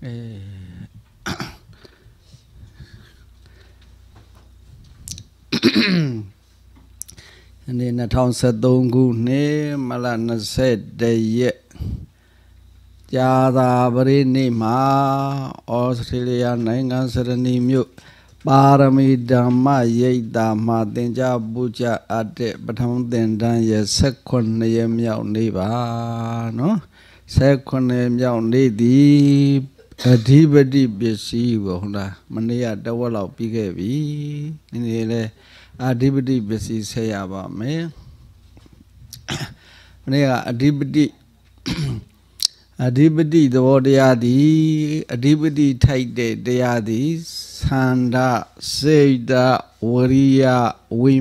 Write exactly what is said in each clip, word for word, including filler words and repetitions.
Ini natang setunggu ni malah naset daya jada beri ni ma Australia nengan serani myu parami dhamma yai dhamma tenja buja ade patham tendan ye sekhon ye myauk ni ba no sekhon ye myauk ni di adhipati pisi bo hona maniya tawa lauk pi ke bi ni le adhipati pisi set ya ba me maniya adhipati adhipati thabo taya di adhipati thait de taya di sanda seita wariya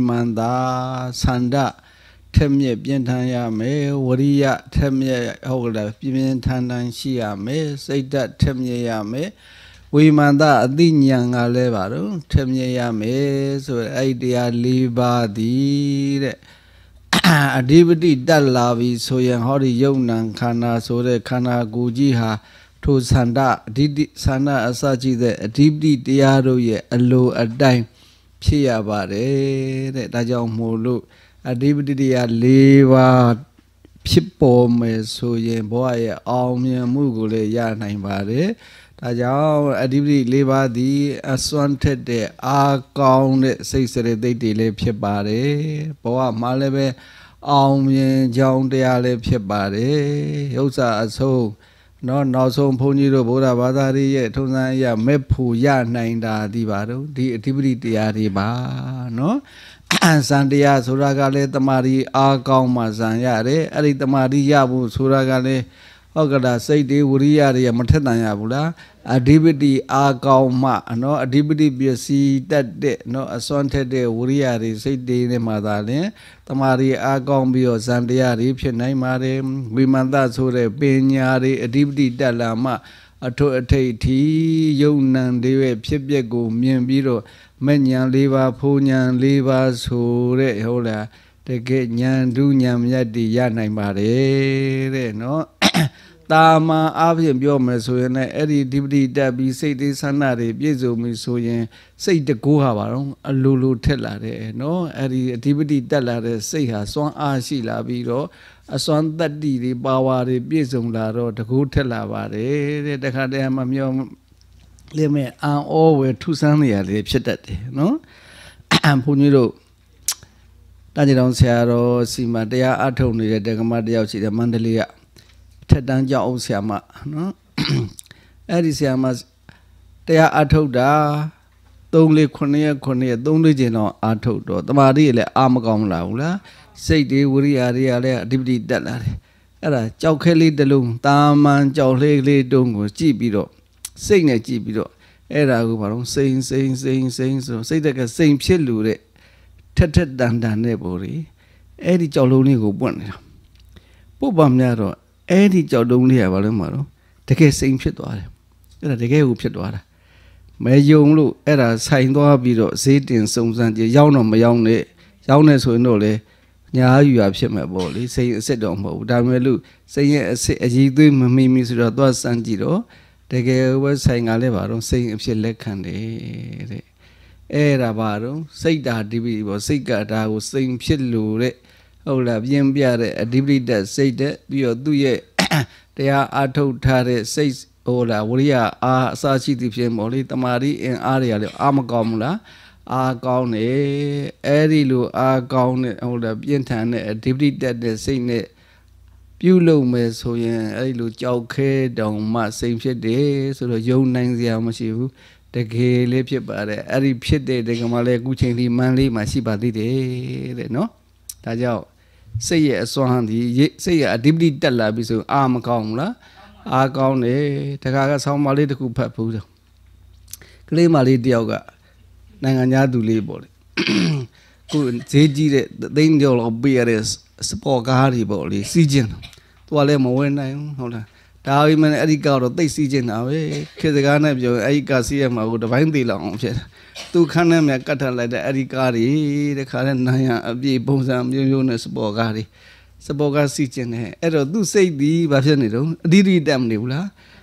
vimanda sanda themye pian than ya me wariya themyeဟုတ်လားပြင်းပြင်းထန်ထန်ရှိရမယ်စိတ်ဓာတ်ထက်မြက်ရမယ်ဝိမာန်သအသိဉာဏ်ကလည်းပါတော့ထက်မြက်ရမယ်ဆိုအဲ့ဒီတရား၄ပါးသည်တဲ့အဓိပတိတက်လာပြီဆိုရင်ဟောဒီယုံနံခန္ဓာဆိုတဲ့ခန္ဓာကိုယ်ကြီးဟာထိုသန္တာအဓိတိသန္တာအစရှိတဲ့အဓိပတိတရားတို့ရဲ့အလိုအတိုင်းဖြစ်ရပါတယ်တဲ့ဒါကြောင့်မို့လို့အဓိပတိတရား၄ပါးဖြစ်ပေါ်မယ်ဆိုရင်ဘဝရဲ့အောင်မြင်မှုကိုလည်းရနိုင်ပါတယ်ဒါကြောင့်အဓိပတိ၄ပါးသည်အစွမ်းထက်တဲ့အာကောင်းတဲ့စိတ်စရသိတ်တွေလည်းဖြစ်ပါတယ်ဘဝမှာလည်းပဲအောင်မြင်ကြောင်းတရားလည်းဖြစ်ပါတယ်ဥစ္စာအဆုံးနော်နောက်ဆုံးဘုန်းကြီးတို့ဗုဒ္ဓဘာသာရဲ့ထုံးစံအရမဲ့ဖို့ရနိုင်တာဒီပါတော့ဒီအဓိပတိတရားတွေပါနော်ဇန်တရားဆိုတာကလည်းတမာရီအားကောင်းမှဇန်ရတယ်အဲ့ဒီတမာရီရဖို့ဆိုတာကလည်းဟုတ်ကလားစိတ်တွေဝရိယတွေမထက်တန်ရဘူးလားအဓိပတိအားကောင်းမှနော်အဓိပတိပစ္စည်းတတ်တဲ့နော်အစွမ်းထက်တဲ့ဝရိယတွေစိတ်တွေနဲ့မှသာလျှင်တမာရီအားကောင်းပြီးတော့ဇန်တရားတွေဖြစ်နိုင်ပါတယ်ဝိမာန်သဆိုတဲ့ပညာတွေအဓိပတိတက်လာမှအထွတ်အထိပ်ထီယုံနံတွေရဲ့ဖြစ်ပျက်ကိုမြင်ပြီးတော့မဉ္ဇဉ်၄ပါးဖူဉ္ဇဉ်၄ပါးဆိုတဲ့ဟုတ်လားတကယ်ဉာဏ်ဒုဉာဏ်မြတ်တည်ရနိုင်ပါတယ်တဲ့နော်တာမန်အားဖြင့်ပြောမယ်ဆိုရင်လည်းအဲ့ဒီဓိပတိတက်ပြီးစိတ်တွေဆန္ဒတွေပြည့်စုံပြီဆိုရင်စိတ်တကူဟာပါတော့အလိုလိုထက်လာတယ်နော်အဲ့ဒီဓိပတိတက်လာတဲ့စိတ်ဟာစွမ်းအားရှိလာပြီးတော့အစွမ်းတတ္တိတွေပါဝါတွေပြည့်စုံလာတော့တကူထက်လာပါတယ်တဲ့တခါတည်းမှမြောလေမဲ့အံဩဝယ်ထူဆန်းနေရတယ်ဖြစ်တတ်တယ်နော်ဘုန်းကြီးတို့တာကြည်တော်ဆရာတော်စီမတရားအထုတ်နေတဲ့တက္ကမတယောက်ရှိတယ်မန္တလေးကထက်တန်းကြောက်အောင်ဆရာမနော်အဲ့ဒီဆရာမတရားအထုတ်တာ၃လေးခုနှစ်ရက်ခုနှစ်ရက်၃လေးကျင်တော့အထုတ်တော့တမာတိလည်းအာမကောင်းလာဘူးလားစိတ်တွေဝိရိယတွေကလည်းအဓိပတိတက်လာတယ်အဲ့ဒါကြောက်ခဲလေးတစ်လုံးတာမန်ကြောက်လေးလေးတုံးကိုကြည့်ပြီးတော့စိတ်နဲ့ကြည့်ပြီးတော့အဲ့ဒါကိုဘာလို့စိန်စိန်စိန်စိန်ဆိုစိတ်တက်ကစိန်ဖြစ်လို့တဲ့ထက်ထက်တန်တန်နဲ့ပေါ့လေအဲ့ဒီကြောက်လုံးလေးကိုပွင့်နေတာပုပ္ပမြတ်တော့အဲ့ဒီကြောက်လုံးလေးကဘာလို့မှာတော့တကယ်စိန်ဖြစ်သွားတယ်အဲ့ဒါတကယ်ကိုဖြစ်သွားတာမဲယုံလို့အဲ့ဒါဆိုင်သွားပြီးတော့ဈေးတင်စုံစမ်းကြရောက်တော့မရောက်နဲ့ရောက်နေဆိုရင်တော့လေညာယူရဖြစ်မှာပေါ့လေစိန်အစ်စ်တော့မဟုတ်ဘူးဒါပေမဲ့လို့စိန်ရဲ့အစ်စ်အကြီးသွေးမမိမိဆိုတော့သွားစမ်းကြည့်တော့တကယ်ဝက်ဆိုင်ကလည်းပါတော့စိတ်အဖြစ်လက်ခံတယ်တဲ့အဲ့ဒါပါတော့စိတ်ဓာတ်ဒီပြီပေါ့စိတ်ကဒါကိုစိတ်ဖြစ်လို့တဲ့ဟုတ်လားပြင်းပြတဲ့အဓိပတိတက်စိတ်တဲ့ပြီးတော့သူ့ရဲ့တရားအထုတ်ထားတဲ့စိတ်ဟိုလားဝရိယအာအစရှိသည်ဖြစ်ပေါ့လေတမာရီအင်အားတွေကလည်းအာမကောင်းဘူးလားအာကောင်းတယ်အဲ့ဒီလိုအာကောင်းတဲ့ဟုတ်လားပြင်းထန်တဲ့အဓိပတိတက်တဲ့စိတ်နဲ့ပြုလုပ်မယ်ဆိုရင်အဲ့လိုကြောက်ခဲတောင်မှစိမ်ဖြစ်တယ်ဆိုတော့ယုံနိုင်စရာမရှိဘူးတကယ်လေးဖြစ်ပါတယ်အဲ့ဒီဖြစ်တဲ့တကယ်မှလည်းအခုချိန်ဒီမန်းလေးမှာရှိပါသေးတယ်တဲ့နော်ဒါကြောင့်စိတ်ရဲ့အစွမ်းဒီစိတ်ရဲ့အဓိပတိတက်လာပြီဆိုအာမကောင်းဘူးလားအာကောင်းတယ်တခါကဆောင်းမလေးတစ်ခုဖတ်ဘူးကလေးမလေးတယောက်ကနိုင်ငံသားသူလေးပေါ့လေခုဈေးကြီးတဲ့သိန်းကျော်လောက်ပေးရတဲ့စပေါ်ကားတွေပေါ့လေစီးကျင်သူကလည်းမဝင်နိုင်ဘူးဟုတ်လားဒါပေမဲ့အဲ့ဒီကားတော့သိစီးကျင်တာပဲခေတ်စကားနဲ့ပြောအဲ့ဒီကားစီးရမှာကိုတပိုင်းသေးလောက်အောင်ဖြစ်သူခန်းထဲမှာကတ်ထလိုက်တဲ့အဲ့ဒီကားတွေတခါနဲ့နိုင်ရအပြေပုံစံမျိုးမျိုးနဲ့စပေါ်ကားတွေစပေါ်ကားစီးကျင်တယ်အဲ့တော့သူစိတ်ဒီဘာဖြစ်နေတော့အဓိတိတက်မနေဘူးလား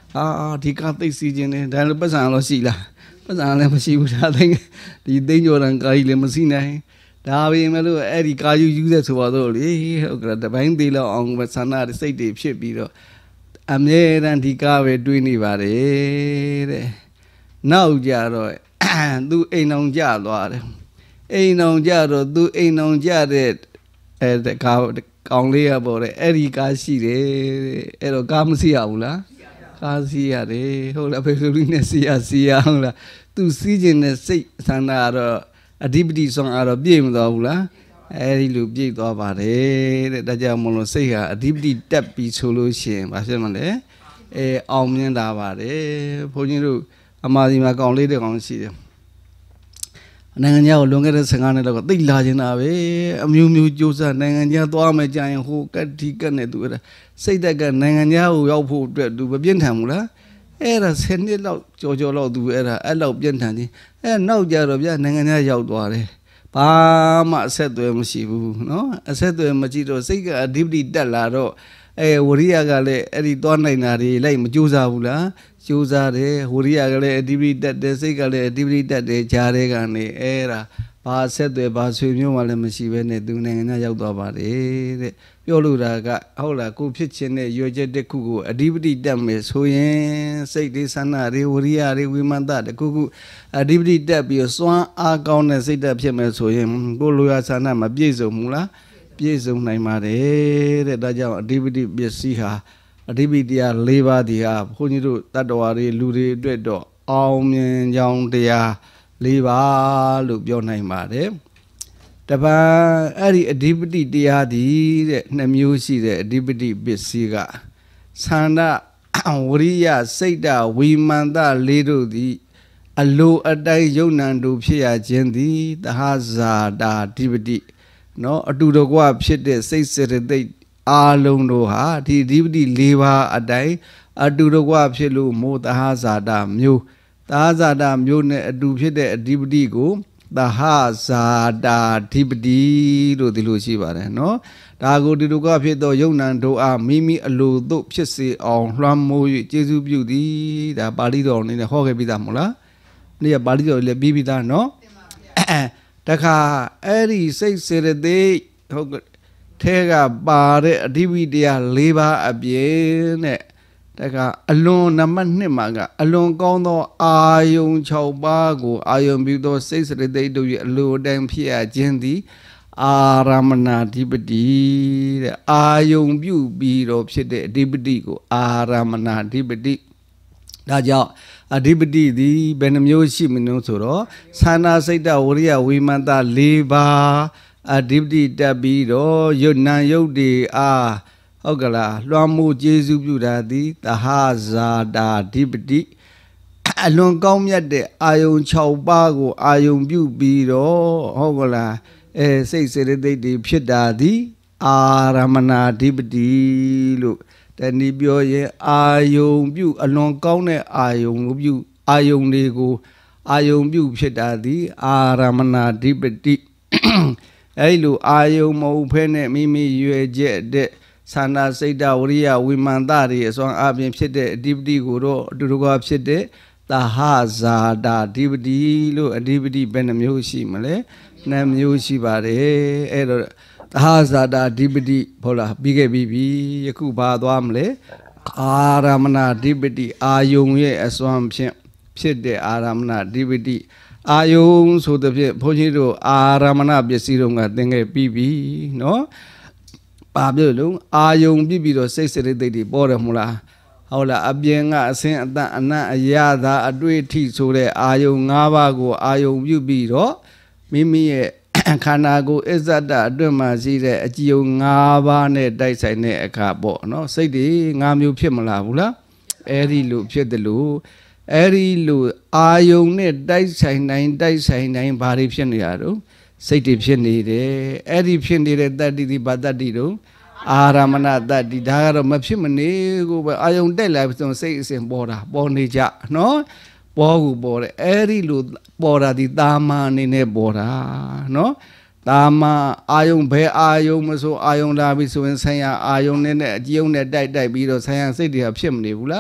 啊ဒီကသိစီခြင်းနဲ့ဒါလည်းပတ်စံလို့ရှိလားပတ်စံလည်းမရှိဘူးဒါသိဒီသိညော်တန်ကာကြီးလည်းမရှိနိုင်ဒါပေမဲ့လို့အဲ့ဒီကာယူယူတဲ့ဆိုတော့လေဟုတ်ကဲ့တပိုင်းသေးလောက်အောင်ဆန္ဒစိတ်တွေဖြစ်ပြီးတော့အမြဲတမ်းဒီကားပဲတွေးနေပါတယ်တဲ့နောက်ကြတော့သူအိမ်အောင်ကြသွားတယ်အိမ်အောင်ကြတော့သူအိမ်အောင်ကြတဲ့အဲကားကောင်းလေးရပေါ့တဲ့အဲ့ဒီကားရှိတယ်အဲ့တော့ကားမရှိရဘူးလားကားစီးရတယ်ဟုတ်လားဖေဖေလူနဲ့စီးရစီးရဟုတ်လားသူစီးခြင်းနဲ့စိတ်ဆန္ဒကတော့အဓိပတိဆောင်ကတော့ပြည့်မသွားဘူးလားအဲ့ဒီလိုပြည့်သွားပါတယ်တဲ့ဒါကြောင့်မလို့စိတ်ဟာအဓိပတိတက်ပြီးဆိုလို့ရှိရင်ဘာဖြစ်မလဲအဲအောင်မြင်တာပါတယ်ဘုန်းကြီးတို့အမာဒီမှာကောင်းလေးတဲ့ကောင်းရှိတယ်နိုင်ငံခြားကိုလွန်ခဲ့တဲ့ဆယ်၅နှစ်လောက်ကသိလာနေတာပဲအမျိုးမျိုးကြိုးစားနိုင်ငံခြားသွားမယ်ကြာရင်ဟိုကတ်ဒီကတ်နဲ့သူအဲ့ဒါစိတ်တက်ကနိုင်ငံခြားကိုရောက်ဖို့အတွက်သူမပြင်းထန်ဘူးလားအဲ့ဒါဆယ်နှစ်လောက်ကြော်ကြော်လောက်သူအဲ့ဒါအဲ့လောက်ပြင်းထန်ခြင်းအဲ့နောက်ကြတော့ဗျာနိုင်ငံခြားရောက်သွားတယ်ဘာမှအဆက်အသွယ်မရှိဘူးเนาะအဆက်အသွယ်မရှိတော့စိတ်ကအဓိပတိတက်လာတော့အဲဝရိယကလည်းအဲ့ဒီသွားနိုင်တာတွေလိုက်မကြိုးစားဘူးလားကြိုးစားတယ်ဝရိယကလည်းအဓိပတိတက်တယ်စိတ်ကလည်းအဓိပတိတက်တယ်ဂျားတဲ့ကနေအဲ့ဒါဘာဆက်သွယ်ဘာဆွေမျိုးမှလည်းမရှိဘဲနဲ့သူနိုင်ငံခြားရောက်သွားပါတယ်တဲ့ပြောလို့တာကဟုတ်လားကိုဖြစ်ခြင်းနဲ့ရွေချက်တစ်ခုကိုအဓိပတိတက်မယ်ဆိုရင်စိတ်တွေဆန္ဒတွေဝရိယတွေဝိမန္တတခုခုအဓိပတိတက်ပြီးစွမ်းအားကောင်းတဲ့စိတ်တက်ဖြစ်မယ်ဆိုရင်ကိုလိုရာဆန္ဒမပြည့်စုံဘူးလားပြည့်စုံနိုင်ပါတယ်တဲ့ဒါကြောင့်အဓိပတိပစ္စည်းဟာအဓိပတိတရား၄ပါးဒီဟာဘုန်းကြီးတို့တတ္တဝါတွေလူတွေအတွက်တော့အောင်မြင်ကြောင်းတရား၄ပါးလို့ပြောနိုင်ပါတယ်တပံအဲ့ဒီအဓိပတိတရားဒီတဲ့နှစ်မျိုးရှိတဲ့အဓိပတိပစ္စည်းကသန္တာဝရိယစိတ်တဝိမန္တလေးတို့သည်အလိုအတိုင်းယုံနံတို့ဖြစ်ရခြင်းသည်သဟဇာတာအဓိပတိနော်အတူတကွဖြစ်တဲ့စိတ်စေတသိက်အာလုံးတို့ဟာဒီအဓိပတိ၄ပါးအတိုင်းအတူတကွဖြစ်လို့မို့သဟဇာတာမျိုးသဟဇာတာမျိုးနဲ့အတူဖြစ်တဲ့အဓိပတိကိုသဟဇာတာအဓိပတိလို့ဒီလိုရှိပါတယ်နော်ဒါကိုဒီလိုကဖြစ်သောယုံနံတို့အားမိမိအလိုသို့ဖြစ်စေအောင်လွှမ်းမိုး၍ကျေစုပြုသည်ဒါပါဠိတော်အနေနဲ့ဟောခဲ့ပြီးသားမဟုတ်လားနေ့ကပါဠိတော်လည်းပြီးပြီးသားနော်တခါအဲ့ဒီစိတ်စေတသိက်ဟုတ်ထဲကပါတဲ့အဓိပတိတရား၄ပါးအပြင်နဲ့တခါအလွန်နံပါတ်၂မှာကအလွန်ကောင်းသောအာယုံ၆ပါးကိုအာယုံပြုသောစိတ်စေတသိက်တို့၏အလိုအတိုင်းဖြစ်ရခြင်းသည်အာရမဏအဓိပတိတဲ့အာယုံပြုပြီးတော့ဖြစ်တဲ့အဓိပတိကိုအာရမဏအဓိပတိဒါကြောင့်အဓိပတိသည်ဘယ်နှမျိုးရှိမလို့ဆိုတော့သန္တာစိတ်တဝရိယဝိမန္တ၄ပါးအဓိပတိတက်ပြီးတော့ယုတ်နံယုတ်တွေအားဟုတ်ကလားလွှမ်းမိုးကျေစုပြုတာသည်သဟဇာတာအဓိပတိအလွန်ကောင်းမြတ်တဲ့အာယုံ၆ပါးကိုအာယုံပြုပြီးတော့ဟုတ်ကလားအဲစိတ်စေတသိက်တွေဖြစ်တာသည်အာရမဏအဓိပတိလို့တနည်းပြောရင်အာယုံပြုအလွန်ကောင်းတဲ့အာယုံကိုပြုအာယုံတွေကိုအာယုံပြုဖြစ်တာသည်အာရမဏအဓိပတိအဲဒီလိုအာယုံမဟုတ်ဖဲနဲ့မိမိရွယ်ချက်တဲ့သန္တာစိတ်တဝရိယဝိမန္တတွေအစွမ်းအပြင်ဖြစ်တဲ့အဓိပတိကိုတော့အတူတကွဖြစ်တဲ့သဟဇာတာအဓိပတိလို့အဓိပတိဘယ်နှမျိုးရှိမလဲနှစ်မျိုးရှိပါတယ်အဲ့တော့သဟဇာတာအဓိပတိဟုတ်လားပြီးခဲ့ပြီးပြီယခုဘာသွားမလဲအာရမဏအဓိပတိအာယုံရဲ့အစွမ်းဖြင့်ဖြစ်တဲ့အာရမဏအဓိပတိအာယုံဆိုတဲ့ဖြင့်ဘုန်းကြီးတို့အာရမဏပစ္စည်းတို့ကသင်ခဲ့ပြီးပြီနော်ပါပြလို့အာယုံပြီးပြီးတော့စိတ်စေတသိက်တွေပေါ်တယ်မို့လားဟုတ်လားအပြင်ကအစင်းအတန်အနတ်အရသာအတွေ့အထိဆိုတဲ့အာယုံ၅ပါးကိုအာယုံပြုပြီးတော့မိမိရဲ့ခန္ဓာကိုယ်အစ္ဆဒအတွင်းမှာရှိတဲ့အကြည်ယုံ၅ပါးနဲ့တိုက်ဆိုင်တဲ့အခါပေါ့နော်စိတ်တွေ၅မျိုးဖြစ်မလားဘူးလားအဲ့ဒီလိုဖြစ်တယ်လို့အဲ့ဒီလိုအာယုံနဲ့တိုက်ဆိုင်နိုင်တိုက်ဆိုင်နိုင်ဘာတွေဖြစ်နေရတော့စိတ်တွေဖြစ်နေတယ်အဲ့ဒီဖြစ်နေတဲ့တတ္တိဒီဘာတတ္တိတို့အာရမဏတတ္တိဒါကတော့မဖြစ်မနေကိုပဲအာယုံတက်လာပြီးဆိုစိတ်အစဉ်ပေါ်တာပေါ်နေကြနော်ပေါ်ကူပေါ်တယ်အဲ့ဒီလိုပေါ်တာဒီတာမအနေနဲ့ပေါ်တာနော်တာမအာယုံဘယ်အာယုံမဆိုအာယုံလာပြီဆိုရင်ဆံရအာယုံနဲ့နဲ့အကြည်ယုံနဲ့တိုက်တိုက်ပြီးတော့ဆံရစိတ်တွေကဖြစ်မနေဘူးလား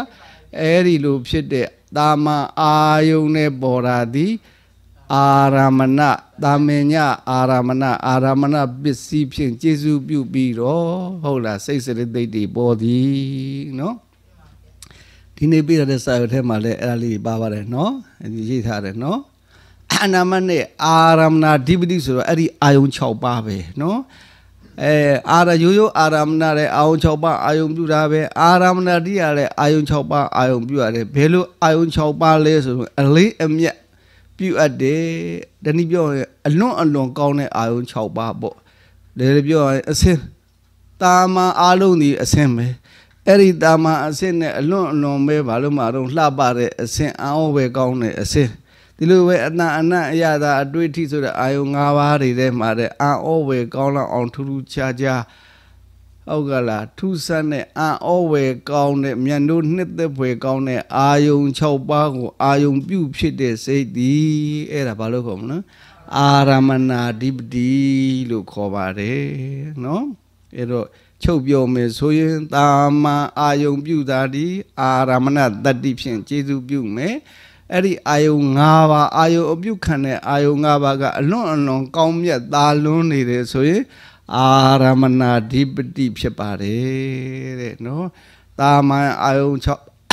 အဲ့ဒီလိုဖြစ်တဲ့တာမန်အာယုန်နဲ့ပေါ်တာဒီအာရမဏတာမင်ညအာရမဏအာရမဏပစ္စည်းဖြင့်ကျေစုပြုပြီးတော့ဟုတ်လားစိတ်စရသိတ်တွေပေါ်သည်နော်ဒီနေ့ပြရတဲ့စာရုပ်ထဲမှာလည်းအဲ့ဒါလေးပါပါတယ်နော်ဒီရေးထားတယ်နော်အနာမနဲ့အာရမဏဓိပတိဆိုတော့အဲ့ဒီအာယုံ၆ပါးပဲနော်အဲအာရရိုးရိုးအာရမဏလည်းအာယုံ၆ပါးအာယုံပြုတာပဲအာရမဏတိရလည်းအာယုံ၆ပါးအာယုံပြုရတယ်ဘယ်လိုအာယုံ၆ပါးလဲဆိုတော့အလေးအမြတ်ပြုအပ်တယ်တနည်းပြောရင်အလွန်အလွန်ကောင်းတဲ့အာယုံ၆ပါးပေါ့လည်းပြောရင်အစင်တာမန်အားလုံးဒီအစင်ပဲအဲ့ဒီတာမန်အစင်နဲ့အလွန်အလွန်ပဲဘာလို့မှတော့လှပတဲ့အစင်အောင်ပဲကောင်းတဲ့အစင်ဒီလိုပဲအတန်အနတ်အရသာအတွေ့အထိဆိုတဲ့အာယုံ၅ပါးတွေထဲမှာတဲ့အံ့ဩဝယ်ကောင်းလောက်အောင်ထူးထူးခြားခြားဟုတ်ကလားထူးဆန်းတဲ့အံ့ဩဝယ်ကောင်းတဲ့မြန်တို့နှစ်သက်ဖွယ်ကောင်းတဲ့အာယုံ၆ပါးကိုအာယုံပြုဖြစ်တဲ့စိတ်ဒီအဲ့ဒါဘာလို့ခေါ်မလဲအာရမဏဓိပတိလို့ခေါ်ပါတယ်နော်အဲ့တော့ချုပ်ပြောမယ်ဆိုရင်တာမန်အာယုံပြုတာဒီအာရမဏတတ္တိဖြင့်ကျေစုပြုမယ်အဲ့ဒီအာယုံ၅ပါးအာယုံအပြုခံတဲ့အာယုံ၅ပါးကအလွန်အလွန်ကောင်းမြတ်သာလွန်းနေတယ်ဆိုရင်အာရမဏဓိပတိဖြစ်ပါတယ်တဲ့နော်တာမန်အာယုံ၆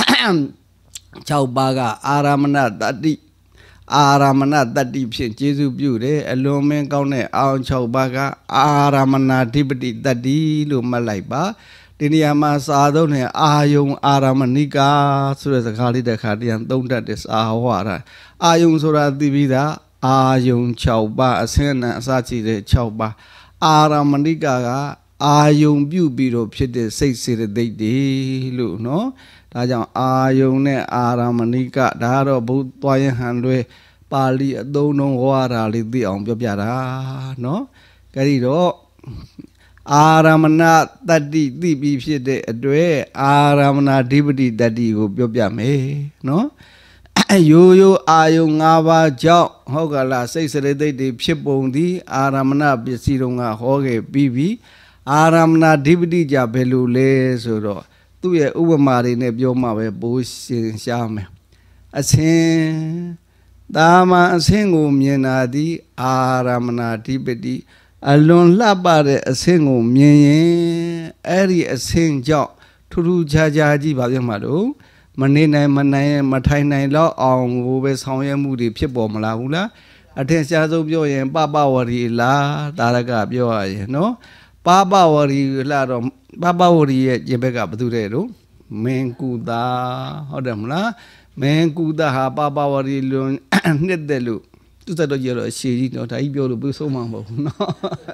ပါးကအာရမဏတတ္တိအာရမဏတတ္တိဖြင့်ကျေစုပြုတယ်အလွန်မင်းကောင်းတဲ့အာယုံ၆ပါးကအာရမဏဓိပတိတတ္တိလို့မှတ်လိုက်ပါဒီနေရာမှာစာသုံးနဲ့အာယုံအာရမဏိကာဆိုတဲ့စကားလေးတစ်ခါတည်းသုံးတတ်တဲ့စာဟောတာအာယုံဆိုတာသိပြီးသားအာယုံ၆ပါးအစင်းနဲ့အစချီတဲ့၆ပါးအာရမဏိကာကအာယုံပြုပြီးတော့ဖြစ်တဲ့စိတ်စေတသိက်တွေလို့နော်ဒါကြောင့်အာယုံနဲ့အာရမဏိကဒါကတော့ဘုသွားယဟန်လွဲပါဠိအသုံးလုံးဟောတာလေးသိအောင်ပြောပြတာနော်ကြည့်တော့အာရမဏတတ္တိသိပြီးဖြစ်တဲ့အတွေ့အာရမဏဓိပတိတတ္တိကိုပြောပြမယ်နော်ရိုးရိုးအာယုံ၅ပါးကြောင့်ဟုတ်ကလားစိတ်စရသိတ်တွေဖြစ်ပုံသည်အာရမဏပစ္စည်းတော်ကဟောခဲ့ပြီးပြီအာရမဏဓိပတိကြဘယ်လိုလဲဆိုတော့သူ့ရဲ့ဥပမာတွေနဲ့ပြောမှပဲပိုးရှင်းရှားမယ်အစင်တာမန်အစင်ကိုမြင်တာသည်အာရမဏဓိပတိအလွန်လှပတဲ့အစင်ကိုမြင်ရင်အဲ့ဒီအစင်ကြောင့်ထူးထူးခြားခြားကြီးပါပြမှာတော့မနေနိုင်မနိုင်မထိုင်နိုင်တော့အောင်ကိုပဲဆောင်ရွက်မှုတွေဖြစ်ပေါ်မလာဘူးလားအထင်ရှားဆုံးပြောရင်ပပဝရီလားတာရကပြောရရင်နော်ပပဝရီလာတော့ပပဝရီရဲ့ကျင်ဘက်ကဘာတူတဲ့တော့မင်းကူတာဟုတ်တယ်မလားမင်းကူတာဟာပပဝရီလွန်နှစ်သက်လို့သူစတော့ကြတော့အရှိကြီးတော့ဒါကြီးပြောလို့ပြဆုံးမှာမဟုတ်ဘူးနော်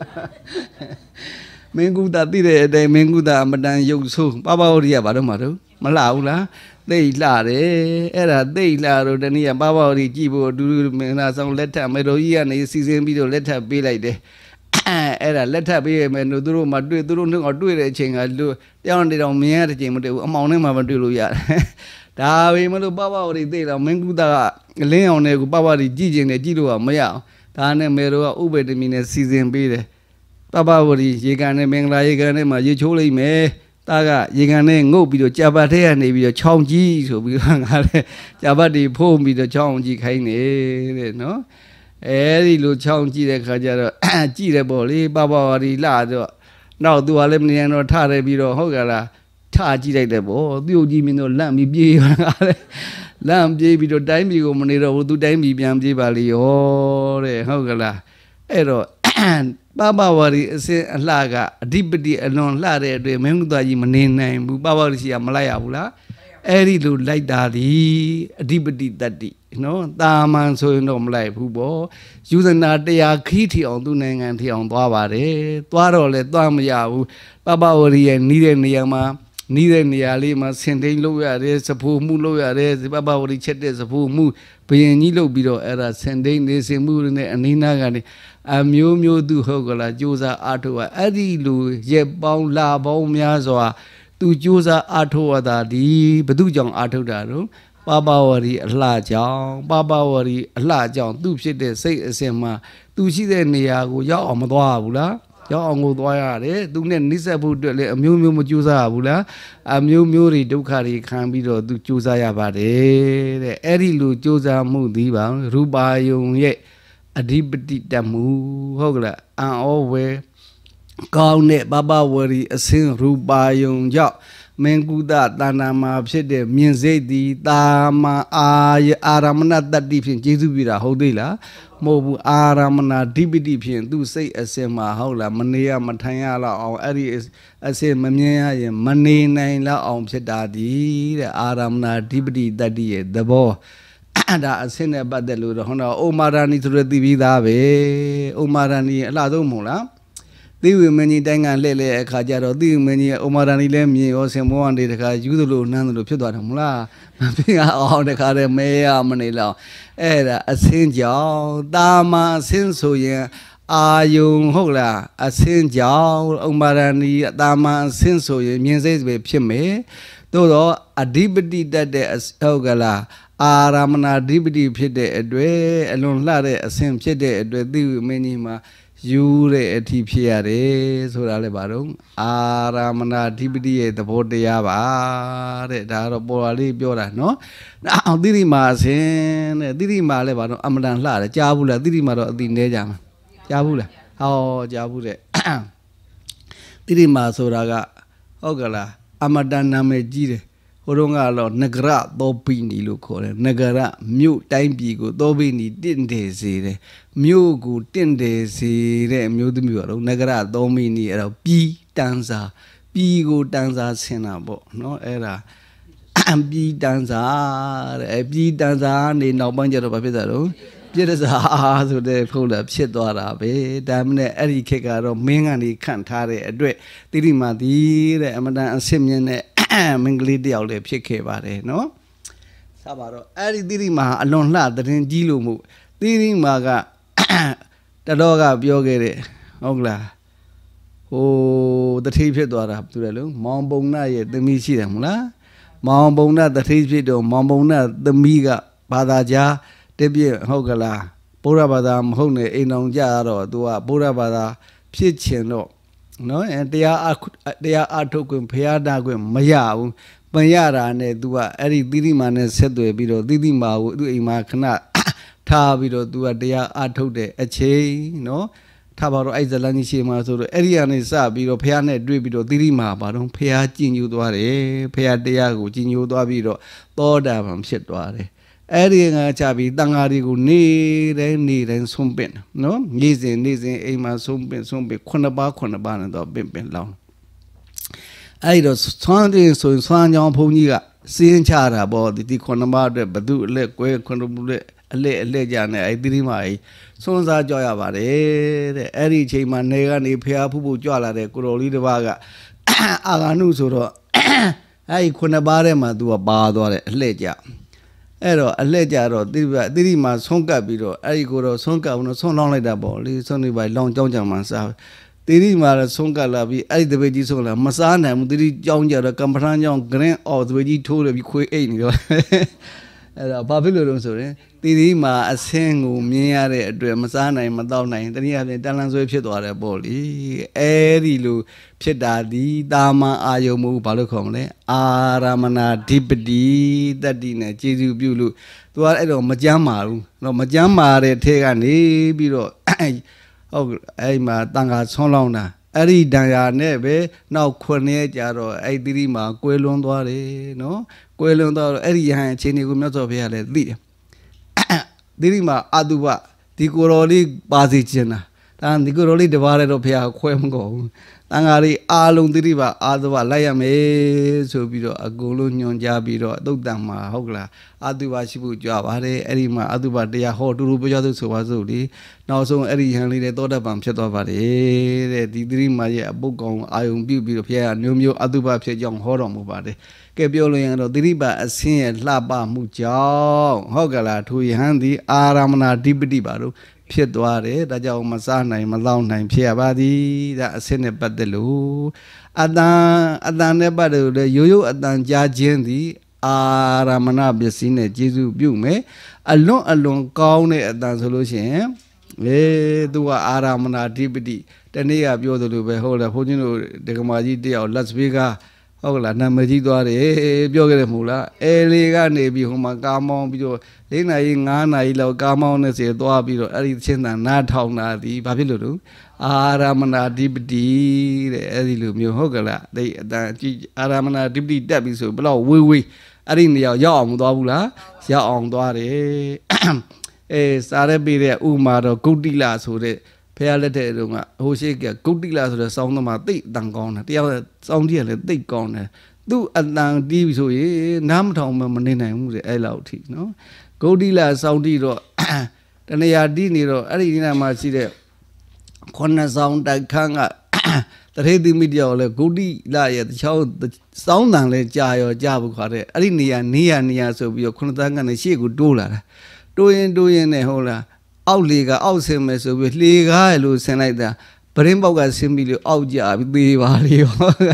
မင်းကူတာသိတဲ့အတိုင်းမင်းကူတာအမတန်ရုပ်ဆိုးပပဝရီကဘာတော့မှာတော့မလှဘူးလားသိလှတယ်အဲ့ဒါသိလှတော့တနည်းပပဝရီကြည့်ဖို့အတူတူမင်းသားဆောင်လက်ထပ်မေတော်ကြီးကနေစီစဉ်ပြီးတော့လက်ထပ်ပေးလိုက်တယ်အဲ့ဒါလက်ထပ်ပေးရမယ်တို့တို့မှတွေ့တို့တို့တော့တွေ့တဲ့အချိန်ကလူတယောက်တည်းတော့မြင်ရတဲ့ချိန်မတွေ့ဘူးအမောင်နဲ့မှမတွေ့လို့ရတယ်ဒါပေမဲ့လို့ပပဝရီသိတော့မင်းကူတာကအလင်းအောင်တဲ့ကိုပပဝရီကြည့်ကျင်တယ်ကြည့်လို့ကမရအောင်ဒါနဲ့မေတော်ကဥပဒေမီနဲ့စီစဉ်ပေးတယ်ပပဝရီရေကန်နဲ့မင်္ဂလာရေကန်နဲ့မှရေချိုးလိုက်မယ်တာကရေကန်နဲ့ငုတ်ပြီးတော့ကြာပတ်ထဲကနေပြီးတော့ချောင်းကြီးဆိုပြီးတော့ငါလည်းကြာပတ်တွေဖုံးပြီးတော့ချောင်းကြီးခိုင်းနေတဲ့နော်အဲဒီလိုချောင်းကြည့်တဲ့ခါကျတော့ကြည့်တယ်ပေါ့လေပပဝရီလာတော့နောက်သူကလည်းမနေတော့ထတယ်ပြီးတော့ဟုတ်ကလားထကြည့်လိုက်တယ်ပေါ့သူ့ကြီးမင်းတို့လန့်ပြီးပြေးရတာလေလန့်ပြေးပြီးတော့တိုင်းပြည်ကိုမနေတော့ဘူးသူတိုင်းပြည်ပြန်ပြေးပါလေရောတဲ့ဟုတ်ကလားအဲ့တော့ပပဝရီအစင်အလှကအဓိပတိအလွန်လှတဲ့အတွက်မင်းတို့သားကြီးမနေနိုင်ဘူးပပဝရီရှိကမလိုက်ရဘူးလားအဲ့ဒီလိုလိုက်တာဒီအဓိပတိတတ္တိနော်တာမန်ဆိုရင်တော့မလိုက်ဘူးပေါ့ယူဇနာတရားခီးထီအောင်သူနိုင်ငံထီအောင်သွားပါတယ်သွားတော့လဲသွားမရဘူးပပဝရီရဲ့နီးတဲ့နေရာမှာနီးတဲ့နေရာလေးမှာဆင်တိန်လုပ်ရတယ်စဖိုးမှုလုပ်ရတယ်ပပဝရီချက်တဲ့စဖိုးမှုဘယင်ကြီးလုပ်ပြီးတော့အဲ့ဒါဆင်တိန်နေစင်မှုနဲ့အနိနာကနေအမျိုးမျိုးသူဟုတ်ကလားကြိုးစားအားထုတ်ရအဲ့ဒီလိုရက်ပေါင်းလာပေါင်းများစွာသူကြိုးစားအားထုတ်ရတာဒီဘု து ကြောင့်အားထုတ်တာတော့ပပဝရီအလှကြောင့်ပပဝရီအလှကြောင့်သူဖြစ်တဲ့စိတ်အစဉ်မှာသူရှိတဲ့နေရာကိုရောက်အောင်မသွားဘူးလားရောက်အောင်ကိုသွားရတယ်သူနဲ့နှိစက်ဖို့အတွက်လည်းအမျိုးမျိုးမကြိုးစားဘူးလားအမျိုးမျိုးတွေဒုက္ခတွေခံပြီးတော့သူကြိုးစားရပါတယ်တဲ့အဲ့ဒီလိုကြိုးစားမှုသည်ပါရူပါယုံရဲ့အဓိပတိတမှုဟုတ်ကလားအံဩဝဲကောင်းတဲ့ဘဘဝရီအစင်းရူပါယုံကြောင့်မင်ကုသတဏ္ဍာမှာဖြစ်တဲ့မြင်စိတ်သည်တာမအာယအာရမဏတတ္တိဖြင့်ကျေစုပြုတာဟုတ်သေးလားမဟုတ်ဘူးအာရမဏဓိပတိဖြင့်သူစိတ်အစင်မှာဟုတ်လားမနေရမထိုင်ရလောက်အောင်အဲ့ဒီအစင်မမြင်ရရင်မနေနိုင်လောက်အောင်ဖြစ်တာဒီတဲ့အာရမဏဓိပတိတတ္တိရဲ့သဘောဒါအစင်နဲ့ပတ်သက်လို့တော့ဟောတော့အိုမာရဏီဆိုတဲ့သိပြီးသားပဲအိုမာရဏီအလှဆုံးမဟုတ်လားသီဝိမင်းကြီးတိုင်းကလှည့်လဲအခါကျတော့သီဝိမင်းကြီးအိုမာရဏီလည်းမြင်ရောစင်မောဟန်တွေတခါယူသလိုနှမ်းသလိုဖြစ်သွားတယ်မလားမဖြစ်အောင်တခါတည်းမဲရမနေလောက်အဲ့ဒါအစင်းကြောင့်တာမအစင်းဆိုရင်အာယုံဟုတ်လားအစင်းကြောင့်အိုမာရဏီတာမအစင်းဆိုရင်မြင်စိတ်ပဲဖြစ်မယ်သို့တော့အဓိပတိတတ်တဲ့ဟုတ်ကလားအာရမဏဓိပတိဖြစ်တဲ့အတွေ့အလွန်လှတဲ့အစင်းဖြစ်တဲ့အတွေ့သီဝိမင်းကြီးမှာယူတဲ့အထိဖြစ်ရတယ်ဆိုတာလည်းပါတော့အာရမဏဓိပတိရဲ့သဘောတရားပါတဲ့ဒါတော့ပေါ်လာလေးပြောတာနော်အောင်သီရိမာဆင်းတဲ့သီရိမာလည်းပါတော့အမတန်လှတယ်ကြားဘူးလားသီရိမာတော့အတိနေကြမှာကြားဘူးလားဟောကြားဘူးတဲ့သီရိမာဆိုတာကဟုတ်ကလားအမတန်နာမည်ကြီးတယ်ဟိုတုန်းကတော့နဂရသောပိနီလို့ခေါ်တယ်နဂရမြို့တိုင်းပြည်ကိုသောပိနီတင့်တယ်စေတယ်မြို့ကိုတင့်တယ်စေတဲ့အမျိုးသမီးကတော့နဂရသောပိနီအဲ့တော့ပြည်တန်းစာပြည်ကိုတန်းစာဆင်တာပေါ့နော်အဲ့ဒါပြည်တန်းစာတဲ့ပြည်တန်းစာနေနောက်ပိုင်းကျတော့ဘာဖြစ်တာတော့ပြည့်တစားဆိုတဲ့ဖုန်းလာဖြစ်သွားတာပဲဒါမှနဲ့အဲ့ဒီခေတ်ကတော့မင်းကနေခန့်ထားတဲ့အတွက်တိတိမာတိတဲ့အမတန်အစ်စ်မြင့်တဲ့မင်္ဂလိတယောက်လည်းဖြစ်ခဲ့ပါတယ်နော်စပါတော့အဲ့ဒီသီရိမာအလွန်လှသတင်းကြီးလို့မို့သီရိမာကတတော်ကပြောခဲ့တဲ့ဟုတ်ကလားဟိုတတိဖြစ်သွားတာသူတယ်လို့မောင်ပုံနာရဲ့သမီးရှိတယ်မလားမောင်ပုံနာတတိဖြစ်တော့မောင်ပုံနာသမီးကဘာသာကြားတပြည့်ဟုတ်ကလားဘုရားဘာသာမဟုတ်နဲ့အိမ်အောင်ကြတော့သူကဘုရားဘာသာဖြစ်ချင်တော့နော်အဲတရားတရားအထုတ်ခွင့်ဖရာတာခွင့်မရဘူးပန်ရတာနဲ့သူကအဲ့ဒီသီတိမာနဲ့ဆက်သွယ်ပြီးတော့သီတိမာကိုသူ့အိမ်မှာခဏထားပြီးတော့သူကတရားအထုတ်တဲ့အချိန်နော်ထားပါတော့အဲ့ဇလန်ကြီးရှေ့မှာဆိုတော့အဲ့ဒီကနေစပြီးတော့ဖရာနဲ့တွေ့ပြီးတော့သီတိမာပါတော့ဖရာကြည်ညိုသွားတယ်ဖရာတရားကိုကြည်ညိုသွားပြီးတော့သောတာပန်ဖြစ်သွားတယ်အဲ့ဒီငါချပြီးတန်ဃာတွေကိုနေတိုင်းနေတိုင်းဆုံးပင့်နော်နေ့စဉ်နေ့စဉ်အိမ်မှာဆုံးပင့်ဆုံးပင့်ခုနှစ်ပါးခုနှစ်ပါးနဲ့တော့ပင့်ပင့်လောင်းအဲ့တော့ဆွမ်းတင်ဆိုရင်ဆွမ်းကြောင်ဘုန်းကြီးကစီးရင်ချတာပေါ့ဒီဒီခုနှစ်ပါးအတွက်ဘသူအလက်ကွဲခုနှစ်ဘူးလက်အလက်အလက်ကြနဲ့အဲ့ဒီဒီမှာစွန်းစားကြရပါတယ်တဲ့အဲ့ဒီအချိန်မှာနေကနေဖျားဖူးဖူးကြွလာတဲ့ကိုတော်လေးတစ်ပါးကအာဂနုဆိုတော့အဲ့ဒီခုနှစ်ပါးထဲမှာသူကပါသွားတယ်အလက်ကြအဲ့တော့အလှည့်ကြတော့တိတိတိမှာဆုံးကပ်ပြီးတော့အဲ့ဒီကိုတော့ဆုံးကပ်အောင်ဆုံးလောင်းလိုက်တာပေါ့လေဆုံးနေပါလောင်းကြောင်းကြမှာစားတိတိမှာဆုံးကပ်လာပြီးအဲ့ဒီတပည့်ကြီးဆုံးလာမစားနိုင်ဘူးတိတိကြောင်းကြတော့ကံပထန်းကြောင်း green အော်တပည့်ကြီးထိုးတယ်ပြီးခွေးအိတ်နေတော့အဲ့တော့ဘာဖြစ်လို့လဲဆိုရင်တိတိမှာအဆင်းကိုမြင်ရတဲ့အတွက်မစားနိုင်မတော့နိုင်တနည်းအားဖြင့်တန်လန်းဆွဲဖြစ်သွားတယ်ပေါ့လေအဲ့ဒီလိုဖြစ်တာဒီတာမန်အာယုံမှုဘာလို့ခေါ်မလဲအာရမဏဓိပတိတတ္တိနဲ့ကျေစုပြုလို့သူကအဲ့တော့မကြမ်းမာဘူးတော့မကြမ်းမာတဲ့ထဲကနေပြီးတော့ဟုတ်အဲ့မှာတန်ခါဆွန်းလောင်းတာအဲ့ဒီဒဏ်ရာနဲ့ပဲနောက်ခုနှစ်ရက်ကြာတော့အဲ့ဒီတိမှာကွဲလွန်သွားတယ်နော်ကွဲလွန်သွားတော့အဲ့ဒီရဟန်းအချိန်ကိုမြတ်စွာဘုရားလည်းသိတယ်တိတိမှာအတုပဒီကိုတော်လေးပါစီခြင်းတာဒါဒီကိုတော်လေးတပါးလည်းတော့ဘုရားခွဲမကောဘူးတန်ဃာတွေအားလုံးတိတိပါအာသဝလိုက်ရမယ်ဆိုပြီးတော့အကုန်လုံးညွှန်ကြားပြီးတော့သုတ်တံမှာဟုတ်ကလားအာတုပရှိဖို့ကြွပါတယ်အဲ့ဒီမှာအာတုပတရားဟောတူတူပြောကြသူဆိုပါစို့လေနောက်ဆုံးအဲ့ဒီဟန်လေးတဲ့သောတပန်ဖြစ်သွားပါတယ်တဲ့ဒီတိတိမာရဲ့အပုတ်ကောင်အာယုံပြုပြီးတော့ဘုရားမျိုးမျိုးအာတုပဖြစ်ကြောင်းဟောတော်မူပါတယ်ကဲပြောလို့ရင်တော့တိတိပါအစင်းရဲ့လှပမှုကြောင့်ဟုတ်ကလားထိုယဟန်ဒီအာရမဏဓိပတိပါတော့ဖြစ်သွားတယ်ဒါကြောင့်မစားနိုင်မလောင်းနိုင်ဖြစ်ရပါသည်ဒါအစစ်နဲ့ပတ်သက်လို့အတန်အတန်နဲ့ပတ်သက်လို့ရိုးရိုးအတန်ကြားခြင်းသည်အာရမဏပစ္စည်းနဲ့ကျေစုပြုမယ်အလွန်အလွန်ကောင်းတဲ့အတန်ဆိုလို့ရှိရင် Eh, dua arah mana dibedi. Dan ni ya biar dulu behola. Pojin lu dekamaji dia Las Vegas. Hola, nama jitu ada. Eh, biar kita mula. Eh, lega ni biar huma kamau biar. Lena ini ngana ilau kamau ni se doa biar. Ari cendana na thau na di. Bapak lu. Arah mana dibedi. Ari lu biar hola. Dai, dah. Arah mana dibedi dah bisu. Belau wui. Ari ni ya ya om doa pula. Ya om doa de. Eh, sare bire umaro kudila sore. Payah lete runga. Hoshe kya kudila sore sound nama tik tangkong na. Tiap sound dia le tik kong na. Tu adang di so ye nam thong ma mane nai mu de ai lau thi no. Kudila sound di ro. Tane ya di ni ro. Ari ni na ma si de. Khona sound tai khang a. Tare di media le kudila ye chao sound nang le ja yo ja bu kha de. Ari ni ya ni ya ni ya so bi khona tang kan she ku do la. Doing doing ne hola. Out liga out same as with liga lu senaida. Perimboga simply out jab the valley.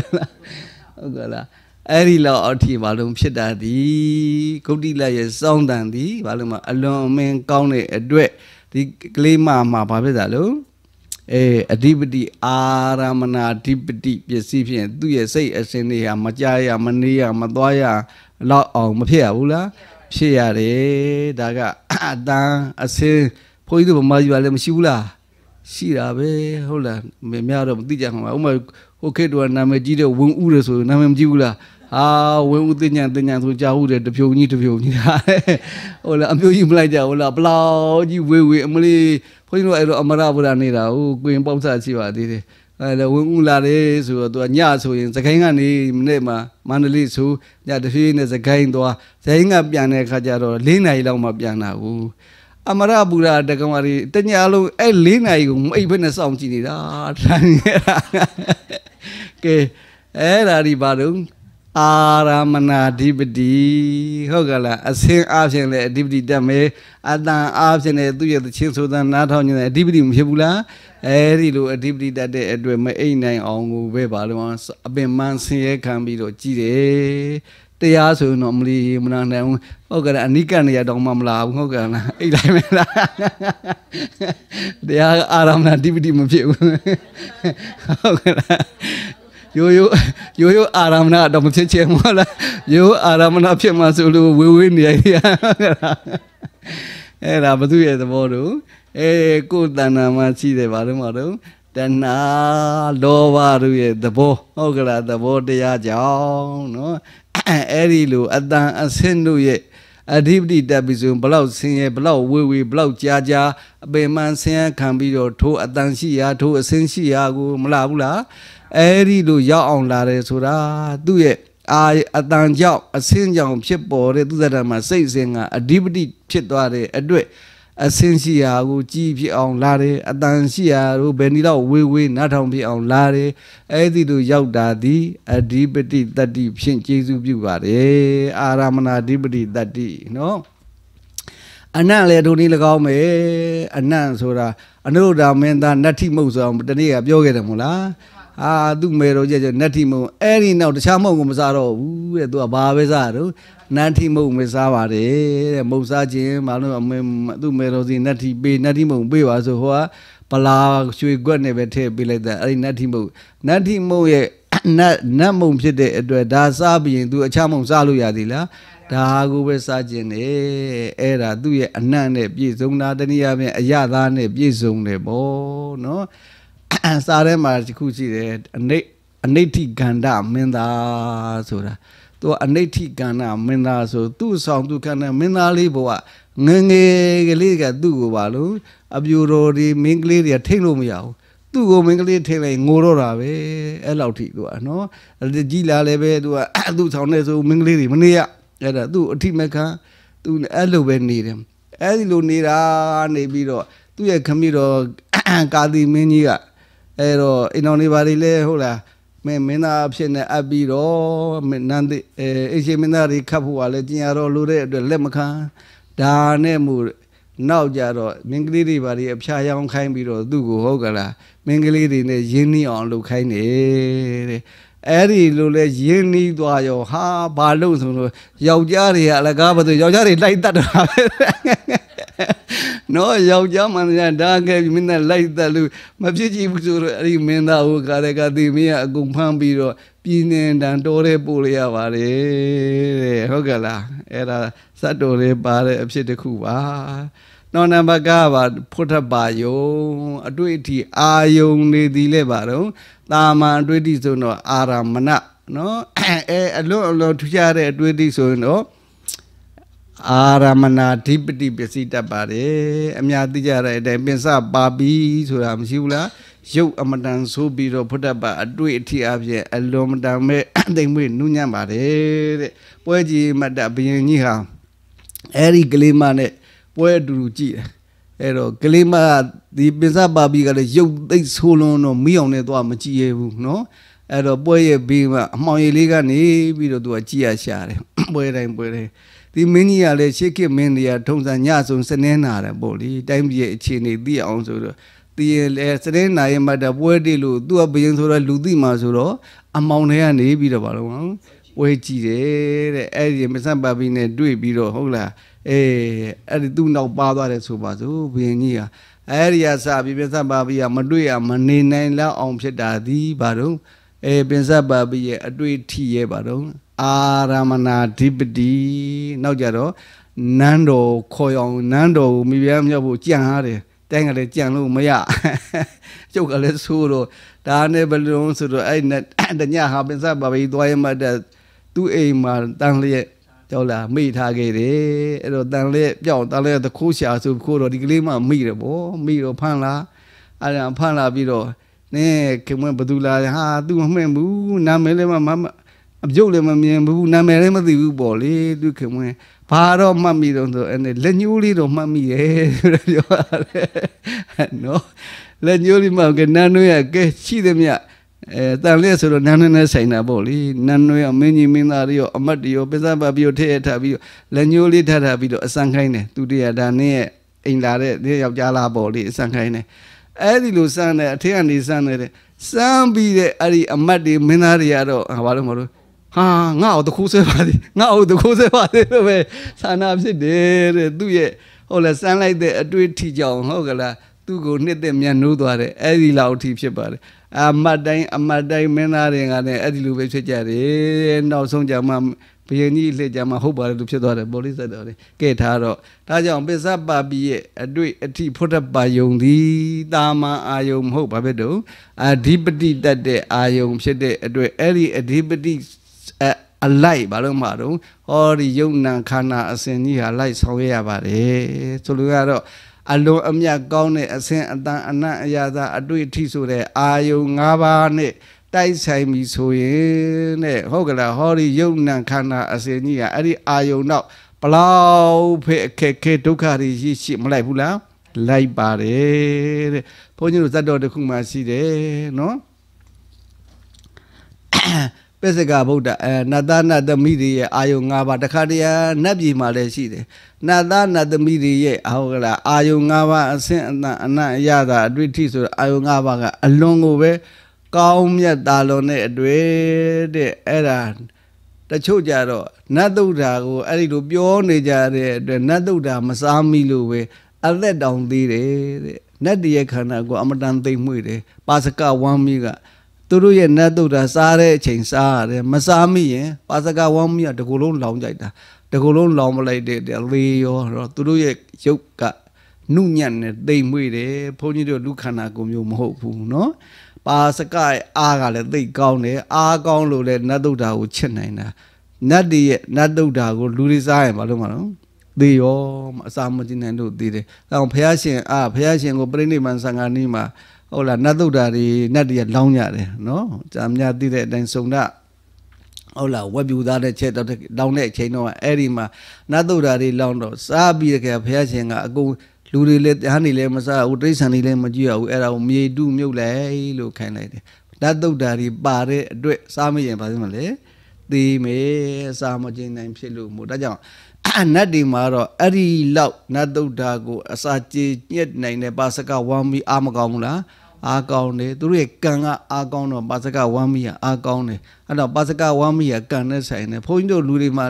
Ogala. Arila oti valum shedadi. Kodila is sound and the valuma alone men count a duet. The glima ma papizalo. A dibity aramana dibity recipient. Do you say as in the Majaya Mania Madoya law of Mapia Ula? Share daga dan ase phoi tu ma ju ale masi bu la shi da beဟုတ်လားမများတော့မသိကြမှာဥမာဟိုခေတ်တော့နာမည်ကြီးတဲ့ဝင်ဦးရဆိုနာမည်မကြီးဘူးလားဟာဝင်ဦးတင်ညာတင်ညာဆိုကြားဦးတယ်တဖြုံကြီးတဖြုံကြီးဟုတ်လားအမျိုးကြီးမလိုက်ကြဟုတ်လားဘလောက်ကြီးဝေဝေအမလေးဘုန်းကြီးတို့အဲ့တော့အမရဗုဒ္ဓနေတာဟိုကိုရင်ပေါက်စားရှိပါသေးတယ်အဲ့ဒါဝင်ဦးလာတယ်ဆိုတော့သူကညဆိုရင်စကိုင်းကနေမနေ့မှာမန္တလေးဆိုညတဖြည်းနဲ့စကိုင်းသွားစကိုင်းကပြန်တဲ့ခါကျတော့၄နာရီလောက်မှပြန်လာဘူးအမရဗုဒ္ဓတက္ကမရီတညလုံးအဲ့၄နာရီကိုအိပ်ဖက်နဲ့စောင့်ကြည့်နေတာတန်းနေတာကဲအဲ့ဒါဒီပါတော့အာရမနာဓိပတိဟုတ်ကလားအစင်းအားဖြင့်လည်းအဓိပတိတက်မယ်အတန်အားဖြင့်လည်းသူ့ရဲ့ချင်းဆိုတဲ့နားထောင်ခြင်းအဓိပတိမဖြစ်ဘူးလားအဲဒီလိုအဓိပတိတက်တဲ့အတွက်မအိမ်နိုင်အောင်ကိုပဲပါလို့အပင်မဆင်းရဲခံပြီးတော့ကြည်တယ်တရားဆိုရင်တော့မလီမနာနိုင်ဘူးဟုတ်ကဲ့အနိကနေရတော့မှမလာဘူးဟုတ်ကဲ့လားအိတ်လိုက်မလားတရားအာရမနာဓိပတိမဖြစ်ဘူးဟုတ်ကဲ့လားရိုးရိုးရိုးရိုးအာရမနာတော့မဖြစ်ချင်ဘူးလားရိုးအာရမနာဖြစ်မှဆိုလို့ဝေဝေးနေရအဲ့ဒါဘသူရဲ့သဘောတို့အဲကိုယ်တဏ္ဍာမှာရှိတယ်ဗါလို့မတော့တဏှာလောဘတို့ရဲ့သဘောဟုတ်ကဲ့လားသဘောတရားကြောင့်နော်အဲ့ဒီလိုအတန်အဆင်းတို့ရဲ့အဓိပတိတက်ပြီးဆိုဘလောက်ဆင်းရဲဘလောက်ဝေဝေဘလောက်ကြာကြာအပင်မှန်ဆင်းရဲခံပြီးတော့ထိုးအတန်ရှိရာထိုးအဆင်းရှိရာကိုမလားဘူးလားအဲ့ဒီလိုရောက်အောင်လာတယ်ဆိုတာသူ့ရဲ့အာအတန်ကြောင့်အဆင်းကြောင့်ဖြစ်ပေါ်တဲ့သူသတ္တမှာစိတ်အစဉ်ကအဓိပတိဖြစ်သွားတဲ့အတွက်အဆင်းရှိရာကိုကြည်ဖြစ်အောင်လာတယ်အတန်ရှိရာကိုဘယ်နည်းတော့ဝေးဝေးနားထောင်ဖြစ်အောင်လာတယ်အဲ့ဒီလိုရောက်တာသည်အဓိပတိတတ္တိဖြင့်ကျေစုပြုပါတယ်အာရမဏအဓိပတိတတ္တိနော်အနံ့လေဒုနည်း၎င်းမယ်အနံ့ဆိုတာအနုဒ္ဒမင်းသားနတ္ထိမုတ်ဆိုအောင်တနေ့ကပြောခဲ့တယ်မို့လားအာသူ့မေတော်ကျကျနတ္ထိမုတ်အဲ့ဒီနောက်တခြားမုတ်ကိုမစားတော့ဘူးတဲ့သူကဘာပဲစားတော့နတ္ထိမုတ်မစားပါတယ်တဲ့မုတ်စားခြင်းမလို့သူ့မေတော်စီနတ္ထိပေးနတ္ထိမုတ်ပေးပါဆိုဟိုကပလာရွှေကွက်နဲ့ပဲထည့်ပေးလိုက်တာအဲ့ဒီနတ္ထိမုတ်နတ္ထိမုတ်ရဲ့နတ်နတ်မုတ်ဖြစ်တဲ့အတွက်ဒါစားပြီးရင်သူအခြားမုတ်စားလို့ရသေးလားဒါကိုပဲစားခြင်းနဲ့အဲ့ဒါသူ့ရဲ့အနံ့နဲ့ပြည့်စုံတာတနည်းအားဖြင့်အရသာနဲ့ပြည့်စုံတယ်ပေါ့နော်စားထဲမှာတစ်ခုရှိတယ်အနိအနိဋ္ဌိကန္ဓမင်းသားဆိုတာသူကအနိဋ္ဌိကန္ဓမင်းသားဆိုသူ့ဆောင်သူကန္ဓမင်းသားလေးဘဝငငယ်ကလေးကသူ့ကိုပါလို့အပြူတော်ဒီမင်းကလေးတွေထိတ်လို့မရဘူးသူ့ကိုမင်းကလေးထိတ်လိုက်ငိုတော့တာပဲအဲ့လောက်ထိသူကနော်ကြီးလာလည်းပဲသူကသူ့ဆောင်နေဆိုမင်းကလေးတွေမနေရအဲ့ဒါသူ့အထိမခံသူအဲ့လိုပဲနေတယ်အဲ့ဒီလိုနေတာနေပြီးတော့သူ့ရဲ့ခမီးတော်ကာသီမင်းကြီးကအဲ့တော့အိမ်တော်နေပါလေလေဟုတ်လားမင်းမင်းသားဖြစ်နေအပ်ပြီးတော့နန်းသိအဲအိရှင်မင်းသားတွေခတ်ဖို့ကလည်းကျင်ရတော့လို့တဲ့အတွက်လက်မခံဒါနဲ့မို့နောက်ကြတော့မင်းကလေးတွေပါလေအဖျားရောင်းခိုင်းပြီးတော့သူ့ကိုဟုတ်ကလားမင်းကလေးတွေနဲ့ရင်းနှီးအောင်လုပ်ခိုင်းနေတဲ့အဲ့ဒီလိုလဲရင်းနှီးသွားရောဟာဘာလို့ဆိုလို့ယောက်ျားတွေကအလကားဘာလို့ယောက်ျားတွေလိုက်တတ်တာပဲ no yow jaman ya da ke min na like that lu ma phit chi bu so ri min da ho ka le ka ti mi a gung phan pi ro pi nin dan to de po le ya ba deဟုတ်ကဲ့လားအဲ့ဒါစတ်တော်လေးပါတဲ့အဖြစ်တစ်ခုပါနောက်နံပါတ်ကပါဖုထပါယုံအတွေ့အထိအာယုံနေသည်လဲပါတော့တာမန်အတွေ့အထိဆိုတော့အာရမဏနော်အဲအလွန်အလွန်ထူးခြားတဲ့အတွေ့အထိဆိုရင်တော့အာရမဏဓိပတိပစ္စည်းတတ်ပါတယ်အများသိကြတဲ့အတိုင်းပင်စပါပြီဆိုတာမရှိဘူးလားရုပ်အမတန်ဆိုးပြီးတော့ဖုထပါအတွေ့အထိအပြင်အလွန်မတန်မဲ့တိမ်မွေ့နူးညံ့ပါတယ်တဲ့ပွဲကြီးမတ်တဘယင်ကြီးဟာအဲ့ဒီကလေးမနဲ့ပွဲအတူတူကြည့်တယ်အဲ့တော့ကလေးမဒီပင်စပါပြီကလည်းရုပ်သိပ်ဆိုးလွန်းတော့မိအောင်နဲ့တော့မကြည့်ရဘူးနော်အဲ့တော့ပွဲရဲ့ဘေးမှာအမှောင်ရည်လေးကနေပြီးတော့သူကကြည့်ရရှာတယ်ပွဲတိုင်းပွဲတိုင်းဒီမင်းကြီးကလည်းရှေ့ခေတ်မင်းတွေကထုံစံညဆုံးစနေနာတယ်ပေါ့လေတိုင်းပြည်ရဲ့အခြေအနေသိအောင်ဆိုတော့ဒီလေစနေနာရဲ့မတ်တပွဲတည်းလို့သူကဘယင်ဆိုတော့လူသိမှာဆိုတော့အမောင်တွေကနေပြီးတော့ဘာလို့ပွဲကြည့်တယ်တဲ့အဲ့ဒီမစပါပြီနဲ့တွေ့ပြီးတော့ဟုတ်လားအေးအဲ့ဒီသူ့နောက်ပါသွားတယ်ဆိုပါစို့ဘယင်ကြီးကအဲ့ဒီကစပြီးမစပါပြီကမတွေ့ရမနေနိုင်လောက်အောင်ဖြစ်တာဒီဘာလို့အဲပင်စပါပြီရဲ့အတွေ့အထိရဲ့ဘာလို့အာရမဏဓိပတိနောက်ကြတော့နန်းတော်ခေါ်အောင်နန်းတော်ကိုမိဖုရားမြောက်ဖို့ကြံရတယ်တိုင်းကလည်းကြံလို့မရကျုပ်ကလည်းဆိုးတော့ဒါနဲ့ဘယ်လိုဆိုတော့အဲ့တညဟာပင်စပါပြီသွားရမှတဲ့သူ့အိမ်မှာတန်လျက်ကြောက်လာမိထားခဲ့တယ်အဲ့တော့တန်လျက်ပြောင်းတန်လျက်တခိုးရှာဆိုခိုးတော့ဒီကလေးမှမိတယ်ဗောမိတော့ဖမ်းလာအဲ့ဒါဖမ်းလာပြီးတော့နဲခင်မဘသူလာဟာသူမမှန်ဘူးနာမည်လည်းမမအပြုတ်လည်းမမြင်ဘူးနာမည်လည်းမသိဘူးပေါ့လေသူခင်မဘာတော့မှတ်မိတော့ဆိုအဲ့လက်ညှိုးလေးတော့မှတ်မိရဲ့ပြောရတယ်နော်လက်ညှိုးလေးမှကနန်းနွေးကဲရှိသမျှအဲတန်လျက်ဆိုတော့နန်းနွေးနဲ့ဆိုင်တာပေါ့လေနန်းနွေးအမင်းကြီးမင်းသားတွေရောအမတ်တွေရောပစ္စပပြီးတော့ထည့်ထားပြီးတော့လက်ညှိုးလေးထပ်ထားပြီးတော့အစမ်းခိုင်းတယ်သူတည်းကဒါနဲ့အိမ်လာတဲ့ဒီယောက်ျားလားပေါ့လေအစမ်းခိုင်းတယ်အဲ့ဒီလိုစမ်းတယ်အထက်ကနေစမ်းတယ်စမ်းပြီးတဲ့အဲ့ဒီအမတ်တွေမင်းသားတွေကတော့ဘာလို့မလို့ဟာငါ့ကိုတခိုးဆွဲပါသေးငါ့ကိုတခိုးဆွဲပါသေးလို့ပဲဆန္ဒဖြစ်တယ်တဲ့သူ့ရဲ့ဟုတ်လားစမ်းလိုက်တဲ့အတွေ့အထိကြောင့်ဟုတ်ကလားသူ့ကိုနှစ်သက်မြန်နိုးသွားတယ်အဲ့ဒီလောက်အထိဖြစ်ပါတယ်အမတ်တိုင်းအမတ်တိုင်းမင်းသားတွေကလည်းအဲ့ဒီလိုပဲဖြစ်ကြတယ်နောက်ဆုံးကြမှာဘယင်ကြီးလက်ကြမှာဟုတ်ပါတယ်လို့ဖြစ်သွားတယ်ပေါ်လိစက်တော်လေကဲထားတော့ဒါကြောင့်ပစ္စပါပိရဲ့အတွေ့အထိဖုဒ္ဓပါယုံသည်တာမန်အာယုံမဟုတ်ဘာဖြစ်တော့အဓိပတိတတ်တဲ့အာယုံဖြစ်တဲ့အတွေ့အဲ့ဒီအဓိပတိအလိုက်ဘာလို့မှာတော့ဟောဒီယုံနာခန္ဓာအစဉ်ကြီးဟာလိုက်ဆောင်ရရပါတယ်ဆိုလိုကတော့အလုံးအမြတ်ကောင်းတဲ့အစဉ်အတန်အနတ်အရာသာအတွေ့အထိဆိုတဲ့အာယုံ၅ပါးနဲ့တိုက်ဆိုင်ပြီဆိုရင်တဲ့ဟုတ်ကလားဟောဒီယုံနာခန္ဓာအစဉ်ကြီးကအဲ့ဒီအာယုံတော့ဘလောက်ဖက်အခက်ခဲဒုက္ခတွေရှိရှိမလိုက်ဘူးလားလိုက်ပါတယ်တဲ့ဘုန်းကြီးတို့ဇတ်တော်တစ်ခုမှရှိတယ်နော်ပစ္စကဗုဒ္ဓအဲနတ်သားနတ်သမီးတွေရဲ့အာယုံ၅ပါးတခါတည်းနတ်ပြည်မှာလည်းရှိတယ်နတ်သားနတ်သမီးတွေရဲ့ဟုတ်ကလားအာယုံ၅ပါးအဆင့်အတန်အနတ်အရသာအတွေ့အထိဆိုအာယုံ၅ပါးကအလွန်ကိုပဲကောင်းမြတ်တာလွန်တဲ့အတွေ့တဲ့အဲ့ဒါတချို့ကြတော့နတ်သုဒ္ဓါကိုအဲ့ဒီလိုပြောနေကြတဲ့အတွက်နတ်သုဒ္ဓါမစားမိလို့ပဲအသက်တောင်သေးတယ်တဲ့နတ်တရဲ့ခန္ဓာကိုအမတန်သိမ့်မွေ့တယ်ပါစကဝမ်းမီကသူတို့ရဲ့နတ်သုဒ္ဓါစားတဲ့အချိန်စားရတယ်မစားမိရင်ပါစကဝမ်းမီကတကူလုံးလောင်ကြိုက်တာတကူလုံးလောင်မလိုက်တဲ့လေရောတော့သူတို့ရဲ့ရုပ်ကနုညံ့နဲ့သိမ့်မွေ့တယ်ဘုန်းကြီးတို့လူခန္ဓာကိုယ်မျိုးမဟုတ်ဘူးနော်ပါစကအားကလည်းသိကောင်းတယ်အားကောင်းလို့လည်းနတ်သုဒ္ဓါကိုချစ်နိုင်တာနတ်တည်းရဲ့နတ်သုဒ္ဓါကိုလူတွေစားရင်ဘာလို့မလဲသေရောအစာမကျင်နိုင်လို့သေတယ်။ဒါကြောင့်ဘုရားရှင်အာဘုရားရှင်ကိုပြိဋိဘံသံဃာနီးမှာဟုတ်လားနတ်သုဒ္ဓါတွေနတ်တည်းလောင်းကြတယ်နော်။ဇာမြသိတဲ့အတိုင်းစုံတာဟုတ်လားဝက်ပြူသားတဲ့ချက်တော့လောင်းတဲ့အချိန်တော့အဲ့ဒီမှာနတ်သုဒ္ဓါတွေလောင်းတော့စားပြီးတဲ့ကဘုရားရှင်ကအကုန်လူတွေလည်းတဟန်းနေလည်းမစားဘူးတိရစ္ဆာန်တွေလည်းမကြည့်ရဘူးအဲ့ဒါကိုမြေတုမြုပ်လိုက်လို့ခိုင်းလိုက်တယ်နတ်သုဒ္ဓါတွေပါတဲ့အတွက်စားမရင်ဘာဖြစ်မလဲသေမေအစာမကျင်နိုင်ဖြစ်လို့မို့ဒါကြောင့်နတ်ဒီမှာတော့အဲ့ဒီလောက်နတ်သုဒ္ဓါကိုအစာကြေညက်နိုင်တဲ့ပါစကဝမ်းမီအာမကောင်းဘူးလားအားကောင်းတယ်သူတို့ရဲ့ကံကအားကောင်းတော့ပါစကဝမ်းမီကအားကောင်းတယ်အဲ့တော့ပါစကဝမ်းမီကကံနဲ့ဆိုင်တယ်ဘုန်းကြီးတို့လူတွေမှာလည်း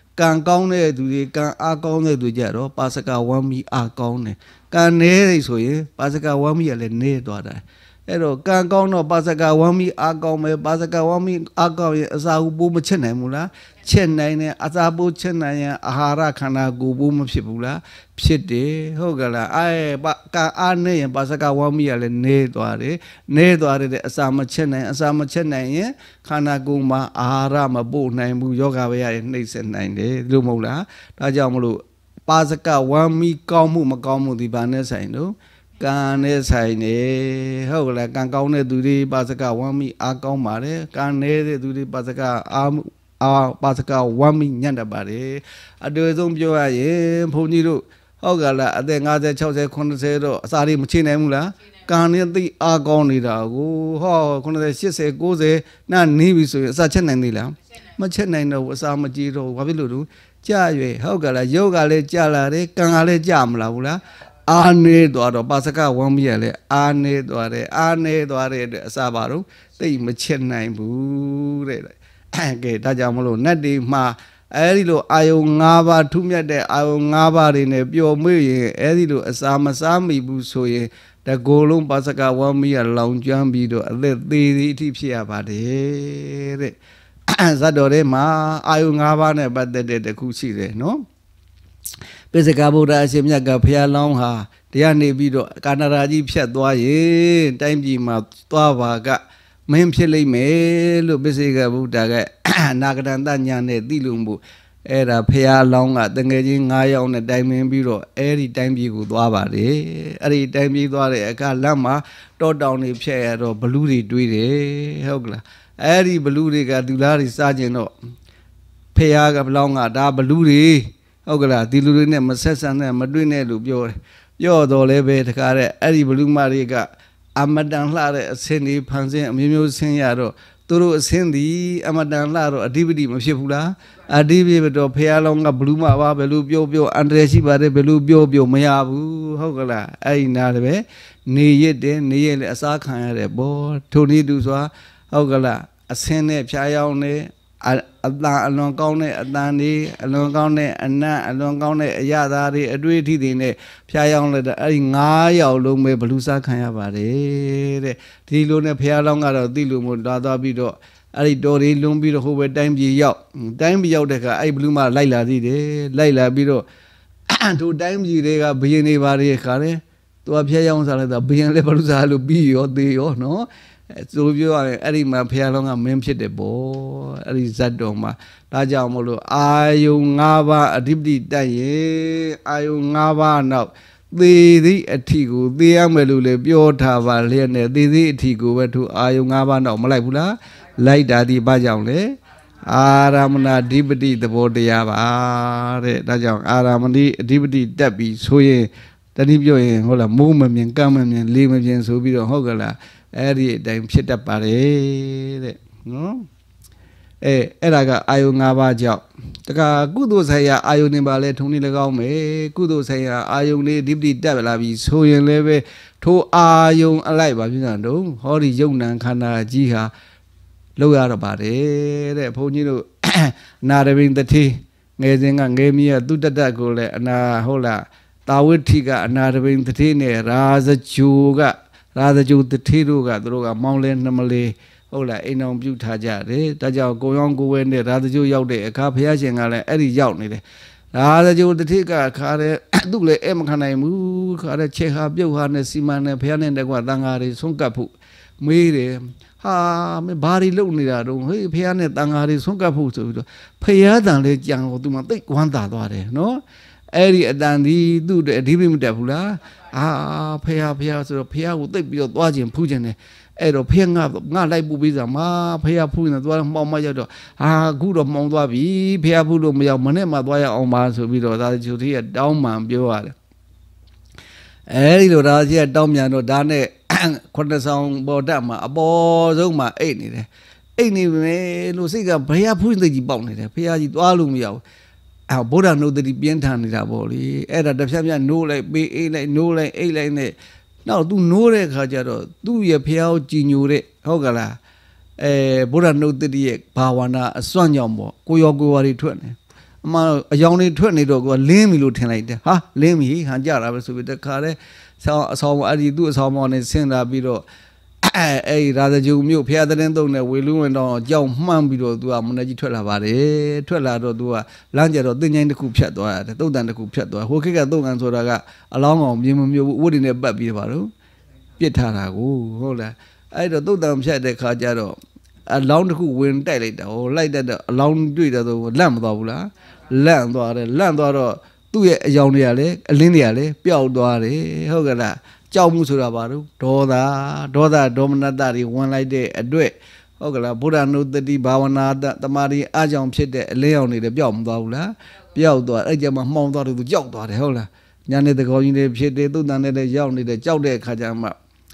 ကန်ကောင်းတဲ့သူတွေကန်အားကောင်းတဲ့သူကြတော့ပါစကဝမ်းမီအားကောင်းတယ်ကန်နေတယ်ဆိုရင်ပါစကဝမ်းမီကလည်းနေသွားတယ်အဲ့တော့ကန်ကောင်းတော့ပါစကဝမ်းမီအားကောင်းမယ်ပါစကဝမ်းမီအားကောင်းရင်အစာဟုပိုးမချက်နိုင်ဘူးလားချက်နိုင်တယ်အစာပိုးချက်နိုင်ရင်အာဟာရခန္ဓာကိုယ်ပိုးမဖြစ်ဘူးလားဖြစ်တယ်ဟုတ်ကလားအဲကန်အားနေရင်ပါစကဝမ်းမီကလည်းနေသွားတယ်နေသွားတဲ့အစာမချက်နိုင်အစာမချက်နိုင်ရင်ခန္ဓာကိုယ်မှာအာဟာရမပို့နိုင်ဘူးယောဂဝေယတွေနှိမ့်ဆက်နိုင်တယ်လို့မဟုတ်လားဒါကြောင့်မလို့ပါစကဝမ်းမီကောင်းမှုမကောင်းမှုဒီဘာနဲ့ဆိုင်တော့ကံနဲ့ဆိုင်နေဟုတ်ကလားကံကောင်းတဲ့သူတွေပါစကဝမ်းမီအားကောင်းပါတယ်ကံနေတဲ့သူတွေပါစကအားအာပါစကဝမ်းမီညံ့တတ်ပါတယ်အတွေ့အကြုံပြောရရင်ဘုန်းကြီးတို့ဟုတ်ကလားအသက်၅၀ ၆၀ ၇၀တော့အစာတွေမချိနိုင်ဘူးလားကံနဲ့သိအားကောင်းနေတာကိုဟော၇၀ ၈၀ ၉၀နားနေပြီဆိုရင်အစာချက်နိုင်သေးလားမချက်နိုင်တော့ဘူးအစာမကြည့်တော့ဘူးဘာဖြစ်လို့လဲကြာရွယ်ဟုတ်ကလားယောဂလည်းကြာလာတယ်ကံကလည်းကြာမလားဘူးလားအာနေသွားတော့ပါစကဝမ်းမီရလဲအာနေသွားတယ်အာနေသွားတဲ့အတွက်အစာပါတော့သိမချက်နိုင်ဘူးတဲ့ကဲဒါကြောင့်မလို့နတ်ဒီမှာအဲဒီလိုအာယုံ၅ပါးထူးမြတ်တဲ့အာယုံ၅ပါးတွေနဲ့ပျော်မွေ့ရင်အဲဒီလိုအစာမစားမိဘူးဆိုရင်တကိုယ်လုံးပါစကဝမ်းမီရလောင်ကျွမ်းပြီးတော့အသက်သေးသေးအထိဖြစ်ရပါတယ်တဲ့ဇတ်တော်ထဲမှာအာယုံ၅ပါးနဲ့ပတ်သက်တဲ့တခုရှိတယ်နော်ပိစကဗုဒ္ဓအရှင်မြတ်ကဘုရားလောင်းဟာတရားနေပြီးတော့ကာနရာကြီးဖြတ်သွားရင်တိုင်းပြည်မှာသွားပါကမင်းဖြစ်လိမ့်မယ်လို့ပိစကဗုဒ္ဓကနာဂတန်တညာနဲ့သိလို့မို့အဲ့ဒါဘုရားလောင်းကတငယ်ချင်း၅ယောက်နဲ့တိုင်ပင်ပြီးတော့အဲ့ဒီတိုင်းပြည်ကိုသွားပါတယ်အဲ့ဒီတိုင်းပြည်သွားတဲ့အခါလမ်းမှာတောတောင်တွေဖြတ်ရတော့ဘလူးတွေတွေးတယ်ဟုတ်ကလားအဲ့ဒီဘလူးတွေကဒူလားတွေစားကျင်တော့ဘုရားကလောင်းကဒါဘလူးတွေဟုတ်ကလားဒီလူတွေနဲ့မဆက်ဆံနဲ့မတွေ့နဲ့လို့ပြောတယ်ပြောတော့လည်းပဲတခါတဲ့အဲ့ဒီဘလူးမတွေကအမတန်လှတဲ့အစင်းတွေဖန်ဆင်းအမျိုးမျိုးဆင်းရတော့သူတို့အစင်းသည်အမတန်လှတော့အဓိပတိမဖြစ်ဘူးလားအဓိပတိတော့ဖះလောင်းကဘလူးမပါဘယ်လိုပြောပြောအန္တရာယ်ရှိပါတယ်ဘယ်လိုပြောပြောမရဘူးဟုတ်ကလားအဲ့ဒီနာလည်းပဲနေရတဲ့နေရလေအစားခံရတယ်ပေါ့ထိုနည်းတူစွာဟုတ်ကလားအစင်းနဲ့ဖះယောင်းနဲ့အတန်အလွန်ကောင်းတဲ့အတန်တွေအလွန်ကောင်းတဲ့အနတ်အလွန်ကောင်းတဲ့အရာသားတွေအတွေ့အထိတွေနဲ့ဖျားယောင်းလိုက်တဲ့အဲ့ဒီ၅ယောက်လုံးပဲဘလူးစားခံရပါတယ်တဲ့ဒီလိုနဲ့ဖျားလောင်းကတော့သိလို့မို့လာသွားပြီးတော့အဲ့ဒီတော်တွေလွန်ပြီးတော့ဟိုဘက်တိုင်းပြည်ရောက်တိုင်းပြည်ရောက်တဲ့အခါအဲ့ဘလူးမလိုက်လာသေးတယ်လိုက်လာပြီးတော့တို့တိုင်းပြည်တွေကဘယင်းနေပါတဲ့ခါတဲ့သူကဖျားယောင်းစားလိုက်တာဘယင်းလည်းဘလူးစားလို့ပြီးရောသေးရောနော်ဆိုပြောရရင်အဲ့ဒီမှာဖះလောင်းကမင်းဖြစ်တယ်ပေါ့အဲ့ဒီဇတ်တော်မှာဒါကြောင့်မလို့အာယုံ၅ပါးအဓိပတိတတ်ရင်အာယုံ၅ပါးနောက်သေသည့်အထီကိုသေရမယ်လို့လည်းပြောထားပါလျက်နဲ့သေသည့်အထီကိုပဲသူအာယုံ၅ပါးနောက်မလိုက်ဘူးလားလိုက်တာဒီဘာကြောင့်လဲအာရမဏအဓိပတိသဘောတရားပါတဲ့ဒါကြောင့်အာရမဏိအဓိပတိတက်ပြီးဆိုရင်တတိပြောရင်ဟုတ်လားမိုးမမြင်ကမ်းမမြင်လေးမမြင်ဆိုပြီးတော့ဟုတ်ကလားအဲ့ဒီအတိုင်းဖြစ်တတ်ပါတယ်တဲ့နော်အဲအဲ့ဒါကအာယုံ၅ပါးကြောင့်တခါကုသိုလ်ဆိုင်ရာအာယုန်နေပါလဲထုံနေ၎င်းမယ်ကုသိုလ်ဆိုင်ရာအာယုန်လေးဒီပတိတက်လာပြီဆိုရင်လည်းပဲထိုအာယုန်အလိုက်ပါပြနေတာတော့ဟောဒီယုံနံခန္ဓာကြီးဟာလောက်ရတော့ပါတယ်တဲ့ဘုန်းကြီးတို့နာရဘိန်တတိငယ်စဉ်ကငယ်မီးကသူတတ္တကိုလည်းအနာဟုတ်လားတာဝိထိကအနာရဘိန်တတိနဲ့ရာဇဂျူကရာဇဂျူတတိတို့ကသူတို့ကမောင်းလဲနှမလေးဟုတ်လားအိမ်အောင်ပြုထားကြတယ်ဒါကြောင့်ကိုရောင်းကိုဝဲနဲ့ရာဇဂျိုရောက်တဲ့အခါဘုရားရှင်ကလည်းအဲ့ဒီရောက်နေတယ်ရာဇဂျိုတတိကခါတဲ့သူ့လည်းအဲ့မခံနိုင်ဘူးခါတဲ့ခြေဟာပြုတ်ဟာနဲ့စီမံနဲ့ဘုရားနဲ့တကွာတန်ဃာတွေဆုံးကပ်ဖို့မေးတယ်ဟာမင်းဘာတွေလုပ်နေတာတော့ဟေးဘုရားနဲ့တန်ဃာတွေဆုံးကပ်ဖို့ဆိုပြီးတော့ဘုရားတန်လေးကြံကိုသူမှသိဝမ်းသာသွားတယ်နော်အဲ့ဒီအတန်ဒီသူ့အတွက်အဓိပ္ပာယ်မတက်ဘူးလားအာဖះဖះဆိုတော့ဖះကိုသိပ်ပြီးတော့သွားခြင်းဖူးခြင်းနဲ့အဲ့တော့ဖះငါငါလိုက်ပူပေးစားမှာဖះဖူးနေသွားမှောင်မရောက်တော့ဟာအခုတော့မှောင်သွားပြီဖះဖူးလို့မရောက်မနဲ့မှသွားရအောင်ပါဆိုပြီးတော့ဒါချိုသေးကတောင်းမှန်ပြောရတယ်အဲ့ဒီလိုဒါကြီးကတောင်းမြန်တော့ဒါနဲ့ခုနှစ်ဆောင်ပေါ်တက်မှာအပေါ်ဆုံးမှာအိတ်နေတယ်အိတ်နေမယ်လို့စိတ်ကဘယ်ဖူးသိကြီးပေါက်နေတယ်ဖះကြီးသွားလို့မရဘူးအဲဗုဒ္ဓနှုတ်တိပြင်းထန်နေတာပေါ့လေအဲ့ဒါတစ်ဖြတ်ဖြတ်နိုးလိုက်ပေးအိတ်လိုက်နိုးလိုက်အိတ်လိုက်နဲ့နောက်သူနိုးတဲ့ခါကျတော့သူ့ရဲ့ဖျားကိုကြည်ညိုတဲ့ဟုတ်ကလားအဲဗုဒ္ဓနှုတ်တိရဲ့ဘာဝနာအစွမ်းကြောင့်ပေါ့ကိုရောကိုဝါတွေထွက်နေ mà dòng này thuận này rồi có lên mình luôn thế này ha lên mình hắn trả ra với số việc khác đấy sao sao mà đi tu sao mà này xem ra bị rồi ấy ra giờ chịu miêu phía trên đâu này về luôn nó giàu mang bị rồi tu à mình chỉ thuận là vậy đấy thuận là rồi tu à làm giờ rồi tự nhiên nó cũng phết rồi tu đàn nó cũng phết rồi hồi cái tu ăn rồi là cái lão ngọc nhưng mà miêu vô đi này bắt bị vào rồi biết thà là côဟုတ်လားအဲ့တော့သုတ်တံဖြတ်တဲ့ခါကျတော့အလောင်းတစ်ခုဝင်တိုက်လိုက်တာဟိုလိုက်တဲ့တော့အလောင်းတွေ့တယ်ဆိုလန့်မသွားဘူးလားလန့်သွားတယ်လန့်သွားတော့သူ့ရဲ့အယောင်တွေကလည်းအလင်းတွေကလည်းပျောက်သွားတယ်ဟုတ်ကဲ့လားကြောက်မှုဆိုတာဘာလို့ဒေါသဒေါသဒေါမနတတွေဝင်လိုက်တဲ့အတွက်ဟုတ်ကဲ့လားဗုဒ္ဓနုတ္တိဘာဝနာတမာရီအကြောင်းဖြစ်တဲ့အလင်းရောင်တွေလည်းပျောက်မသွားဘူးလားပျောက်သွားအဲ့ကြမှာမှောင်သွားတယ်သူကြောက်သွားတယ်ဟုတ်လားညာနေတကောင်းကြီးတွေဖြစ်တယ်သုတ်တန်နဲ့ရောက်နေတဲ့ကြောက်တဲ့အခါကျမှ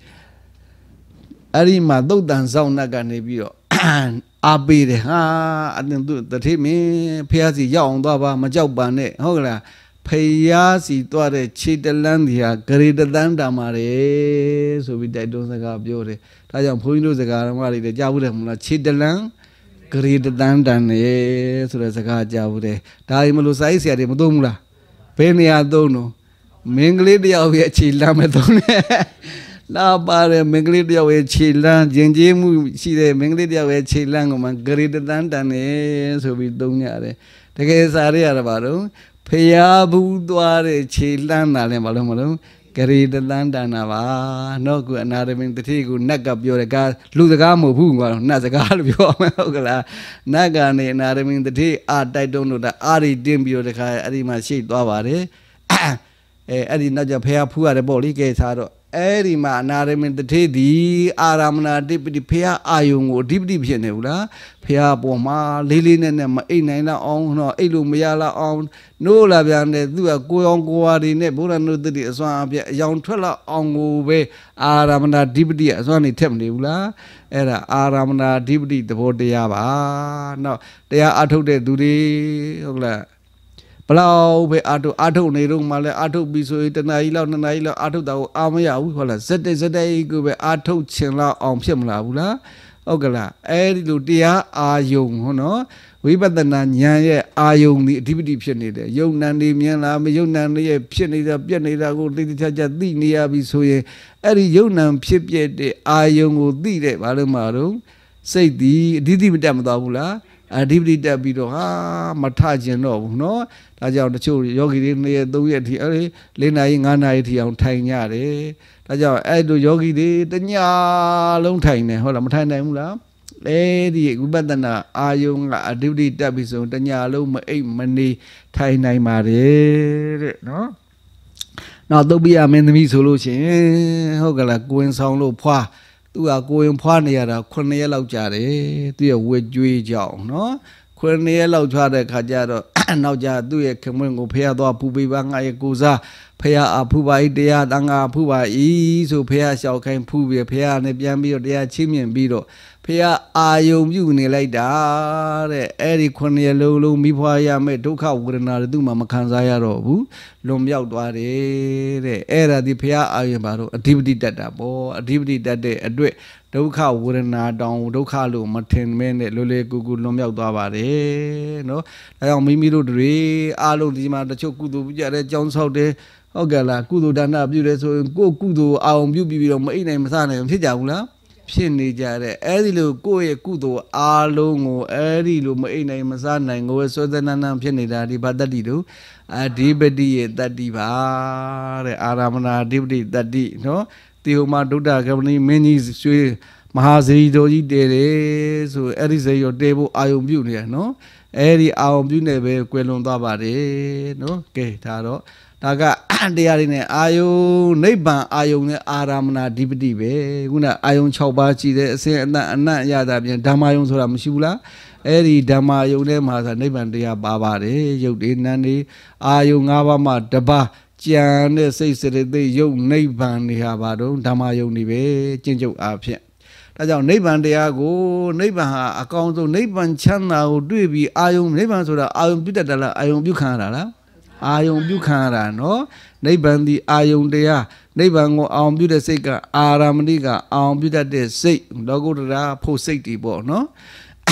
အဲ့ဒီမှာသုတ်တန်ဆောင်နှက်ကနေပြီးတော့အားပေးတယ်ဟာအတင်းသူတတိမင်းဖះစီရောက်အောင်သွားပါမကြောက်ပါနဲ့ဟုတ်ကလားဖះစီသွားတဲ့ခြေတလန်းဒီဟာဂရေတသန်းတာမာတယ်ဆိုပြီးတိုက်တွန်းစကားပြောတယ်ဒါကြောင့်ဘုန်းကြီးတို့စကားတော်မတွေကြားဘူးတယ်မလားခြေတလန်းဂရေတသန်းတန်နေဆိုတဲ့စကားကြားဘူးတယ်ဒါရင်မလို့စာရေးဆရာတွေမသုံးဘူးလားဘယ်နေရာသုံးတော့မင်းကလေးတယောက်ရဲ့ခြေလမ်းမဲ့သုံးတယ်လာပါတယ်မင်္ဂလိတယောက်ရဲ့ခြေလမ်းကျင်ကျေးမှုရှိတဲ့မင်္ဂလိတယောက်ရဲ့ခြေလမ်းကမှဂရေတသန်းတန်နေဆိုပြီးသုံးရတယ်တကယ်စားရရတာပါတော့ဖျားဘူးသွားတဲ့ခြေလမ်းတာလည်းမလို့မလို့ဂရေတသန်းတန်တာပါတော့ခုအနာရမင်းတတိကိုနတ်ကပြောတယ်ကလူစကားမဟုတ်ဘူးကွာနတ်စကားလို့ပြောမယ်ဟုတ်ကလားနတ်ကနေအနာရမင်းတတိအာတိုက်တုံးလို့တာအာရီတင်းပြီးတော့တခါအဲ့ဒီမှာရှိသွားပါတယ်အဲအဲ့ဒီနောက်ကျဖျားဖူးရတယ်ပေါ့လေကဲစားတော့အဲ့ဒီမှာအနာရမင်းတထေးဒီအာရမဏတိပတိဖះအာယုံကိုအဓိပတိဖြစ်နေဘူးလားဖះပေါ်မှာလေးလေးနဲ့နဲ့မအိတ်နိုင်တော့အောင်တော့အိတ်လို့မရတော့အောင်နိုးလာပြန်တယ်သူကကိုအောင်ကိုဝါဒီနဲ့ဘုရားနုတ္တိအစွမ်းအပြည့်အယောင်ထွက်လာအောင်ကိုပဲအာရမဏဓိပတိအစွမ်းနေထက်မနေဘူးလားအဲ့ဒါအာရမဏဓိပတိသဘောတရားပါနော်တရားအထုတ်တဲ့သူတွေဟုတ်လားဘလောက်ပဲအာထုတ်အာထုတ်နေတော့မှလည်းအာထုတ်ပြီးဆိုရင်တနားကြီးလောက်နှစ်နားကြီးလောက်အာထုတ်တာကိုအာမရဘူးဟုတ်လားဇက်တဲ့ဇက်တဲ့ကိုပဲအာထုတ်ချင်လောက်အောင်ဖြစ်မလားဘူးလားဟုတ်ကလားအဲ့ဒီလိုတရားအာယုံဟောနော်ဝိပဿနာဉာဏ်ရဲ့အာယုံဒီအဓိပတိဖြစ်နေတယ်ယုံနံနေမြင်လားမယုံနံရဲ့ဖြစ်နေတာပြက်နေတာကိုတိတိကျကျသိနေရပြီဆိုရင်အဲ့ဒီယုံနံဖြစ်ပြတဲ့အာယုံကိုသိတဲ့ဘာလို့မှာတော့စိတ်ဒီအဓိတိမတက်မသွားဘူးလားအဓိပတိတက်ပြီးတော့ဟာမထကျင်တော့ဘူးနော်ဒါကြောင့်တချို့ယောဂီတွေနှစ်ရက်သုံးရက်အထိအဲလေးနာရီငါးနာရီထိအောင်ထိုင်ကြတယ်ဒါကြောင့်အဲ့လိုယောဂီတွေတညလုံးထိုင်နေဟုတ်လားမထိုင်နိုင်ဘူးလားအဲဒီဝိပဿနာအာယုံကအဓိပတိတက်ပြီးဆိုတညလုံးမအိပ်မနေထိုင်နိုင်ပါတယ်တဲ့နော်နောက်သုတ်ပိယမင်းသမီးဆိုလို့ရှိရင်ဟုတ်ကလားကိုရင်ဆောင်လို့ဖွာသူကကိုရင်ဖွာနေရတာခုနှစ်ရက်လောက်ကြာတယ်သူရဲ့ဝေကြွေးကြောင်နော်ခုနှစ်ရက်လောက်ချွားတဲ့ခါကျတော့နောက်ကြသူ့ရဲ့ခင်မွန်းကိုဖះသွားဖူပေးပါငါရဲ့ကိုစားဖះအဖူပါဤတရားတန်ခါဖူပါဤဆိုဖះလျှောက်ခိုင်းဖူပြီးဖះနဲ့ပြန်ပြီးတော့တရားချင်းမြင်ပြီးတော့ဖះအာယုံပြုနေလိုက်တာတဲ့အဲ့ဒီခုနှစ်ရက်လုံးလုံးမိဖွာရမဲ့ဒုက္ခဝေဒနာတွေသူ့မှာမခံစားရတော့ဘူးလွန်မြောက်သွားတယ်တဲ့အဲ့ဒါဒီဖះအာယုံပါတော့အဓိပတိတတ်တာပေါ့အဓိပတိတတ်တဲ့အတွက်ဒုက္ခဝေဒနာတောင်ဒုက္ခလို့မထင်မဲနဲ့လွယ်လွယ်ကူကူလွန်မြောက်သွားပါတယ်နော်ဒါကြောင့်မိမိတို့တွေအားလုံးဒီမှာတချို့ကုသိုလ်ပြုကြတဲ့ကြောင်းဆောက်တယ်ဟုတ်ကဲ့လားကုသိုလ်ဒါနပြုတယ်ဆိုရင်ကိုယ်ကုသိုလ်အောင်ပြုပြီးပြီးတော့မအိမ်နိုင်မစားနိုင်ဖြစ်ကြဘူးလားဖြစ်နေကြတဲ့အဲ့ဒီလိုကိုယ့်ရဲ့ကုသိုလ်အားလုံးကိုအဲ့ဒီလိုမအိမ်နိုင်မစားနိုင်ကိုယ်ဆွေးသနန်းဖြစ်နေတာဒီဘာတတ္တိတို့အဓိပတိရဲ့တတ္တိပါတဲ့အာရမဏအဓိပတိတတ္တိနော်တေဟမဒုဒ္ဒကမဏိမင်းကြီးရွှေမဟာဇီတော်ကြီးတဲတယ်ဆိုအဲ့ဒီဇေရောတဲဖို့အာယုံပြုနေရနော်အဲ့ဒီအာယုံပြုနေပဲကွယ်လွန်သွားပါတယ်နော်ကဲဒါတော့ဒါကတရားတွေနဲ့အာယုံနိဗ္ဗာန်အာယုံနဲ့အာရမဏဓိပတိပဲခုနအာယုံ၆ပါးရှိတဲ့အစဉ်အနတ်အနတ်ရတာပြန်ဓမ္မယုံဆိုတာမရှိဘူးလားအဲ့ဒီဓမ္မယုံထဲမှာဆိုနိဗ္ဗာန်တရားပါပါတယ်ရုပ်တွေနာမ်တွေအာယုံ၅ပါးမှတပါးကြံတဲ့စိတ်စရသိရုပ်နိဗ္ဗာန်တွေဟာဘာတော့ဓမ္မယုံတွေပဲကျင့်ကြုတ်အားဖြင့်ဒါကြောင့်နိဗ္ဗာန်တရားကိုနိဗ္ဗာန်ဟာအကောင်းဆုံးနိဗ္ဗာန်ချမ်းသာကိုတွေ့ပြီးအာယုံနိဗ္ဗာန်ဆိုတာအာယုံပြုတတ်တယ်လားအာယုံပြုခံရတာလားအာယုံပြုခံရတာနော်နိဗ္ဗာန်ဒီအာယုံတရားနိဗ္ဗာန်ကိုအောင်ပြုတဲ့စိတ်ကအာရမဏိကအောင်ပြုတတ်တဲ့စိတ်လောကုတ္တရာဖို့စိတ်တွေပေါ့နော်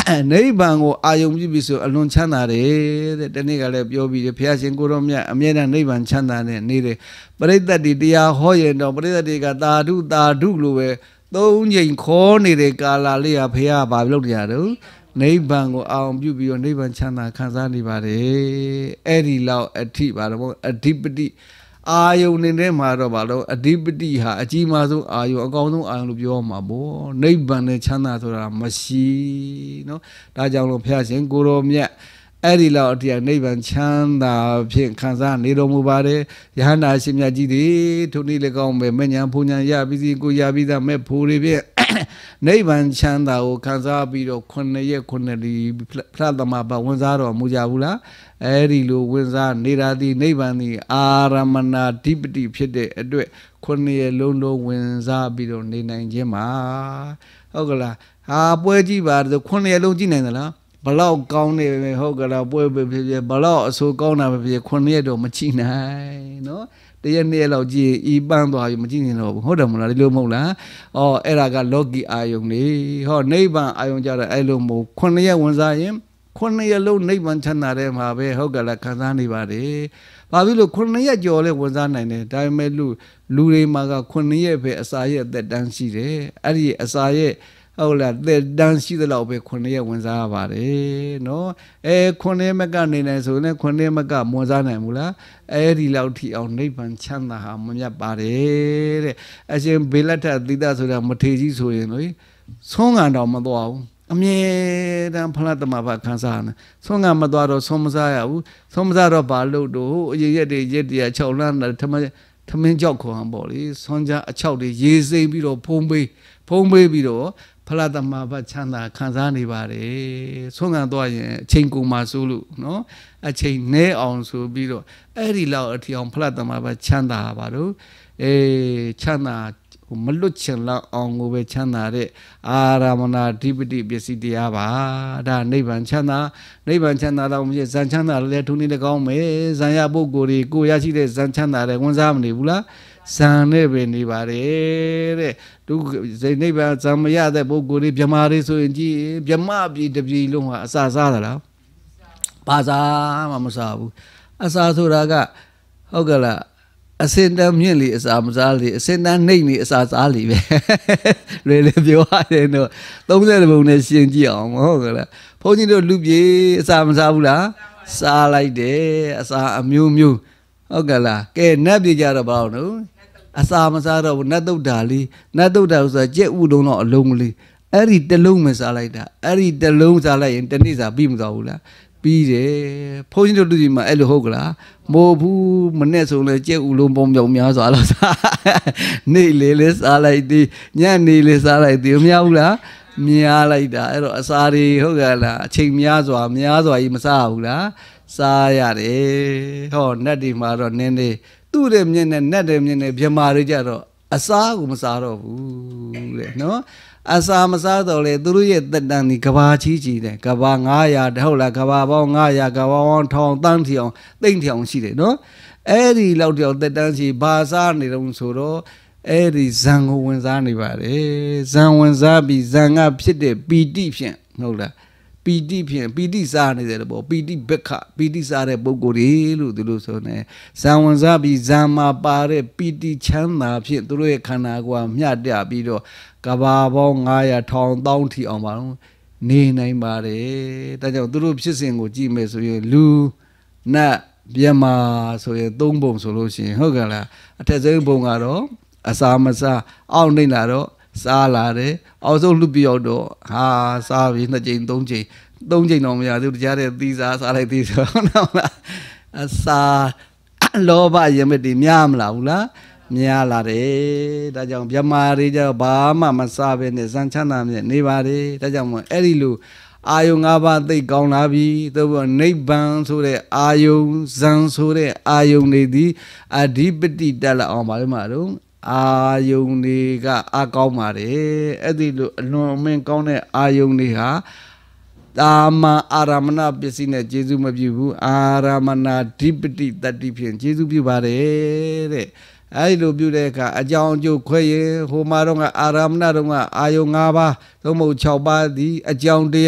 နိဗ္ဗာန်ကိုအာယုံပြုပြီးဆိုအလွန်ချမ်းသာတယ်တဲ့တနေ့ကလည်းပြောပြီးတယ်ဘုရားရှင်ကိုရောမြတ်အမြဲတမ်းနိဗ္ဗာန်ချမ်းသာနေနေတယ်ပရိသတ်တွေတရားဟောရင်တော့ပရိသတ်တွေကသာဓုသာဓုလို့ပဲသုံးချိန်ခေါ်နေတဲ့ကာလလေးဟာဘုရားဘာလုပ်ကြတော့နိဗ္ဗာန်ကိုအာရုံပြုပြီးတော့နိဗ္ဗာန်ချမ်းသာခံစားနေပါတယ်အဲ့ဒီလောက်အထိပါတော့အဓိပတိအာယုန်နေတဲ့မှာတော့ဘာလို့အဓိပတိဟာအကြီးမားဆုံးအာယုန်အကောင်းဆုံးအာယုန်လို့ပြောမှာပေါ့နိဗ္ဗာန်နဲ့ချမ်းသာဆိုတာမရှိနော်ဒါကြောင့်လို့ဘုရားရှင်ကိုရောမြတ်အဲ့ဒီလောက်အထိနိဗ္ဗာန်ချမ်းသာဖြင့်ခံစားနေတော်မူပါတယ်ယဟန္တာရှင်မြတ်ကြီးတွေထိုနည်းလည်းကောင်းပဲမဉ္ဇဉ်ဘုံဉ္ဇဉ်ရပြီးစီကိုရပြီးသားမဲ့ဖို့တွေဖြင့်နိဗ္ဗာန်ချမ်းသာကိုခံစားပြီးတော့ခုနှစ်ရက်ခုနှစ်ဒီဖလားသမဘဝင်စားတော်မူကြဘူးလားအဲ့ဒီလိုဝင်စားနေတာဒီနိဗ္ဗာန်ဒီအာရမဏဓိပတိဖြစ်တဲ့အတွက်ခုနှစ်ရက်လုံးလုံးဝင်စားပြီးတော့နေနိုင်ခြင်းပါဟုတ်ကလားဟာပွဲကြည့်ပါဆိုခုနှစ်ရက်လုံးကြည့်နိုင်သလားဘလောက်ကောင်းနေပဲဟုတ်ကလားပွဲပဲဖြစ်ဖြစ်ဘလောက်အဆိုးကောင်းတာပဲဖြစ်ခုနှစ်ရက်တော့မကြည့်နိုင်နော်တရက်နှစ်ရက်လောက်ကြည့်ဤပန်းသွားပြီမကြည့်နိုင်တော့ဘူးဟုတ်တယ်မလားဒီလိုမဟုတ်လားအော်အဲ့ဒါကလောကီအာယုန်လေဟောနိဗ္ဗာန်အာယုန်ကြတော့အဲ့လိုမဟုတ်ခုနှစ်ရက်ဝင်စားရင်ခုနှစ်ရက်လုံးနိဗ္ဗာန်ချမ်းသာတဲ့မှာပဲဟုတ်ကလားခံစားနေပါတယ်ဘာဖြစ်လို့ခုနှစ်ရက်ကျော်လဲဝင်စားနိုင်တယ်ဒါပေမဲ့လူလူတွေမှာကခုနှစ်ရက်ပဲအစာရက်သက်တမ်းရှိတယ်အဲ့ဒီအစာရက်ဟုတ်လားတဲ့တန်းရှိသလောက်ပဲခုနှစ်ရက်ဝင်စားရပါတယ်နော်အဲခုနှစ်ရက်မကနေနိုင်ဆိုရင်ခုနှစ်ရက်မကမဝင်စားနိုင်ဘူးလားအဲဒီလောက်ထိအောင်နိဗ္ဗာန်ချမ်းသာဟာမမြတ်ပါတယ်တဲ့အရှင်ဘေလတ္ထသီတဆိုတာမထေကြီးဆိုရင်လေဆုံးငံတော်မသွားဘူးအမြဲတမ်းဖလားတမဘခံစားနေဆုံးငံမသွားတော့ဆုံးမစားရဘူးဆုံးမစားတော့ဘာလို့တော့အရေရက်တွေရက်တရ၆လမ်းထမထမင်းကြောက်ခေါ်ဟန်ပေါ့လေဆွမ်းကြအချောက်တွေရေစိမ့်ပြီးတော့ဖုံးပေးဖုံးပေးပြီးတော့ဖလားတမဘချမ်းသာခံစားနေပါတယ်ဆုံးငံသွားရင်အချိန်ကုန်မှဆိုလို့နော်အချိန်နဲအောင်ဆိုပြီးတော့အဲ့ဒီလောက်အထီအောင်ဖလားတမဘချမ်းသာပါတော့အေးချမ်းသာမလွတ်ချင်လောက်အောင်ကိုပဲချမ်းသာတဲ့အာရမဏဓိပတိပစ္စည်းတရားပါဒါနိဗ္ဗာန်ချမ်းသာနိဗ္ဗာန်ချမ်းသာတော့မဖြစ်ဇန်ချမ်းသာလည်းထုံးနေလည်းကောင်းမယ်ဇန်ရပုဂ္ဂိုလ်တွေကိုရရှိတဲ့ဇန်ချမ်းသာလည်းဝန်စားမနေဘူးလားဇန်နဲ့ပဲနေပါတယ်တဲ့သူစိတ်နိဗ္ဗာန်ဇန်မရတဲ့ပုဂ္ဂိုလ်တွေဗြဟ္မာတွေဆိုရင်ကြည်ဗြဟ္မာပြည်တပြည်လုံးဟာအစာစားသလားဘာစားမှမစားဘူးအစာဆိုတာကဟုတ်ကလားအစင်တမ်းမြင့်လေအစာမစားလေအစင်တမ်းနှိမ့်လေအစာစားလေပဲလွယ်လေပြောရတယ်တော့သုံးဆယ်ပုံနဲ့ရှင်းကြည့်အောင်ဟုတ်ကလားဘုန်းကြီးတို့လူပြေအစာမစားဘူးလားစားလိုက်တယ်အစာအမျိုးမျိုးဟုတ်ကလားကဲနတ်ပြေကြတော့ဘာလို့အစာမစားတော့ဘူးနတ်တုတ်တာလေးနတ်တုတ်တာဆိုတာကြက်ဥတုံးတော့အလုံးလေးအဲ့ဒီတစ်လုံးမစားလိုက်တာအဲ့ဒီတစ်လုံးစားလိုက်ရင်တစ်နေ့စာပြီးမသွားဘူးလားပြီးတယ်ဘုန်းကြီးတို့လူကြီးမှာအဲ့လိုဟုတ်ကလားမို့ဘူးမနဲ့ဆိုလဲကြက်ဥလုံးပုံပြောင်များစွာလို့စားနေ့လေလေစားလိုက်သည်ညနေလေစားလိုက်သည်မများဘူးလားများလိုက်တာအဲ့တော့အစာတွေဟုတ်ကလားအချိန်များစွာများစွာကြီးမစားဘူးလားစားရတယ်ဟောနတ်တွေမှာတော့နင်းနေသူ့တဲ့မြင့်နဲ့နတ်တဲ့မြင့်နဲ့မြမာတွေကြတော့အစာကိုမစားတော့ဘူးတဲ့နော်အစာမစားတော့လေသူတို့ရဲ့တက်တန်ဒီကဘာချီးချီတယ်ကဘာငါးရာဟုတ်လားကဘာပေါင်းငါးရာကဘာပေါင်းထောင်တန်းထီအောင်သိမ့်ထီအောင်ရှိတယ်နော်အဲ့ဒီလောက်တောင်တက်တန်းချီဘာစားနေတော့ဆိုတော့အဲ့ဒီဇံကိုဝင်စားနေပါတယ်ဇံဝင်စားပြီးဇံကဖြစ်တဲ့ပီတိဖြင့်ဟုတ်လားပီတိဖြင့်ပီတိစားနေတယ်ပေါ့ပီတိဘက္ခပီတိစားတဲ့ပုဂ္ဂိုလ်တွေလို့သူတို့ဆိုနေဇံဝင်စားပြီးဇံမှာပါတဲ့ပီတိချမ်းသာဖြင့်သူတို့ရဲ့ခန္ဓာကိုယ်ကမျှတပြီးတော့ကဘာပေါင်းငါးရာထောင်တောင်းထီအောင်ပါတော့နေနိုင်ပါတယ်ဒါကြောင့်သူတို့ဖြစ်စဉ်ကိုကြည့်မယ်ဆိုရင်လူနတ်မြမာဆိုရင်သုံးပုံဆိုလို့ရှိရင်ဟုတ်ကဲ့လားအထက်ဆုံးပုံကတော့အစာမစားအောက်နှိမ့်လာတော့စားလာတယ်အောက်ဆုံးလူပြောက်တော့ဟာစားပြီးနှစ်ကြိမ်သုံးကြိမ်သုံးကြိမ်တော့မရသေးဘူးတရားတဲ့သီးစားစားလိုက်သေးဆိုဟုတ်လားအစာလောဘရမတိများမလားဘူးလားများလာတယ်ဒါကြောင့်မြမာတွေကြတော့ဘာမှမစားဘဲနဲ့ဇန်ချမ်းသာမြဲနေပါတယ်ဒါကြောင့်မို့အဲ့ဒီလိုအာယုံ၅ပါးသိကောင်းလာပြီသို့ဘောနိဗ္ဗာန်ဆိုတဲ့အာယုံဇန်ဆိုတဲ့အာယုံတွေဒီအဓိပတိတက်လာအောင်ပါလို့မှာတော့အာယုံတွေကအာကောင်းပါတယ်အဲ့ဒီလိုအလွန်အမင်းကောင်းတဲ့အာယုံတွေဟာတာမန်အာရမဏပစ္စည်းနဲ့ကျေစုမပြုဘူးအာရမဏဓိပတိတတ္တိဖြင့်ကျေစုပြုပါတယ်တဲ့အဲ့လိုပြုတဲ့အခါအကြောင်းအကျိုးခွဲရင်ဟိုမှာတော့ကအာရမဏတော့ကအာယုံ၅ပါးသို့မဟုတ်၆ပါးသည်အကြောင်းတရား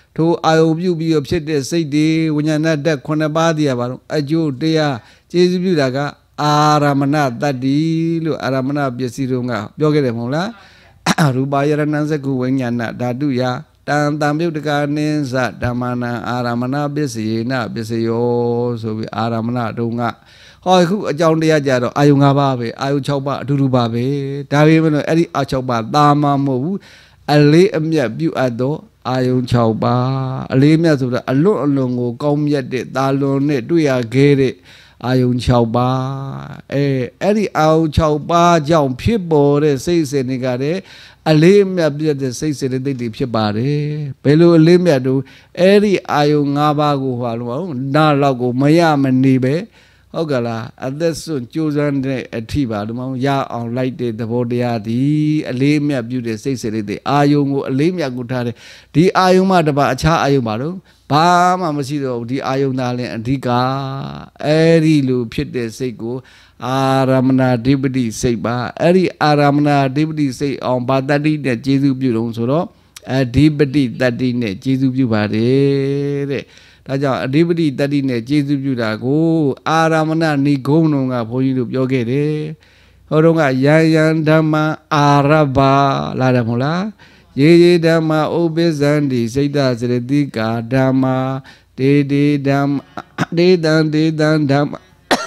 ထိုအာယုံပြုပြီးတော့ဖြစ်တဲ့စိတ်တွေဝိညာဏဓာတ်ခုနှစ်ပါးတည်းပါတော့အကျိုးတရားကျေစုပြုတာကအာရမဏတတ္တိလို့အာရမဏပစ္စည်းတို့ကပြောခဲ့တယ်မဟုတ်လားရူပယရဏစကုဝိညာဏဓာတုယတံတံပြုတ်တကာနိသဓမ္မနာအာရမဏပစ္စယေနပစ္စယောဆိုပြီးအာရမဏတုံကဟောအခုအကြောင်းတရားကြတော့အာယုံ၅ပါးပဲအာယုံ၆ပါးအတူတူပါပဲဒါပေမဲ့အဲ့ဒီအာ၆ပါးသာမမဟုတ်ဘူးအလေးအမြတ်ပြုအပ်တော့အာယုံ၆ပါးအလေးအမြတ်ဆိုတာအလွတ်အလွန်ကိုကောင်းမြတ်တဲ့သာလွန်နဲ့တွေ့ရခဲ့တဲ့အာယုံ၆ပါးအဲအဲ့ဒီအာယုံ၆ပါးကြောင့်ဖြစ်ပေါ်တဲ့စိတ်စေတွေကတဲ့အလေးအမြတ်ပြည့်တဲ့စိတ်စေတဲ့သိတွေဖြစ်ပါတယ်ဘယ်လိုအလေးအမြတ်တို့အဲ့ဒီအာယုံ၅ပါးကိုဟောလို့နားလောက်ကိုမရမနေပဲဟုတ်ကလားအသက်စွန့်ကြိုးစားတဲ့အထိပါလို့မဟုတ်ရအောင်လိုက်တဲ့သဘောတရားဒီအလေးအမြတ်ပြုတဲ့စိတ်စေတဲ့သိအာယုံကိုအလေးအမြတ်ကိုထားတယ်ဒီအာယုံမှတပါအခြားအာယုံပါတော့ဘာမှမရှိတော့ဘူးဒီအာယုံသားလည်းအဓိကအဲ့ဒီလိုဖြစ်တဲ့စိတ်ကိုအာရမဏဓိပတိစိတ်ပါအဲ့ဒီအာရမဏဓိပတိစိတ်အောင်ဘာတတိနဲ့ကျေစုပြုတော့ဆိုတော့အဓိပတိတတိနဲ့ကျေစုပြုပါတယ်တဲ့ဒါကြောင့်အဓိပတိတတိနဲ့ကျေစုပြုတာကိုအာရမဏနိဂုံးတော်ကဘုန်းကြီးတို့ပြောခဲ့တယ်ဟောတော့ကယံယံဓမ္မအာရဘလာတယ်မဟုတ်လားယေယေဓမ္မဥပ္ပဇံတိစိတ်တစရတိကာဓမ္မဒေဒေဓမ္မဒေတံဒေတံဓမ္မ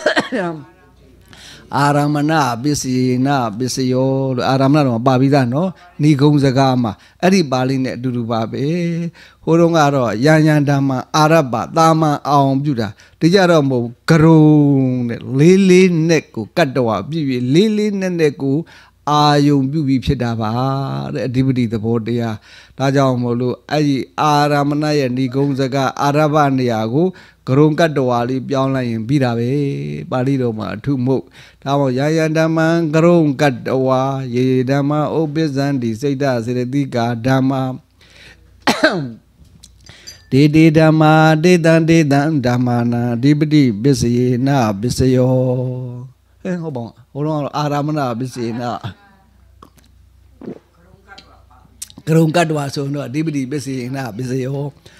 အာရမဏပစ္စယေနပစ္စယောလို့အာရမဏတော့ပါပြီးသားနော်ဏိဂုံးစကားမှာအဲ့ဒီပါဠိနဲ့အတူတူပါပဲဟိုတုန်းကတော့ယံယံဓမ္မအာရဘတာမန်အောင်ပြုတာဒီကြတော့မဟုတ်ဂရုံတဲ့လေးလေးနဲ့ကိုကတ်တော်ပြည့်ပြည့်လေးလေးနဲ့နဲ့ကိုအာယုံပြုပြီးဖြစ်တာပါတဲ့အဓိပတိသဘောတရားဒါကြောင့်မို့လို့အဲ့ဒီအာရမဏရဲ့ဏိဂုံးစကားအာရဘနေရာကိုဂရုံကတ္တဝါလေးပြောင်းလိုက်ရင်ပြီးတာပဲပါဠိတော်မှာအထုမဟုတ်ဒါမို့ယာယဓမ္မံဂရုံကတ္တဝါယေဓမ္မဥပ္ပဇံတိစိတ်တစေတတိကာဓမ္မဒေဒေဓမ္မာဒေတံဒေတံဓမ္မာနာအဓိပတိပစ္စယေနပစ္စယောဟဲ့ဟုတ်ပါဘုရားအာရမဏပစ္စယေနဂရုံကတ္တဝါဆိုတော့အဓိပတိပစ္စယေနပစ္စယော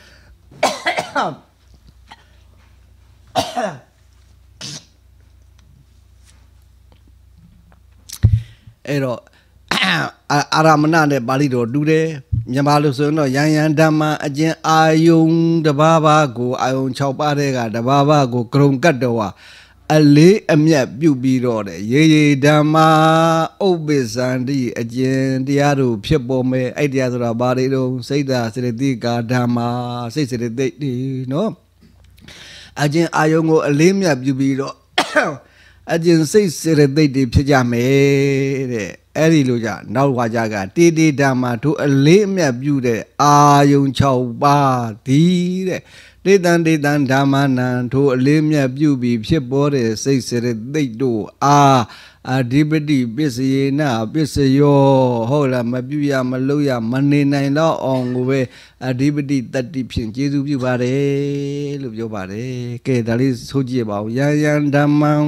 အဲ့တော့အာရမဏနဲ့ပါဠိတော်တူတယ်မြန်မာလိုဆိုရင်တော့ယံယံဓမ္မအကျဉ်အာယုံတဘာဘာကိုအာယုံ၆ပါးတဲ့ကတဘာဘာကိုဂရုံကတ္တဝါအလေးအမြတ်ပြုပြီးတော့တဲ့ရေရေဓမ္မဥပ္ပဇံတိအကျဉ်တရားတို့ဖြစ်ပေါ်မယ်အဲ့တရားဆိုတာဘာတွေတော့စိတ်ဓာစေတသိကာဓမ္မစိတ်စေတသိတွေနော်အကျဉ်အာယုံကိုအလေးမြတ်ပြုပြီးတော့အကျဉ်စိတ်စေတသိက်တွေဖြစ်ကြမယ်တဲ့အဲ့ဒီလိုကြနောက်ဝါကြကတေတေဓမ္မတို့အလေးအမြတ်ပြုတဲ့အာယုံ၆ပါးဒီတဲ့ဒေတံဒေတံဓမ္မနံတို့အလေးမြတ်ပြုပြီးဖြစ်ပေါ်တဲ့စိတ်စေတသိက်တို့အာအဓိပတိပစ္စယေနပစ္စယောဟုတ်လားမပြုရမလုပ်ရမနေနိုင်တော့အောင်ကိုပဲအဓိပတိတတ္တိဖြင့်ကျေစုပြုပါတယ်လို့ပြောပါတယ်ကဲဒါလေးဆိုကြည့်ပါဦးယံယံဓမ္မံ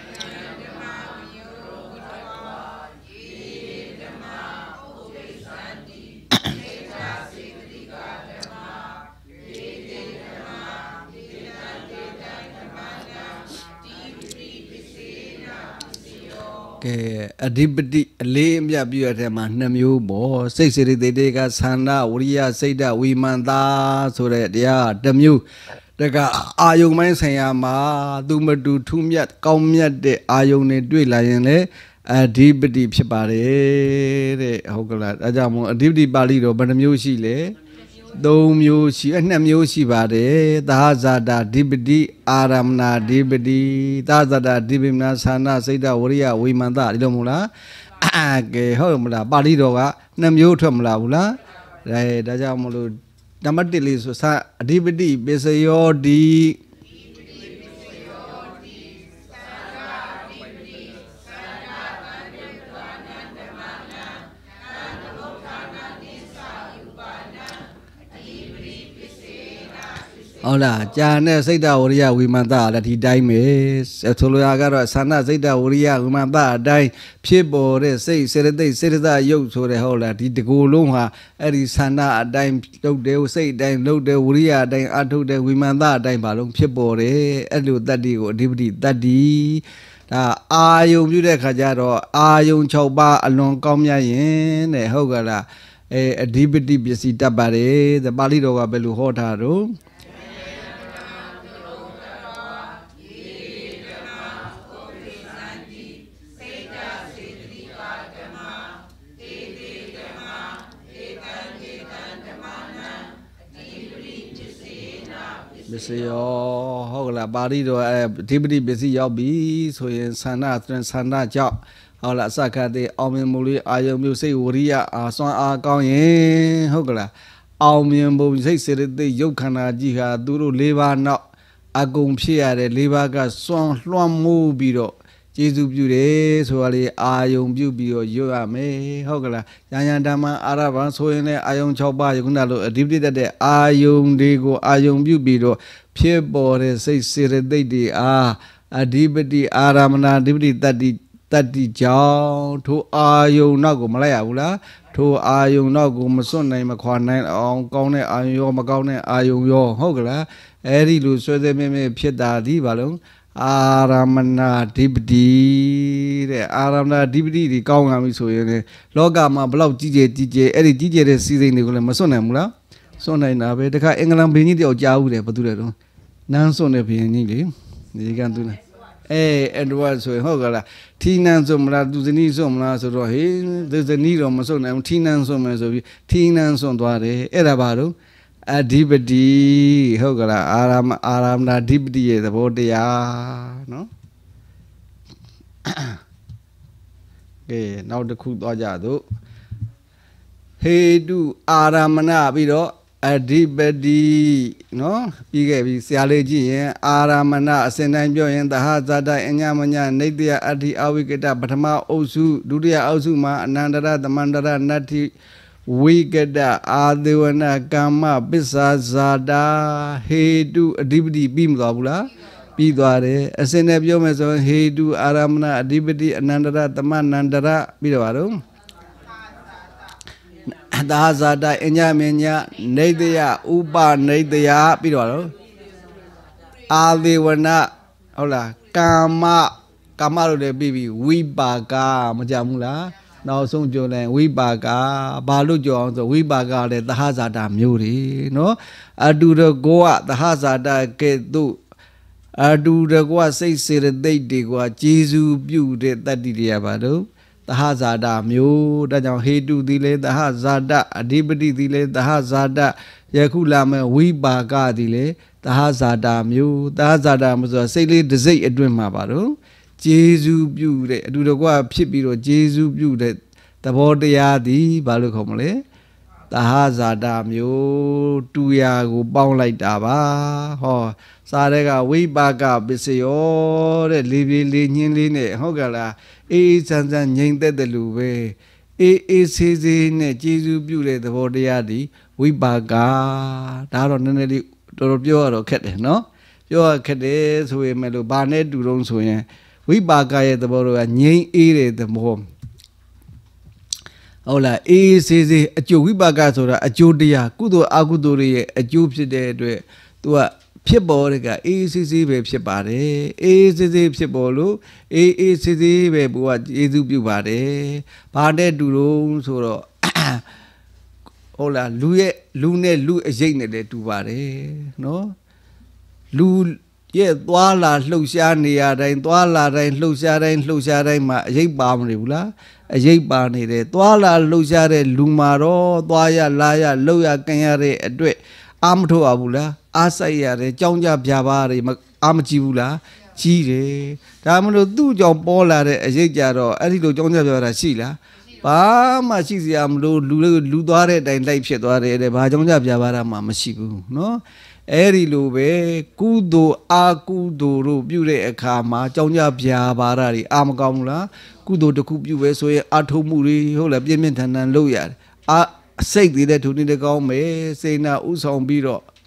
ကဲအဓိပတိအလေးအမြတ်ပြုရတဲ့မှာနှစ်မျိုးပေါ့စိတ်စေတသိက်တွေကသန္တာဝရိယစိတ်ဓာဝိမာန်တာဆိုတဲ့တရားတစ်မျိုးတကအာယုံပိုင်းဆိုင်ရာမှာသူမတူထူးမြတ်ကောင်းမြတ်တဲ့အာယုံတွေတွေ့လာရင်လေအဓိပတိဖြစ်ပါတယ်တဲ့ဟုတ်ကလားအဲကြောင့်မို့အဓိပတိပါဠိတော်ဘယ်နှမျိုးရှိလဲသုံးမျိုးရှိအနှစ်မျိုးရှိပါတယ်သာဇာတာဓိပတိအာရမဏဓိပတိသာဇာတာဓိပတိနာသန္တာစိတ်ဓာဝရိယဝိမာန်တာဒီလိုမဟုတ်လားအာကဲဟုတ်မလားပါဠိတော်ကနှစ်မျိုးထွက်မလားဘူးလားဒါဒါကြောင့်မလို့နံပါတ်တစ်လေးဆိုစာအဓိပတိပစ္စယောတိဩဟုတ်လားဂျာနဲ့စိတ်တဝရိယဝိမာန်တလည်းဒီတိုင်းပဲဆိုလိုရကတော့သန္တာစိတ်တဝရိယဝိမာန်တအတိုင်းဖြစ်ပေါ်တဲ့စိတ်စေတသိက်စေတသရုပ်ဆိုတဲ့ဟုတ်လားဒီတကူလုံးဟာအဲ့ဒီသန္တာအတိုင်းလုပ်တယ်စိတ်အတိုင်းလုပ်တယ်ဝရိယအတိုင်းအထုတ်တယ်ဝိမာန်တအတိုင်းဘာလုံးဖြစ်ပေါ်တယ်အဲ့လိုတတ္တိကိုအဓိပတိတတ္တိဒါအာယုံပြုတဲ့ခါကျတော့အာယုံ၆ပါးအလွန်ကောင်းမြတ်ရင်တဲ့ဟုတ်ကလားအဲအဓိပတိပစ္စည်းတတ်ပါတယ်တဲ့ပါဠိတော်ကဘယ်လိုဟောထားတော့ပစ္စည်းရောဟုတ်လားပါဠိတော်အဲအဓိပတိပစ္စည်းရောက်ပြီဆိုရင်သန္တာသန္တာကြောင့်ဟုတ်လားအစခတ်တဲ့အောင်မြင်မှုလေးအာယုံမျိုးစိတ်ဝရိယအာစွမ်းအားကောင်းရင်ဟုတ်ကလားအောင်မြင်ပုံစိတ်စေတသိက်ရုပ်ခန္ဓာကြီးဟာသူတို့၄ပါးနောက်အကုန်ဖြစ်ရတဲ့၄ပါးကစွမ်းလွှမ်းမိုးပြီးတော့ကျေစုပြုတယ်ဆိုတာလေအာယုံပြုပြီးတော့ရွတ်ရမယ်ဟုတ်ကလားဉာဏ်ဉာဏ်ဓမ္မအာရဘာဆိုရင်လည်းအာယုံ၆ပါးယခုနလိုအဓိပတိတတ်တဲ့အာယုံတွေကိုအာယုံပြုပြီးတော့ဖြစ်ပေါ်တဲ့စိတ်စေတသိက်တွေအားအဓိပတိအာရမဏအဓိပတိတတ္တိတတ္တိကြောင့်ထိုအာယုံနောက်ကိုမလိုက်ရဘူးလားထိုအာယုံနောက်ကိုမစွန့်နိုင်မခွာနိုင်အောင်ကောင်းတဲ့အာယုံရောမကောင်းတဲ့အာယုံရောဟုတ်ကလားအဲ့ဒီလိုဆွဲဆွဲမြဲမြဲဖြစ်တာဒီဘာလို့အာရမဏဓိပတိတဲ့အာရမဏဓိပတိဒီကောင်းရပြီဆိုရင်လေလောကမှာဘလောက်ကြီးကျယ်ကြီးကျယ်အဲ့ဒီကြီးကျယ်တဲ့စီစိန်တွေကိုလည်းမစွန့်နိုင်ဘူးလားစွန့်နိုင်တာပဲတခါအင်္ဂလန်ဘင်းကြီးတယောက်ကြားဦးတယ်ဘာတူလဲတော့နန်းစွန့်တဲ့ဘင်းကြီးလေဒီကံသူလားအဲအဲ့တော့ဆိုရင်ဟုတ်ကလားထီနန်းစွန့်မလားသူဇနီးစွန့်မလားဆိုတော့ဟေးသူဇနီးတော့မစွန့်နိုင်ဘူးထီနန်းစွန့်မယ်ဆိုပြီးထီနန်းစွန့်သွားတယ်အဲ့ဒါဘာလို့အဓိပတိဟုတ်ကလားအာရမအာရမဏအဓိပတိရဲ့သဘောတရားနော်ကဲနောက်တစ်ခုသွားကြသို့ဟေတုအာရမဏပြီးတော့အဓိပတိနော်ပြီးခဲ့ပြီဆရာလေးကြည့်ရင်အာရမဏအစဉ်တိုင်းပြောရင်သဟဇာတအညမညနေတ္တယအဋ္ဌိအဝိကတပထမအုပ်စုဒုတိယအုပ်စုမှာအနန္တရသမန္တရနတ္ထိဝိကတအာဒေဝနာကာမပစ္စာဇာတာဟေတုအဓိပတိပြီးမသွားဘူးလားပြီးသွားတယ်အစဉ်နဲ့ပြောမယ်ဆိုရင်ဟေတုအာရမဏအဓိပတိအနန္တရသမနန္တရပြီးတော့ပါတော့သာဇာတအညမညနေတယဥပနေတယပြီးတော့တော့အာဒေဝနာဟုတ်လားကာမကာမလို့လည်းပြီးပြီဝိပါကမကြဘူးလားနောက်ဆုံးပြောလိုက်ဝိပါကဘာလို့ကြောအောင်ဆိုဝိပါကလည်းသဟဇာတမျိုးတွေနော်အတူတကောကသဟဇာတကဲ့သို့အတူတကောစိတ်စေတသိက်တွေကကျေစုပြုတဲ့တတ္တိတွေကဘာလို့သဟဇာတမျိုးဒါကြောင့်ဟေတုသည်လေသဟဇာတအဓိပတိသည်လေသဟဇာတယခုလာမဲ့ဝိပါကသည်လေသဟဇာတမျိုးသဟဇာတမျိုးဆိုစိတ်လေးတစ်စိတ်အတွင်းမှာပါတော့ကျေစုပြုတဲ့အတူတကွဖြစ်ပြီးတော့ကျေစုပြုတဲ့သဘောတရားသည်ဘာလို့ခေါ်မလဲသဟဇာတမျိုးတူရာကိုပေါင်းလိုက်တာပါဟောစားတဲ့ကဝိပါကပစ္စယောတဲ့လေးပြေးလေးညင်းလေးနဲ့ဟုတ်ကလားအေးအေးဆန်းဆန်းငြိမ်သက်တယ်လို့ပဲအေးအေးဆေးဆေးနဲ့ကျေစုပြုတဲ့သဘောတရားသည်ဝိပါကဒါတော့နည်းနည်းလေးတော်တော်ပြောရတော့ခက်တယ်နော်ပြောရခက်တယ်ဆိုရင်မဲ့လို့ဘာနဲ့တူတော့ဆိုရင်ဝိပါကရဲ့သဘောတော့ငြိမ်အေးတဲ့သဘောဟုတ်လားအေးစေးစေးအကျိုးဝိပါကဆိုတာအကျိုးတရားကုသိုလ်အကုသိုလ်တွေရဲ့အကျိုးဖြစ်တဲ့အတွက်သူကဖြစ်ပေါ်တဲ့ကအေးစေးစေးပဲဖြစ်ပါတယ်အေးစေးစေးဖြစ်ပေါ်လို့အေးအေးစေးစေးပဲဘုရားကျေးဇူးပြုပါတယ်ဘာနဲ့တူတော့ဆိုတော့ဟုတ်လားလူရဲ့လူနဲ့လူအရေးနဲ့လည်းတူပါတယ်နော်လူရဲ့သွားလာလှုပ်ရှားနေရတိုင်းသွားလာတိုင်းလှုပ်ရှားတိုင်းလှုပ်ရှားတိုင်းမှာအရေးပါမနေဘူးလားအရေးပါနေတယ်သွားလာလှုပ်ရှားတဲ့လူမှာတော့သွားရလာရလှုပ်ရကန်ရတဲ့အတွက်အာမထုတ်ရဘူးလားအားဆိုင်ရတယ်ကြောင်းကြပြပါတွေအာမကြည့်ဘူးလားကြီးတယ်ဒါမှမဟုတ်သူ့ကြောင့်ပေါ်လာတဲ့အရေးကြတော့အဲ့ဒီလိုကြောင်းကြပြတာရှိလားဘာမှရှိစရာမလိုလူလူသွားတဲ့အတိုင်းလိုက်ဖြစ်သွားတယ်တဲ့ဘာကြောင့်ကြပြပါတာမှမရှိဘူးနော်အဲ့ဒီလိုပဲကုသိုလ်အာကုသိုလ်တို့ပြုတဲ့အခါမှာကြောင်းကြပြပါတာတွေအာမကောင်းဘူးလားကုသိုလ်တစ်ခုပြုပဲဆိုရင်အာထုံမှုတွေဟုတ်လားပြင်းပြင်းထန်ထန်လုပ်ရတယ်အာစိတ်သေးတဲ့ဒုတိယကောင်းမယ်စိတ်နာဥဆောင်ပြီးတော့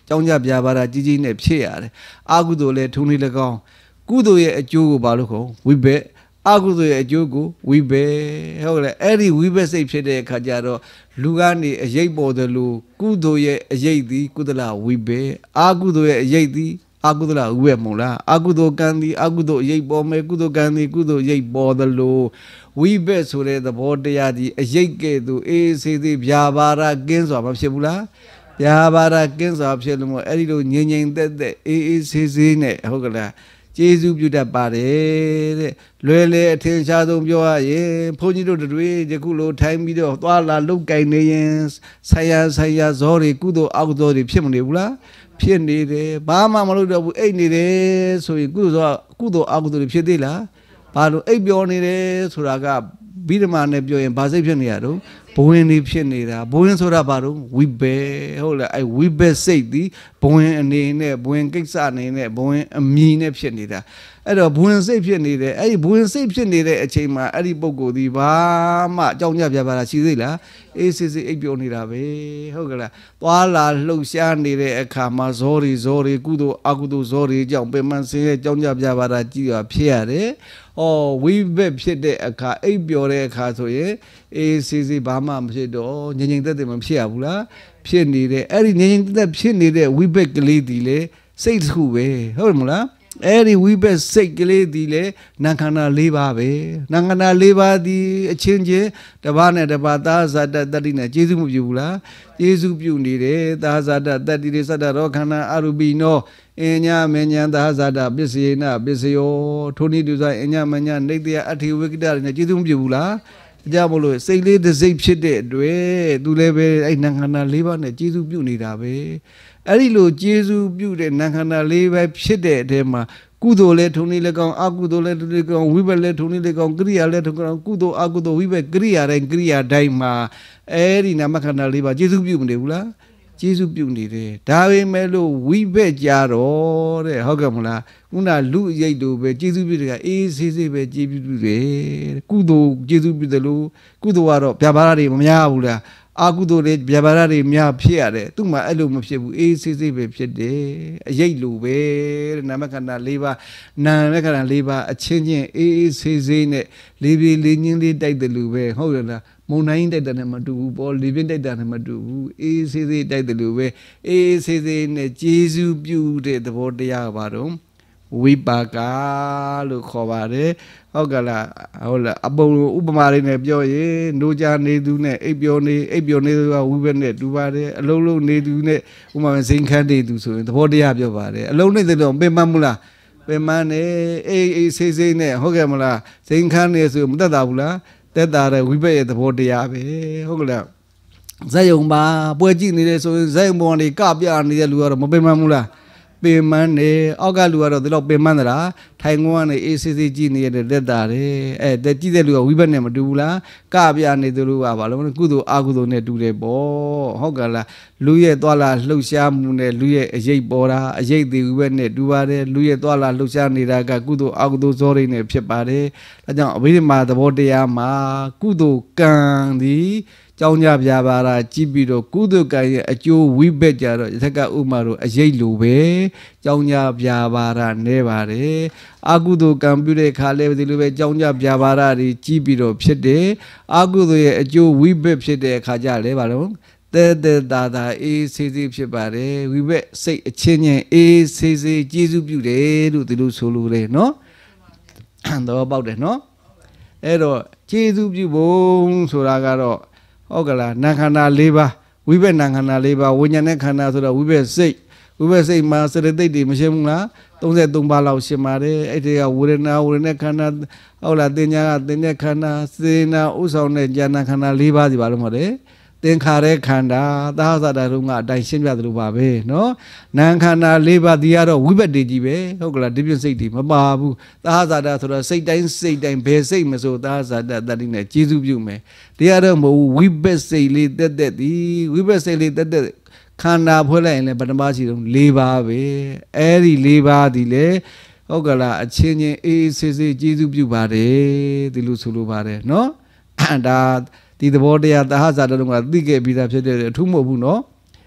ကြောင်းကြပြပါတာကြီးကြီးနဲ့ဖြစ်ရတယ်အာကုသိုလ်လည်းထုံနေ၎င်းကုသိုလ်ရဲ့အကျိုးကိုဘာလို့ခေါ်ဝိဘက်အာကုသိုလ်ရဲ့အကျိုးကိုဝိဘက်ဟုတ်ကဲ့အဲ့ဒီဝိဘက်စိတ်ဖြစ်တဲ့အခါကျတော့လူကနေအရေးပေါ်တယ်လို့ကုသိုလ်ရဲ့အရေးသည်ကုသလဝိဘက်အာကုသိုလ်ရဲ့အရေးသည်အာကုသလဝိဘက်မို့လားအာကုသိုလ်ကံသည်အာကုသိုလ်အရေးပေါ်မယ်ကုသိုလ်ကံသည်ကုသိုလ်အရေးပေါ်တယ်လို့ဝိဘက်ဆိုတဲ့သဘောတရားဒီအရေးကဲ့သို့အေးစေးသေးဗျာပါရကင်းစွာမဖြစ်ဘူးလားဗျာပါရကင်းစွာဖြစ်လို့မို့အဲ့ဒီလိုငြိမ်ငြိမ်သက်သက်အေးအေးဆေးဆေးနဲ့ဟုတ်ကလားကျေးဇူးပြုတတ်ပါတယ်တဲ့လွယ်လေအထင်ရှားဆုံးပြောရရင်ဘုန်းကြီးတို့တွေယခုလိုထိုင်ပြီးတော့သွားလာလုတ်ကင်နေရင်ဆရာဆရာဇောတွေကုသိုလ်အကုသိုလ်တွေဖြစ်မနေဘူးလားဖြစ်နေတယ်ဘာမှမလုပ်တော့ဘူးအိတ်နေတယ်ဆိုရင်ကုသိုလ်ကုသိုလ်အကုသိုလ်တွေဖြစ်သေးလားဘာလို့အိတ်ပြောနေတယ်ဆိုတာကဗိဓမာနဲ့ပြောရင်ဘာစိတ်ဖြစ်နေရတော့ဘဝင်နေဖြစ်နေတာဘဝင်ဆိုတာဘာလို့ဝိဘယ်ဟုတ်လားအဲဝိဘယ်စိတ်ဒီဘဝင်အနေနဲ့ဘဝင်ကိစ္စအနေနဲ့ဘဝင်အမီနဲ့ဖြစ်နေတာအဲ့တော့ဘဝင်စိတ်ဖြစ်နေတယ်အဲ့ဒီဘဝင်စိတ်ဖြစ်နေတဲ့အချိန်မှာအဲ့ဒီပုဂ္ဂိုလ်ဒီဘာမှအကြောင်းကြပြပါတာရှိသေးလားအေးစစ်စစ်အိပ်ပြောနေတာပဲဟုတ်ကလားသွားလာလှုပ်ရှားနေတဲ့အခါမှာဇောရီဇောရီကုသိုလ်အကုသိုလ်ဇောရီကြောင့်ပင်မဆင်းရဲ့အကြောင်းကြပြပါတာကြည့်ရဖြစ်ရတယ်ဩဝိဘက်ဖြစ်တဲ့အခါအိပ်ပျော်တဲ့အခါဆိုရင်အေးစီစီဘာမှမဖြစ်တော့ငြိမ်ငြိမ်သက်သက်မဖြစ်ရဘူးလားဖြစ်နေတဲ့အဲ့ဒီငြိမ်ငြိမ်သက်သက်ဖြစ်နေတဲ့ဝိဘက်ကလေးဒီလေစိတ်တစ်ခုပဲဟုတ်မလားအဲ့ဒီဝိဘက်စိတ်ကလေးဒီလေနာခန္ဓာ၄ပါးပဲနာခန္ဓာ၄ပါးဒီအချင်းချင်းတစ်ပါးနဲ့တစ်ပါးသာဇာတတတ္တိနဲ့ကျေစုမပြုဘူးလားကျေစုပြုနေတယ်သာဇာတတတ္တိတွေစတ္တရောခန္ဓာအရူပိနောအညမဉ္ဇံသာဇာတပစ္စယေနပစ္စယောထိုနည်းတူဆိုင်အညမဉ္ဇံနေတ္တယအဋ္ဌိဝိကတတွေနဲ့ကျေစုမပြုဘူးလားကြောင့်မလို့စိတ်လေးတစ်စိတ်ဖြစ်တဲ့အတွက်သူလည်းပဲအဲ့နာခန္ဓာ၄ပါးနဲ့ကျေစုပြုနေတာပဲအဲ့ဒီလိုကျေစုပြုတဲ့နာခန္ဓာ၄ပါးဖြစ်တဲ့အထဲမှာကုသိုလ်လည်းထုံနေလည်းကောင်းအကုသိုလ်လည်းထုံနေကောင်းဝိဘက်လည်းထုံနေလည်းကောင်းကရိယာလည်းထုံကောင်းကုသိုလ်အကုသိုလ်ဝိဘက်ကရိယာတိုင်းကရိယာတိုင်းမှာအဲ့ဒီနာမခန္ဓာ၄ပါးကျေစုပြုမနေဘူးလားကျေစုပြုနေတယ်ဒါပေမဲ့လို့ဝိဘက်ကြတော့တဲ့ဟုတ်ကဲ့မလားခုနလူအရိတ်တို့ပဲကျေစုပြုတယ်ကအေးဆေးဆေးပဲကျေစုပြုတယ်ကုသိုလ်ကျေစုပြုတယ်လို့ကုသိုလ်ကတော့ဗျာပါဒတွေမများဘူးလားအာကုသိုလ်တွေဗျာပါဒတွေများဖြစ်ရတယ်သူ့မှာအဲ့လိုမဖြစ်ဘူးအေးဆေးဆေးပဲဖြစ်တယ်အရိတ်လိုပဲတဲ့နာမခန္ဓာ၄ပါးနာမခန္ဓာ၄ပါးအချင်းချင်းအေးအေးဆေးဆေးနဲ့လေးပြေးလေးညင်းလေးတိုက်တယ်လို့ပဲဟုတ်တယ်လားမုံနိုင်တိုက်တယ်နဲ့မတူဘူးပေါ့လေးပြင်းတိုက်တယ်နဲ့မတူဘူးအေးဆေးဆေးတိုက်တယ်လို့ပဲအေးဆေးဆေးနဲ့ကျေစုပြုတဲ့သဘောတရားပါတော့ဝိပါကလို့ခေါ်ပါတယ်ဟုတ်ကလားဟုတ်လားအပုံဥပမာလေးနဲ့ပြောရင်노ကြနေသူနဲ့အိပ်ပျော်နေအိပ်ပျော်နေသူကဝိဘက်နဲ့တူပါတယ်အလုံးလုံးနေသူနဲ့ဥပမာစိန်ခန်းနေသူဆိုရင်သဘောတရားပြောပါတယ်အလုံးနေတဲ့တော့ပင်မမှုလားပင်မနေအေးအေးဆေးဆေးနဲ့ဟုတ်ကဲ့မလားစိန်ခန်းနေဆိုမတက်တာဘူးလားတက်တာတဲ့ဝိဘက်ရဲ့သဘောတရားပဲဟုတ်ကလားဇက်ယုံပါပွဲကြည့်နေတယ်ဆိုရင်ဇက်ယုံပေါ်ကနေကပြနေတဲ့လူကတော့မပင်မမှုလားပင်မနေအောက်ကလူကတော့ဒီတော့ပင်မသလားထိုင်ငုံကနေအေးဆေးဆေးကြည့်နေတဲ့တက်တာတယ်အဲတက်ကြည့်တဲ့လူကဝိဘက်နဲ့မတူဘူးလားကပြနေတဲ့လူကဘာလို့ကုသိုလ်အကုသိုလ်နဲ့တူတယ်ပေါ့ဟုတ်ကလားလူရဲ့သွားလာလှုပ်ရှားမှုနဲ့လူရဲ့အရေးပေါ်တာအရေးသေးဝိဘက်နဲ့တူပါတယ်လူရဲ့သွားလာလှုပ်ရှားနေတာကကုသိုလ်အကုသိုလ်ဇောတွေနဲ့ဖြစ်ပါတယ်ဒါကြောင့်အဘိဓမ္မာသဘောတရားမှာကုသိုလ်ကံသည်ကြောင်းကြပြပါတာကြည့်ပြီးတော့ကုသကံရဲ့အကျိုးဝိဘက်ကြတော့ယသကဥမာတို့အရေးလိုပဲကြောင်းကြပြပါတာနဲပါတယ်အကုသိုလ်ကံပြုတဲ့ခါလဲဒီလိုပဲကြောင်းကြပြပါတာတွေကြည့်ပြီးတော့ဖြစ်တယ်အကုသိုလ်ရဲ့အကျိုးဝိဘက်ဖြစ်တဲ့အခါကြလဲပါလို့တဲတဲတာတာအေးဆေးဆေးဖြစ်ပါတယ်ဝိဘက်စိတ်အချင်းချင်းအေးဆေးဆေးကျေစုပြုတယ်လို့ဒီလိုဆိုလိုတယ်နော်တော့ပေါက်တယ်နော်အဲ့တော့ကျေစုပြုဖို့ဆိုတာကတော့ဟုတ်ကလားနာခန္ဓာ၄ပါးဝိဘက်နာခန္ဓာ၄ပါးဝိညာဉ်နဲ့ခန္ဓာဆိုတော့ဝိဘက်စိတ်ဝိဘက်စိတ်မှာစရတိတ်တွေမရှင်းဘူးလား၃၃ပါးလောက်ရှင်းပါတယ်အဲ့ဒီကဝေဒနာဝေဒနာခန္ဓာဟုတ်လားတင်ညာကတင်တဲ့ခန္ဓာစေနာဥဆောင်တဲ့ဉာဏ်ခန္ဓာ၄ပါးစီပါလို့မဟုတ်တယ်သင်္ခါရခန္ဓာသာသတာတို့ကအတိုင်းရှင်းပြသလိုပါပဲเนาะနာခန္ဓာ၄ပါးဒီကတော့ဝိဘက်တွေကြီးပဲဟုတ်ကလားဒီပြစိတ်တွေမပါဘူးသာသတာဆိုတော့စိတ်တိုင်းစိတ်တိုင်းဘယ်စိတ်မဆိုသာသတာတတိနဲ့ကျေစုပြုမယ်ဒီကတော့မဟုတ်ဝိဘက်စိတ်လေးတက်တက်ဒီဝိဘက်စိတ်လေးတက်တက်ခန္ဓာဖွဲ့လိုက်ရင်လည်းပထမရှိတော့၄ပါးပဲအဲ့ဒီ၄ပါးဒီလေဟုတ်ကလားအချင်းချင်းအေးဆေးဆေးကျေစုပြုပါတယ်ဒီလိုဆိုလိုပါတယ်เนาะဒါဒီသဘောတရားသဟဇာတလုံးကသိခဲ့ပြီးသားဖြစ်တဲ့အထူးမဟုတ်ဘူးเนาะ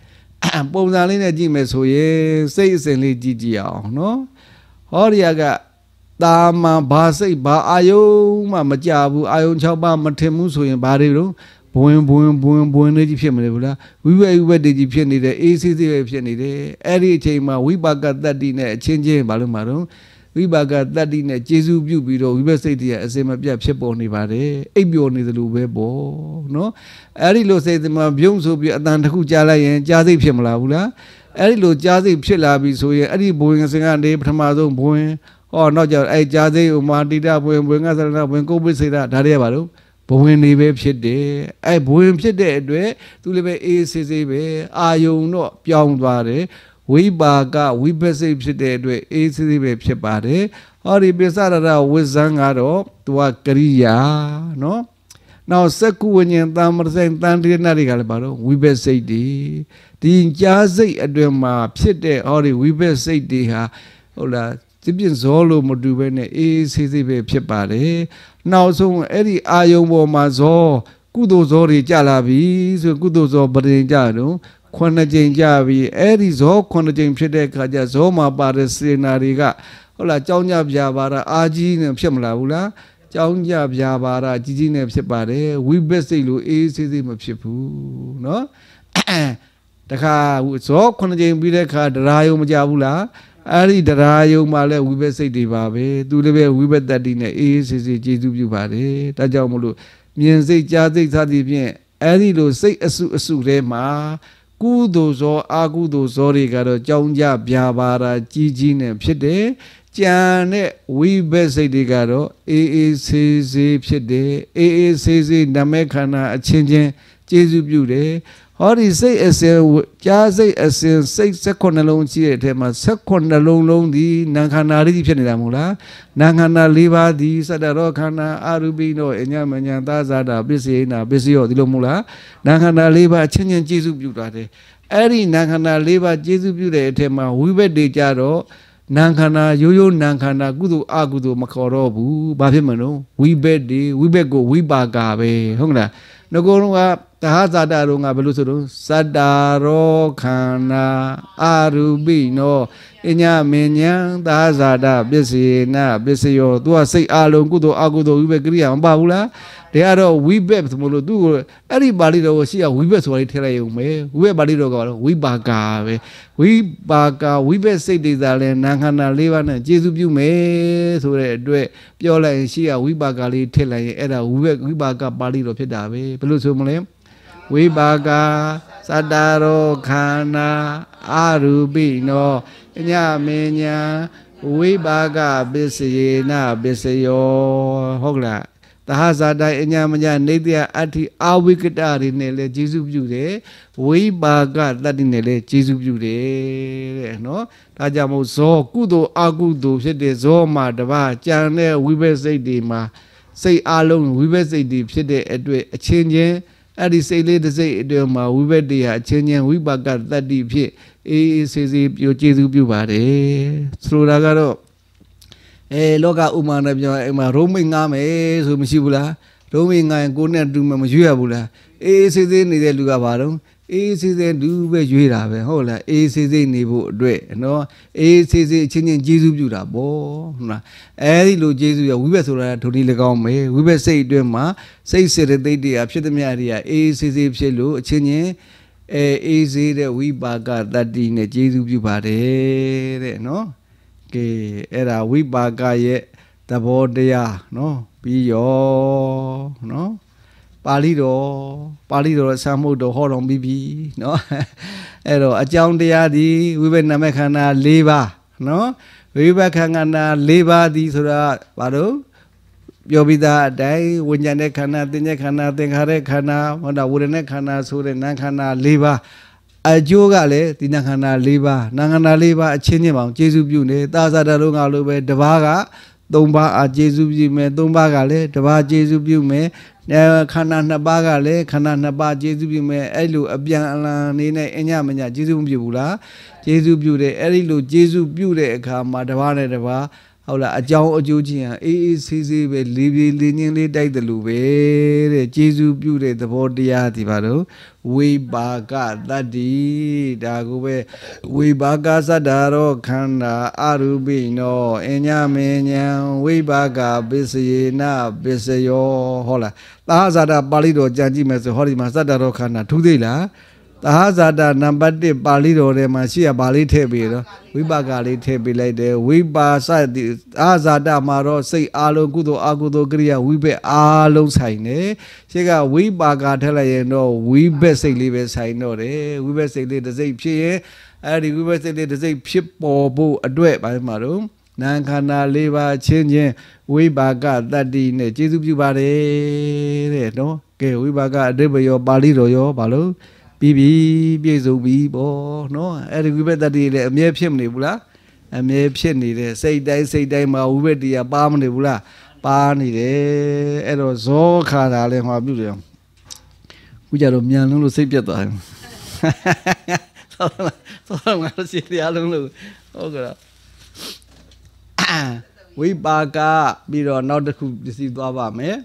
ပုံစံလေးနဲ့ကြည့်မယ်ဆိုရင်စိတ်အစဉ်လေးကြည့်ကြည့်အောင်နော်ဟောဒီကတာမန်ဘာစိတ်ဘာအာယုံမှမကြဘူးအာယုံ၆ပါးမထင်ဘူးဆိုရင်ဘာတွေတော့ဘဝင်ဘဝင်ဘဝင်ဘဝင်လေးကြီးဖြစ်မလဲဘူးလားဝိဝေဝိဝေတကြီးဖြစ်နေတယ်အေးဆေးဆေးပဲဖြစ်နေတယ်အဲ့ဒီအချိန်မှာဝိပါကတတ္တိနဲ့အချင်းချင်းဘာလို့မှာတော့ဝိပါကတတ္တိနဲ့ကျေစုပြုပြီးတော့ဝိပဿစိတ်တွေအစင်မပြတ်ဖြစ်ပေါ်နေပါတယ်အိပ်ပျော်နေသလိုပဲပေါ့နော်အဲ့ဒီလိုစိတ်မှာပြုံးဆိုပြီးအတန်တစ်ခုကြားလိုက်ရင်ကြားစိတ်ဖြစ်မလားဘူးလားအဲ့ဒီလိုကြားစိတ်ဖြစ်လာပြီဆိုရင်အဲ့ဒီဘဝင်စင်ကနေပထမဆုံးဘဝင်ဟောနောက်ကြအဲ့ကြားစိတ်ဥမာတိတဘဝင်ဘဝင်ကသရဏဘဝင်ကိုပိစိတဒါတွေကဘာလို့ဘဝင်နေပဲဖြစ်တယ်အဲ့ဘဝင်ဖြစ်တဲ့အတွက်သူလည်းပဲအေးဆေးဆေးပဲအာယုံတော့ပြောင်းသွားတယ်ဝိပါကဝိပဿိဖြစ်တဲ့အတွက်အေးဆေးဆေးပဲဖြစ်ပါတယ်ဟောဒီပိစရတဝိဇံကတော့သူကကရိယာနော်နောက်စက္ကုဝဉ္ဉ္တံမရစိန်တန်တိရဏတွေကလည်းဘာလို့ဝိပဿစိတ်တွေဒီကြားစိတ်အတွင်မှာဖြစ်တဲ့ဟောဒီဝိပဿစိတ်တွေဟာဟုတ်လားဒီပြင်ဇောလို့မတူဘဲနဲ့အေးဆေးဆေးပဲဖြစ်ပါတယ်နောက်ဆုံးအဲ့ဒီအာယုံပေါ်မှာဇောကုသိုလ်ဇောတွေကြလာပြီဆိုကုသိုလ်ဇောပရိင်ကြတော့ခုနှစ်ကြိမ်ကြပြီအဲ့ဒီဇောခုနှစ်ကြိမ်ဖြစ်တဲ့အခါကျဇောမှာပါတဲ့စေနာတွေကဟုတ်လားကြောင်းကြပြပါတာအာကြီးနဲ့ဖြစ်မလားဘူးလားကြောင်းကြပြပါတာကြီးကြီးနဲ့ဖြစ်ပါတယ်ဝိပဿစိတ်လို့အေးဆေးဆေးမဖြစ်ဘူးเนาะတခါဇောခုနှစ်ကြိမ်ပြီးတဲ့အခါတရားယုံမကြဘူးလားအဲ့ဒီတရားယုံမှာလဲဝိပဿစိတ်တွေပါပဲသူလည်းပဲဝိပဿတ္တိနဲ့အေးအေးဆေးဆေးကျေစုပြုပါတယ်ဒါကြောင့်မလို့မြင်စိတ်ကြားစိတ်စသည်ဖြင့်အဲ့ဒီလိုစိတ်အစုအစုထဲမှာကုသိုလ်ဇောအာကုသိုလ်ဇောတွေကတော့ကြောင်းကြပြပါတာကြီးကြီးနဲ့ဖြစ်တယ်ကြံတဲ့ဝိပဿစိတ်တွေကတော့အေးအေးဆေးဆေးဖြစ်တယ်အေးအေးဆေးဆေးနမေခန္ဓာအချင်းချင်းကျေစုပြုတယ်ဟောဒီစိတ်အစဉ်ကြားစိတ်အစဉ်စိတ်၁၈နှလုံးရှိတဲ့အထက်မှာ၁၈နှလုံးလုံးဒီနာခန္ဓာလေးဖြစ်နေတာမဟုတ်လားနာခန္ဓာ၄ပါးဒီစတ္တရောခန္ဓာအရူပိနောအညမညာသာဇာတာပစ္စယေနာပစ္စယောဒီလိုမဟုတ်လားနာခန္ဓာ၄ပါးအချင်းချင်းကျေစုပြုတာတယ်အဲ့ဒီနာခန္ဓာ၄ပါးကျေစုပြုတဲ့အထက်မှာဝိဘက်တွေကြတော့နာခန္ဓာရိုးရိုးနာခန္ဓာကုသိုလ်အကုသိုလ်မခေါ်တော့ဘူးဘာဖြစ်မလို့ဝိဘက်တွေဝိဘက်ကိုဝိပါကပဲဟုတ်လားငကိုယ်ကတဟဇာတရောငါဘယ်လိုဆိုတော့စတ္တာရောခန္ဓာအရူပိနောအညမဉ္ဉံတဟဇာတပစ္စယေနပစ္စယောသူကစိတ်အလုံးကုသိုလ်အကုသိုလ်ဝိဘက်ကရိယာမပါဘူးလားဒါကတော့ဝိဘက်ဆိုမလို့သူ့ကိုအဲ့ဒီပါဠိတော်ကိုရှိရဝိဘက်ဆိုတာလေးထည့်လိုက်ရုံပဲဝိဘက်ပါဠိတော်ကတော့ဝိပါကာပဲဝိပါကာဝိဘက်စိတ်တွေသာလဲနာခန္ဓာ၄ပါးနဲ့ကျေစုပြုမယ်ဆိုတဲ့အတွက်ပြောလိုက်ရင်ရှိရဝိပါကာလေးထည့်လိုက်ရင်အဲ့ဒါဝိဘက်ဝိပါကာပါဠိတော်ဖြစ်တာပဲဘယ်လိုဆိုမလဲဝိပါကစတ္တာရောခန္ဓာအရူပိနောအညမဉ္ဉံဝိပါကပစ္စယေနပစ္စယောဟုတ်လားတဟဇာတိုင်အညမညာနေတယအဋ္ဌိအာဝိကတတွေနဲ့လည်းကျေစုပြုတယ်ဝိပါကတတ္တိနဲ့လည်းကျေစုပြုတယ်တဲ့နော်ဒါကြောင့်မို့ဇောကုသိုလ်အကုသိုလ်ဖြစ်တဲ့ဇောမှာတပါးကြံတဲ့ဝိပဿစိတ်တွေမှာစိတ်အလုံးဝိပဿစိတ်တွေဖြစ်တဲ့အတွက်အချင်းချင်းအဲ့ဒီစိတ်လေးတစ်စိတ်အတွင်းမှာဝိပဿတိဟာအချင်းချင်းဝိပါကတတ္တိဖြစ်အေးအေးဆေးဆေးပြကျေစုပြုပါတယ်ဆိုတာကတော့အဲလောကဥမာနဲ့ပြောအိမ်မှာရုံးမိတ်ငားမယ်ဆိုမရှိဘူးလားရုံးမိတ်ငားရင်ကိုယ်နဲ့တူမှမရွေးရဘူးလားအေးအေးဆေးဆေးနေတဲ့လူကဘာတော့အေးဆေးဆေးလူပဲရွေးတာပဲဟုတ်လားအေးဆေးဆေးနေဖို့အတွက်နော်အေးဆေးဆေးအချင်းချင်းကျေးဇူးပြုတာပေါ့ဟုတ်လားအဲဒီလိုကျေးဇူးရဝိဘက်ဆိုတာဒုတိ၎င်းမယ်ဝိဘက်စိတ်အတွင်းမှာစိတ်စေတသိက်တွေအဖြစ်သမျှတွေကအေးဆေးဆေးဖြစ်လို့အချင်းချင်းအဲအေးဆေးတဲ့ဝိပါကတတ္တိနဲ့ကျေးဇူးပြုပါတယ်တဲ့နော်ကဲအဲ့ဒါဝိပါကရဲ့သဘောတရားနော်ပြီးရောနော်ပါဠိတော်ပါဠိတော်ဆာမုတ်တော်ဟောတော်ပြီးပြီနော်အဲ့တော့အကြောင်းတရားဒီဝိပဿနာမဲ့ခန္ဓာ၄ပါးနော်ဝိပဿနာခန္ဓာ၄ပါးဒီဆိုတာဘာလို့ပြောပြီးသားအတိုင်းဝိညာဉ်နဲ့ခန္ဓာသင်္ညက်ခန္ဓာသင်္ခါရခန္ဓာဟောတာဝေဒနာခန္ဓာဆိုတဲ့နာမ်ခန္ဓာ၄ပါးအကျိုးကလည်းဒီနာမ်ခန္ဓာ၄ပါးနာမ်ခန္ဓာ၄ပါးအချင်းချင်းပေါင်းကျေစုပြုနေသာသတတော်ကလို့ပဲတပါးကသုံးပါးအကျေစုပြုမယ်သုံးပါးကလည်းတပါးကျေစုပြုမယ်ခန္ဓာနှစ်ပါးကလည်းခန္ဓာနှစ်ပါးကျေစုပြုမယ်အဲ့လိုအပြန်အလှန်နေနဲ့အညမညကျေစုမပြုဘူးလားကျေစုပြုတယ်အဲ့ဒီလိုကျေစုပြုတဲ့အခါမှာတပါးနဲ့တပါးဟုတ်လားအကြောင်းအကျိုးချင်းအေးအေးဆေးဆေးပဲလေးပြေးလေးညင်းလေးတိုက်တယ်လို့ပဲတဲ့ကျေးဇူးပြုတဲ့သဘောတရားဒီပါတော့ဝိပါကတတ္တိဒါကိုပဲဝိပါကသတ္တရောခန္ဓာအရူပိနောအညမေညံဝိပါကပစ္စယေနပစ္စယောဟောလားသာဇာတာပါဠိတော်ကြံကြည့်မယ်ဆိုဟောဒီမှာသတ္တရောခန္ဓာထူးသေးလားသာဇာတာနံပါတ်တစ်ပါဠိတော်ထဲမှာရှိရပါဠိထည့်ပြီးတော့ဝိပါကလေးထည့်ပေးလိုက်တယ်ဝိပါစတိသာဇာတာမှာတော့စိတ်အာလုံးကုသိုလ်အကုသိုလ်ကရိယာဝိဘက်အာလုံးဆိုင်တယ်ရှေ့ကဝိပါကထည့်လိုက်ရင်တော့ဝိဘက်စိတ်လေးပဲဆိုင်တော့တယ်ဝိဘက်စိတ်လေးတစ်စိတ်ဖြစ်ရင်အဲ့ဒီဝိဘက်စိတ်လေးတစ်စိတ်ဖြစ်ပေါ်ဖို့အတွက်ဘာမှမတော့နာခန္ဓာလေးပါချင်းချင်းဝိပါကတတ္တိနဲ့ကျေစုပြုပါတယ်တဲ့နော်ကဲဝိပါကအဓိပ္ပာယ်ရောပါဠိတော်ရောဘာလို့ပြီးပြီပြည့်စုံပြီပေါ့နော်အဲ့ဒီဝိပဿနာတွေလည်းအမြဲဖြစ်မနေဘူးလားအမြဲဖြစ်နေတဲ့စိတ်တိုင်းစိတ်တိုင်းမှာဝိပဿနာတရားပါမနေဘူးလားပါနေတယ်အဲ့တော့ဇောခါတာလည်းမှာပြုတယ်ခုကြတော့မြန်လုံးလို့စိတ်ပြတ်သွားတယ်သောသောငါတို့စီတရားလုံးလို့ဟုတ်ကဲ့ဝိပါကပြီးတော့နောက်တစ်ခုပစ္စည်းသွားပါမယ်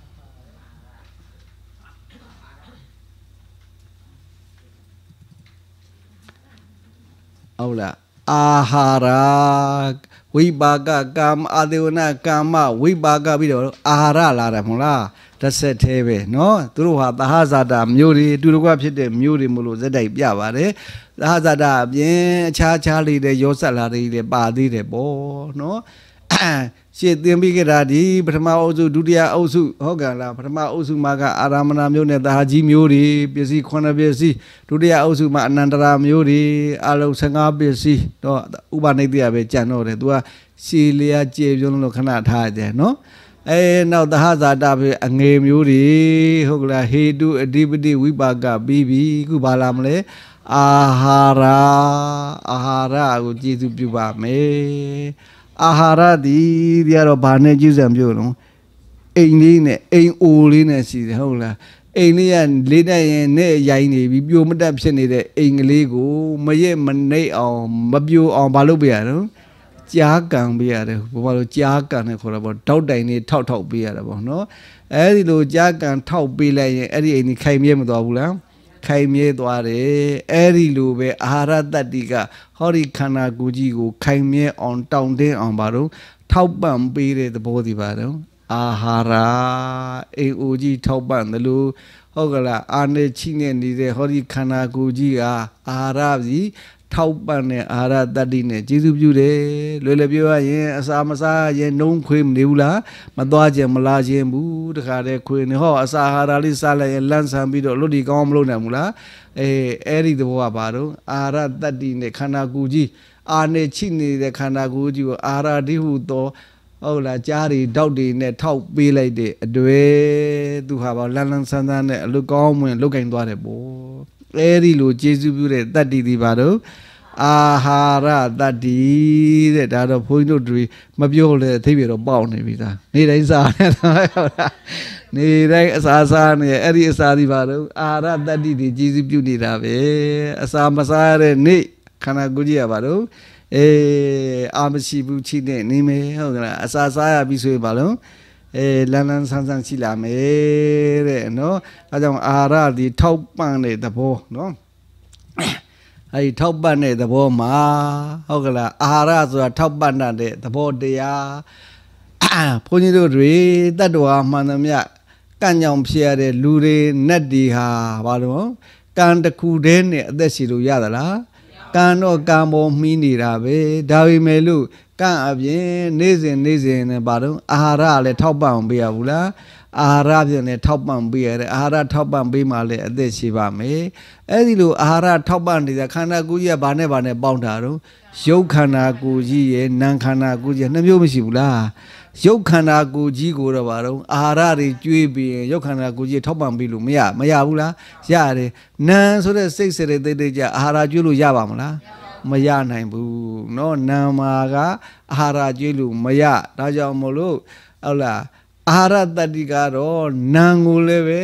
ဟုတ်လားအာဟာရဝိပါကကာမအာဒေဝနာကာမဝိပါကပြီးတော့အာဟာရလာတယ်မဟုတ်လားတစ်ဆက်သေးပဲเนาะသူတို့ဟာသဟဇာတာမျိုးတွေအတူတကွဖြစ်တဲ့မျိုးတွေမလို့ဇက်တိုက်ပြပါတယ်သဟဇာတာအပြင်အခြားခြားလေးတွေရောဆက်လာတွေပါသေးတယ်ပေါ့เนาะရှေ့သင်ပြီးကြတာဒီပထမအုပ်စုဒုတိယအုပ်စုဟုတ်ကဲ့လားပထမအုပ်စုမှာကအာရမဏမျိုးနဲ့သဟာကြီးမျိုးတွေပစ္စည်းခုနှစ်ပစ္စည်းဒုတိယအုပ်စုမှာအနန္တရာမျိုးတွေအလုံး၁၅ပစ္စည်းတော့ဥပနိတ္တရပဲကြံတော့တယ်သူကရှည်လျာကျေပြုံးလို့ခဏထားတယ်နော်အဲနောက်သဟဇာတာပဲအငယ်မျိုးတွေဟုတ်ကဲ့လားဟေတုအဓိပတိဝိပါကပြီးပြီခုဘာလာမလဲအာဟာရအာဟာရကိုကျေစုပြုပါမယ်အာဟာရသည်ဒီကတော့ဘာနဲ့ကျူးစံပြုလို့အိမ်လေးနဲ့အိမ်အိုလေးနဲ့ရှိတယ်ဟုတ်လားအိမ်လေးကလေးတက်ရင်နဲ့ရိုင်းနေပြီးပြိုမတက်ဖြစ်နေတဲ့အိမ်ကလေးကိုမရက်မနှိပ်အောင်မပြိုအောင်မလုပ်ပြရတော့ကြားကန်ပေးရတယ်ဘယ်မှာလို့ကြားကန်နဲ့ခေါ်တာပေါ့တောက်တိုင်လေးထောက်ထောက်ပေးရတာပေါ့နော်အဲဒီလိုကြားကန်ထောက်ပေးလိုက်ရင်အဲ့ဒီအိမ်ကြီးခိုင်မြဲမသွားဘူးလားခိုင်မြဲသွားတယ်အဲ့ဒီလိုပဲအာဟာရတတ္တိကဟောဒီခန္ဓာကိုယ်ကြီးကိုခိုင်မြဲအောင်တောင့်တင်းအောင်ပါတော့ထောက်ပံ့ပေးတဲ့သဘောဒီပါတော့အာဟာရအိမ်အိုကြီးထောက်ပံ့တယ်လို့ဟုတ်ကလားအာနေချိနေနေတဲ့ဟောဒီခန္ဓာကိုယ်ကြီးဟာအာဟာရကြီးထောက်ပံ့တဲ့အာဟာရတတ္တိနဲ့ကျေစုပြုတယ်လွယ်လွယ်ပြောရရင်အစာမစားရင်နှုံးခွေးမနေဘူးလားမသွားခြင်းမလာခြင်းဘူးတခါတည်းခွေးနေဟောအစာအာဟာရလေးစားလိုက်ရင်လန့်ဆန်ပြီးတော့လွတ်ဒီကောင်းမလို့နိုင်ဘူးလားအဲအဲ့ဒီသဘောကဘာတော့အာဟာရတတ္တိနဲ့ခန္ဓာကိုယ်ကြီးအာနေချိနေတဲ့ခန္ဓာကိုယ်ကြီးကိုအာဟာရတိဟုသောဟုတ်လားကြားတွေတောက်တွေနဲ့ထောက်ပေးလိုက်တဲ့အတွေ့သူဟာဘာလန်းလန်းဆန်းဆန်းနဲ့အလုကောင်းဝင်လုတ်ကင်သွားတယ်ပေါ့အဲဒီလိုကျေစုပြုတဲ့တတ္တိဒီပါတော့အာဟာရတတ္တိတဲ့ဒါတော့ဘုန်းကြီးတို့တွေမပြောလဲအသိပြေတော့ပေါက်နေပြီသားနေတိုင်းစားနေတာဟုတ်လားနေတိုင်းအစာစားနေအဲ့ဒီအစာဒီပါတော့အာဟာရတတ္တိဒီကျေစုပြုနေတာပဲအစာမစားရတဲ့နေ့ခန္ဓာကိုယ်ကြီးရပါတော့အေးအာမရှိဘူးချိနေနေမယ်ဟုတ်ကလားအစာစားရပြီဆိုရင်ဘာလို့အဲလန်းလန်းဆန်းဆန်းရှိလာမယ်တဲ့နော်အဲကြောင့်အာဟာရဒီထောက်ပံ့တဲ့သဘောနော်အဲဒီထောက်ပံ့တဲ့သဘောမှာဟုတ်ကလားအာဟာရဆိုတာထောက်ပံ့တဲ့သဘောတရားဘုန်းကြီးတို့တွေတတ္တဝါမှန်သမျှကံကြောင့်ဖြစ်ရတဲ့လူတွေနတ်တွေဟာဘာလို့ကံတစ်ခုတည်းနဲ့အသက်ရှင်လို့ရသလားကံတော့ကံပေါ်မှီးနေတာပဲဒါပေမဲ့လို့ကံအပြင်နေ့စဉ်နေ့စဉ်နဲ့ဘာလို့အာဟာရလည်းထောက်ပံ့ပေးရဘူးလားအာဟာရပြန်လည်းထောက်ပံ့ပေးရတယ်အာဟာရထောက်ပံ့ပေးမှလည်းအသက်ရှိပါမယ်အဲ့ဒီလိုအာဟာရထောက်ပံ့နေတဲ့ခန္ဓာကိုယ်ကြီးကဘာနဲ့ဘာနဲ့ပေါင်းတာတော့ရုပ်ခန္ဓာကိုယ်ကြီးရဲ့နာမ်ခန္ဓာကိုယ်ကြီးနှစ်မျိုးမရှိဘူးလားရုပ်ခန္ဓာကိုယ်ကြီးကိုတော့ဘာတော့အာဟာရတွေကျွေးပြီးရင်ရုပ်ခန္ဓာကိုယ်ကြီးထောက်ပံ့ပေးလို့မရမရဘူးလားရတယ်နာမ်ဆိုတဲ့စိတ်စရတဲ့တိတ်ကြအာဟာရကျွေးလို့ရပါမလားမရနိုင်ဘူးเนาะနာမာကအာဟာရကျွေးလို့မရဒါကြောင့်မို့လို့ဟုတ်လားအာဟာရတတ္တိကတော့နာမ်ကိုလည်းပဲ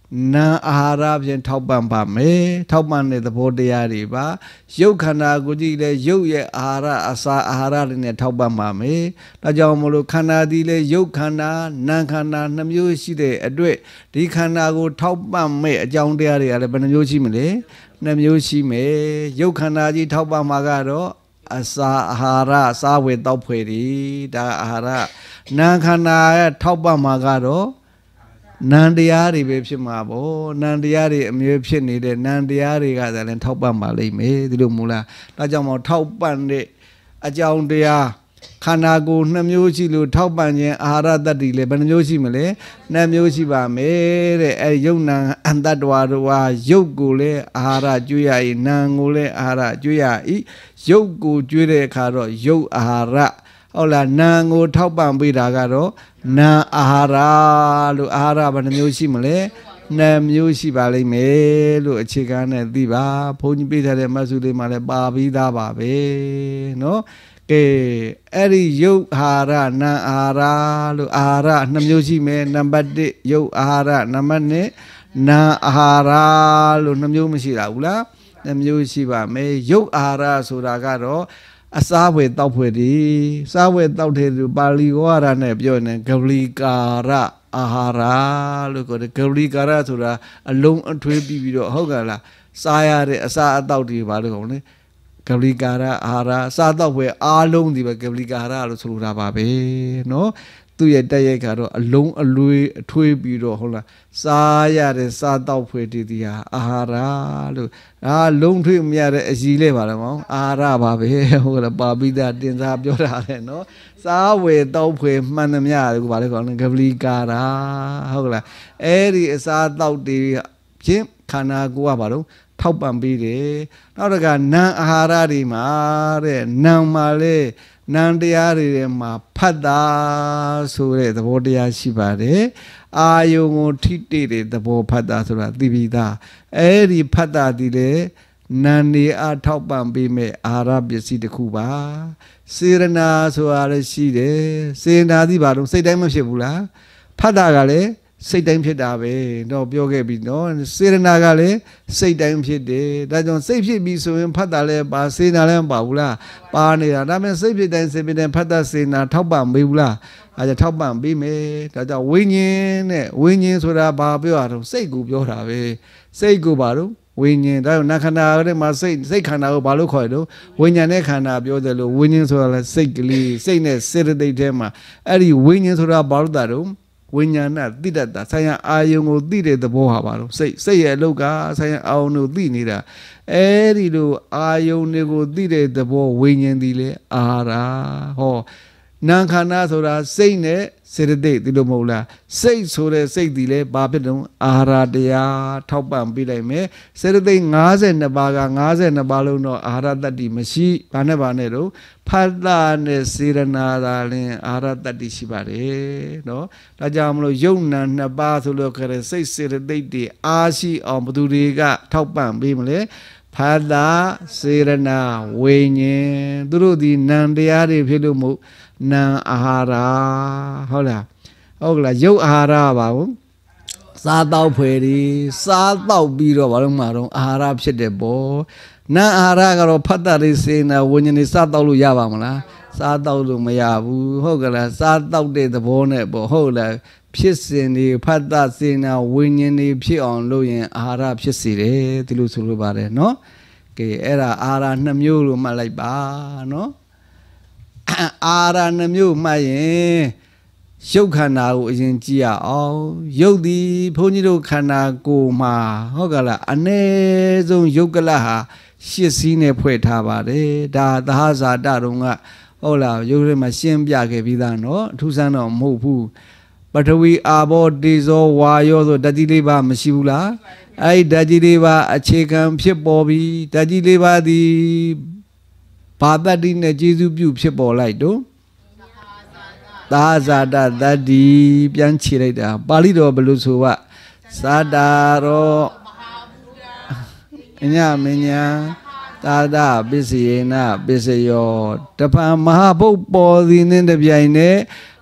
နာအာဟာရဖြင့်ထောက်ပံ့ပါမယ်ထောက်ပံ့တဲ့သဘောတရားတွေပါရုပ်ခန္ဓာကိုကြည့်လဲရုပ်ရဲ့အာဟာရအစာအာဟာရတွေနဲ့ထောက်ပံ့ပါမယ်ဒါကြောင့်မလို့ခန္ဓာဒီလဲရုပ်ခန္ဓာနာမ်ခန္ဓာနှမျိုးရှိတဲ့အတွက်ဒီခန္ဓာကိုထောက်ပံ့မဲ့အကြောင်းတရားတွေကလည်းဘယ်နှမျိုးရှိမလဲနှမျိုးရှိမယ်ရုပ်ခန္ဓာကြီးထောက်ပံ့မှာကတော့အစာအာဟာရစားဝေတောက်ဖွယ်တွေဒါအာဟာရနာမ်ခန္ဓာရဲ့ထောက်ပံ့မှာကတော့နန္တရားတွေပဲဖြစ်မှာပေါ့နန္တရားတွေအမြဲဖြစ်နေတဲ့နန္တရားတွေကလည်းထောက်ပံ့ပါလိမ့်မယ်ဒီလိုမို့လားဒါကြောင့်မို့ထောက်ပံ့တဲ့အကြောင်းတရားခန္ဓာကိုယ်နှစ်မျိုးရှိလို့ထောက်ပံ့ခြင်းအာဟာရတ္တိလည်းဘယ်နှမျိုးရှိမလဲနှစ်မျိုးရှိပါမယ်တဲ့အဲယုတ်နံအန္တတဝါတို့ဟာယုတ်ကိုလည်းအာဟာရကျွေးရ၏နံကိုလည်းအာဟာရကျွေးရ၏ယုတ်ကိုကျွေးတဲ့အခါတော့ယုတ်အာဟာရဟုတ်လားနာမ်ကိုထောက်ပံ့ပေးတာကတော့နာမ်အာဟာရလို့အာဟာရဘယ်နှမျိုးရှိမလဲနှစ်မျိုးရှိပါလိမ့်မယ်လို့အခြေခံနဲ့သိပါဘုန်းကြီးပြထားတဲ့မဆုလေးမှာလည်းပါပြီးသားပါပဲเนาะကဲအဲ့ဒီယုတ်အာဟာရနာမ်အာဟာရလို့အာဟာရနှစ်မျိုးရှိမယ်နံပါတ်တစ်ယုတ်အာဟာရနံပါတ်နှစ်နာမ်အာဟာရလို့နှစ်မျိုးမရှိတာဘူးလားနှစ်မျိုးရှိပါမယ်ယုတ်အာဟာရဆိုတာကတော့အစားဝေတောက်ဖွယ်ဒီစားဝေတောက်တဲ့သူပါဠိဝါဒနဲ့ပြောနေဂဗလီကာရအာဟာရလို့ခေါ်တယ်ဂဗလီကာရဆိုတာအလုံးအထွေးပြီးပြီးတော့ဟုတ်ကလားစားရတဲ့အစားအသောက်တွေပါလို့ခေါ်တယ်ဂဗလီကာရအာဟာရစားတော့ဖွယ်အားလုံးဒီပဲဂဗလီကာရလို့ဆိုလိုတာပါပဲเนาะသူ့ရဲ့တက်ရိုက်ကတော့အလုံးအလွေအထွေးပြီးတော့ဟုတ်လားစားရတဲ့စားတော့ဖွယ်ဒီဒီဟာအာဟာရလို့ဒါလုံးထွေးမရတဲ့အကြီးလဲပါတော့မောင်အာဟာရပါပဲဟုတ်ကဲ့ပါပိဒါတင်စားပြောတာလေနော်စားဝယ်တော့ဖွယ်မှန်သမျှကိုဗာလဲကောင်းဂဗလီကာရာဟုတ်ကဲ့အဲ့ဒီအစားတော့တွေချင်းခန္ဓာကိုယ်ကဘာလို့ထောက်ပံ့ပေးတယ်နောက်တကနာမ်အာဟာရတွေမှာတဲ့နာမ်မှာလဲနန္တရားတွေထဲမှာဖတ်တာဆိုတဲ့သဘောတရားရှိပါတယ်အာယုံကိုထိတိတဲ့သဘောဖတ်တာဆိုတာသိပြီးသားအဲ့ဒီဖတ်တာဒီလေနန္ဒီအထောက်ပံ့ပေးမဲ့အာဟာရပစ္စည်းတစ်ခုပါစေရနာဆိုတာလည်းရှိတယ်စေနာသည်ဘာလို့စိတ်တိုင်းမဖြစ်ဘူးလားဖတ်တာကလည်းစိတ်တိုင်းဖြစ်တာပဲတော့ပြောခဲ့ပြီနော်စေရနာကလည်းစိတ်တိုင်းဖြစ်တယ်ဒါကြောင့်စိတ်ဖြစ်ပြီဆိုရင်ဖတ်တာလည်းပါစေနာလည်းမပါဘူးလားပါနေတာဒါပေမဲ့စိတ်ဖြစ်တိုင်းစိတ်ဖြစ်တိုင်းဖတ်တာစေနာထောက်ပံ့ပေးဘူးလားအဲဒါထောက်ပံ့ပေးမယ်ဒါကြောင့်ဝိညာဉ်နဲ့ဝိညာဉ်ဆိုတာဘာပြောရတော့စိတ်ကိုပြောတာပဲစိတ်ကိုဘာလို့ဝိညာဉ်ဒါကြောင့်နာခန္ဓာထဲမှာစိတ်စိတ်ခန္ဓာကိုဘာလို့ခေါ်ရတော့ဝိညာဉ်နဲ့ခန္ဓာပြောတယ်လို့ဝိညာဉ်ဆိုတာလည်းစိတ်ကလေးစိတ်နဲ့စေတသိက်ထဲမှာအဲ့ဒီဝိညာဉ်ဆိုတာဘာလို့တာတော့ဝိညာဏသိတတ်တာဆိုင်ရာအာယုံကိုသိတဲ့သဘောဟာပါတော့စိတ်စိတ်ရဲ့အလုတ်ကဆိုင်ရာအာယုံကိုသိနေတာအဲဒီလိုအာယုံတွေကိုသိတဲ့သဘောဝိညာဉ်ဒီလေအာဟာရဟောနာမ်ခန္ဓာဆိုတာစိတ်နဲ့စေတသိက်ဒီလိုမဟုတ်လားစိတ်ဆိုတဲ့စိတ်ဒီလေဘာဖြစ်တော့အာဟာရတရားထောက်ပံ့ပေးလိုက်မယ်စေတသိက်၅၂ပါးက၅၂ပါးလုံးတော့အာဟာရတတ္တိမရှိဘာနဲ့ဘာနဲ့တော့ဖတ်တာနဲ့စေရနာသာလင်အာဟာရတတ္တိရှိပါတယ်နော်ဒါကြောင့်မလို့ယုံနာနှစ်ပါးဆိုလို့ခရဲစိတ်စေတသိက်တွေအားရှိအောင်ဘသူတွေကထောက်ပံ့ပေးမလဲဖတ်တာစေရနာဝိညာဉ်သူတို့ဒီနံတရားတွေဖြစ်လို့မို့နာမ်အာဟာရဟုတ်လားဟုတ်ကလားယုတ်အာဟာရပါဘူးစားတော့ဖွယ်ဒီစားတော့ပြီးတော့ဘာလို့မှာတော့အာဟာရဖြစ်တယ်ပေါ့နာမ်အာဟာရကတော့ဖတ်တာတွေစေနာဝိညာဉ်တွေစားတော့လို့ရပါမလားစားတော့လို့မရဘူးဟုတ်ကလားစားတော့တဲ့သဘောနဲ့ပေါ့ဟုတ်လားဖြစ်စဉ်တွေဖတ်တာစေနာဝိညာဉ်တွေဖြစ်အောင်လုပ်ရင်အာဟာရဖြစ်စေတယ်ဒီလိုဆိုလိုပါတယ်နော်ကဲအဲ့ဒါအာဟာရနှစ်မျိုးလို့မှတ်လိုက်ပါနော်အာဟာရနှမျိုးမှတ်ရင်ရုပ်ခန္ဓာကိုအရင်ကြည့်ရအောင်ရုပ်ဒီဘုန်းကြီးတို့ခန္ဓာကိုယ်မှာဟုတ်ကလားအ ਨੇ ဆုံးယုတ်ကလဟာရှစ်စီးနဲ့ဖွဲ့ထားပါတယ်ဒါသဟဇာတတုံကဟုတ်လားရုပ်ထဲမှာရှင်းပြခဲ့ပြီးသားเนาะအထူးဆန်းတော့မဟုတ်ဘူးပထဝီအာဘောတေဇောဝါယောဆိုဓာတ်ကြီးလေးပါမရှိဘူးလားအဲ့ဒီဓာတ်ကြီးလေးပါအခြေခံဖြစ်ပေါ်ပြီးဓာတ်ကြီးလေးပါဒီဘာတတ္တိနဲ့ကျေစုပြုဖြစ်ပေါ်လိုက်တော့သာဇာတတတ္တိပြန်ခြေလိုက်တာပါဠိတော်ဘယ်လိုဆိုကသာတာရောအညမညာသာဒပစ္စယေနပစ္စယောတဖန်မဟာဘုတ်ပေါ်သည်နှင့်တပြိုင်နက်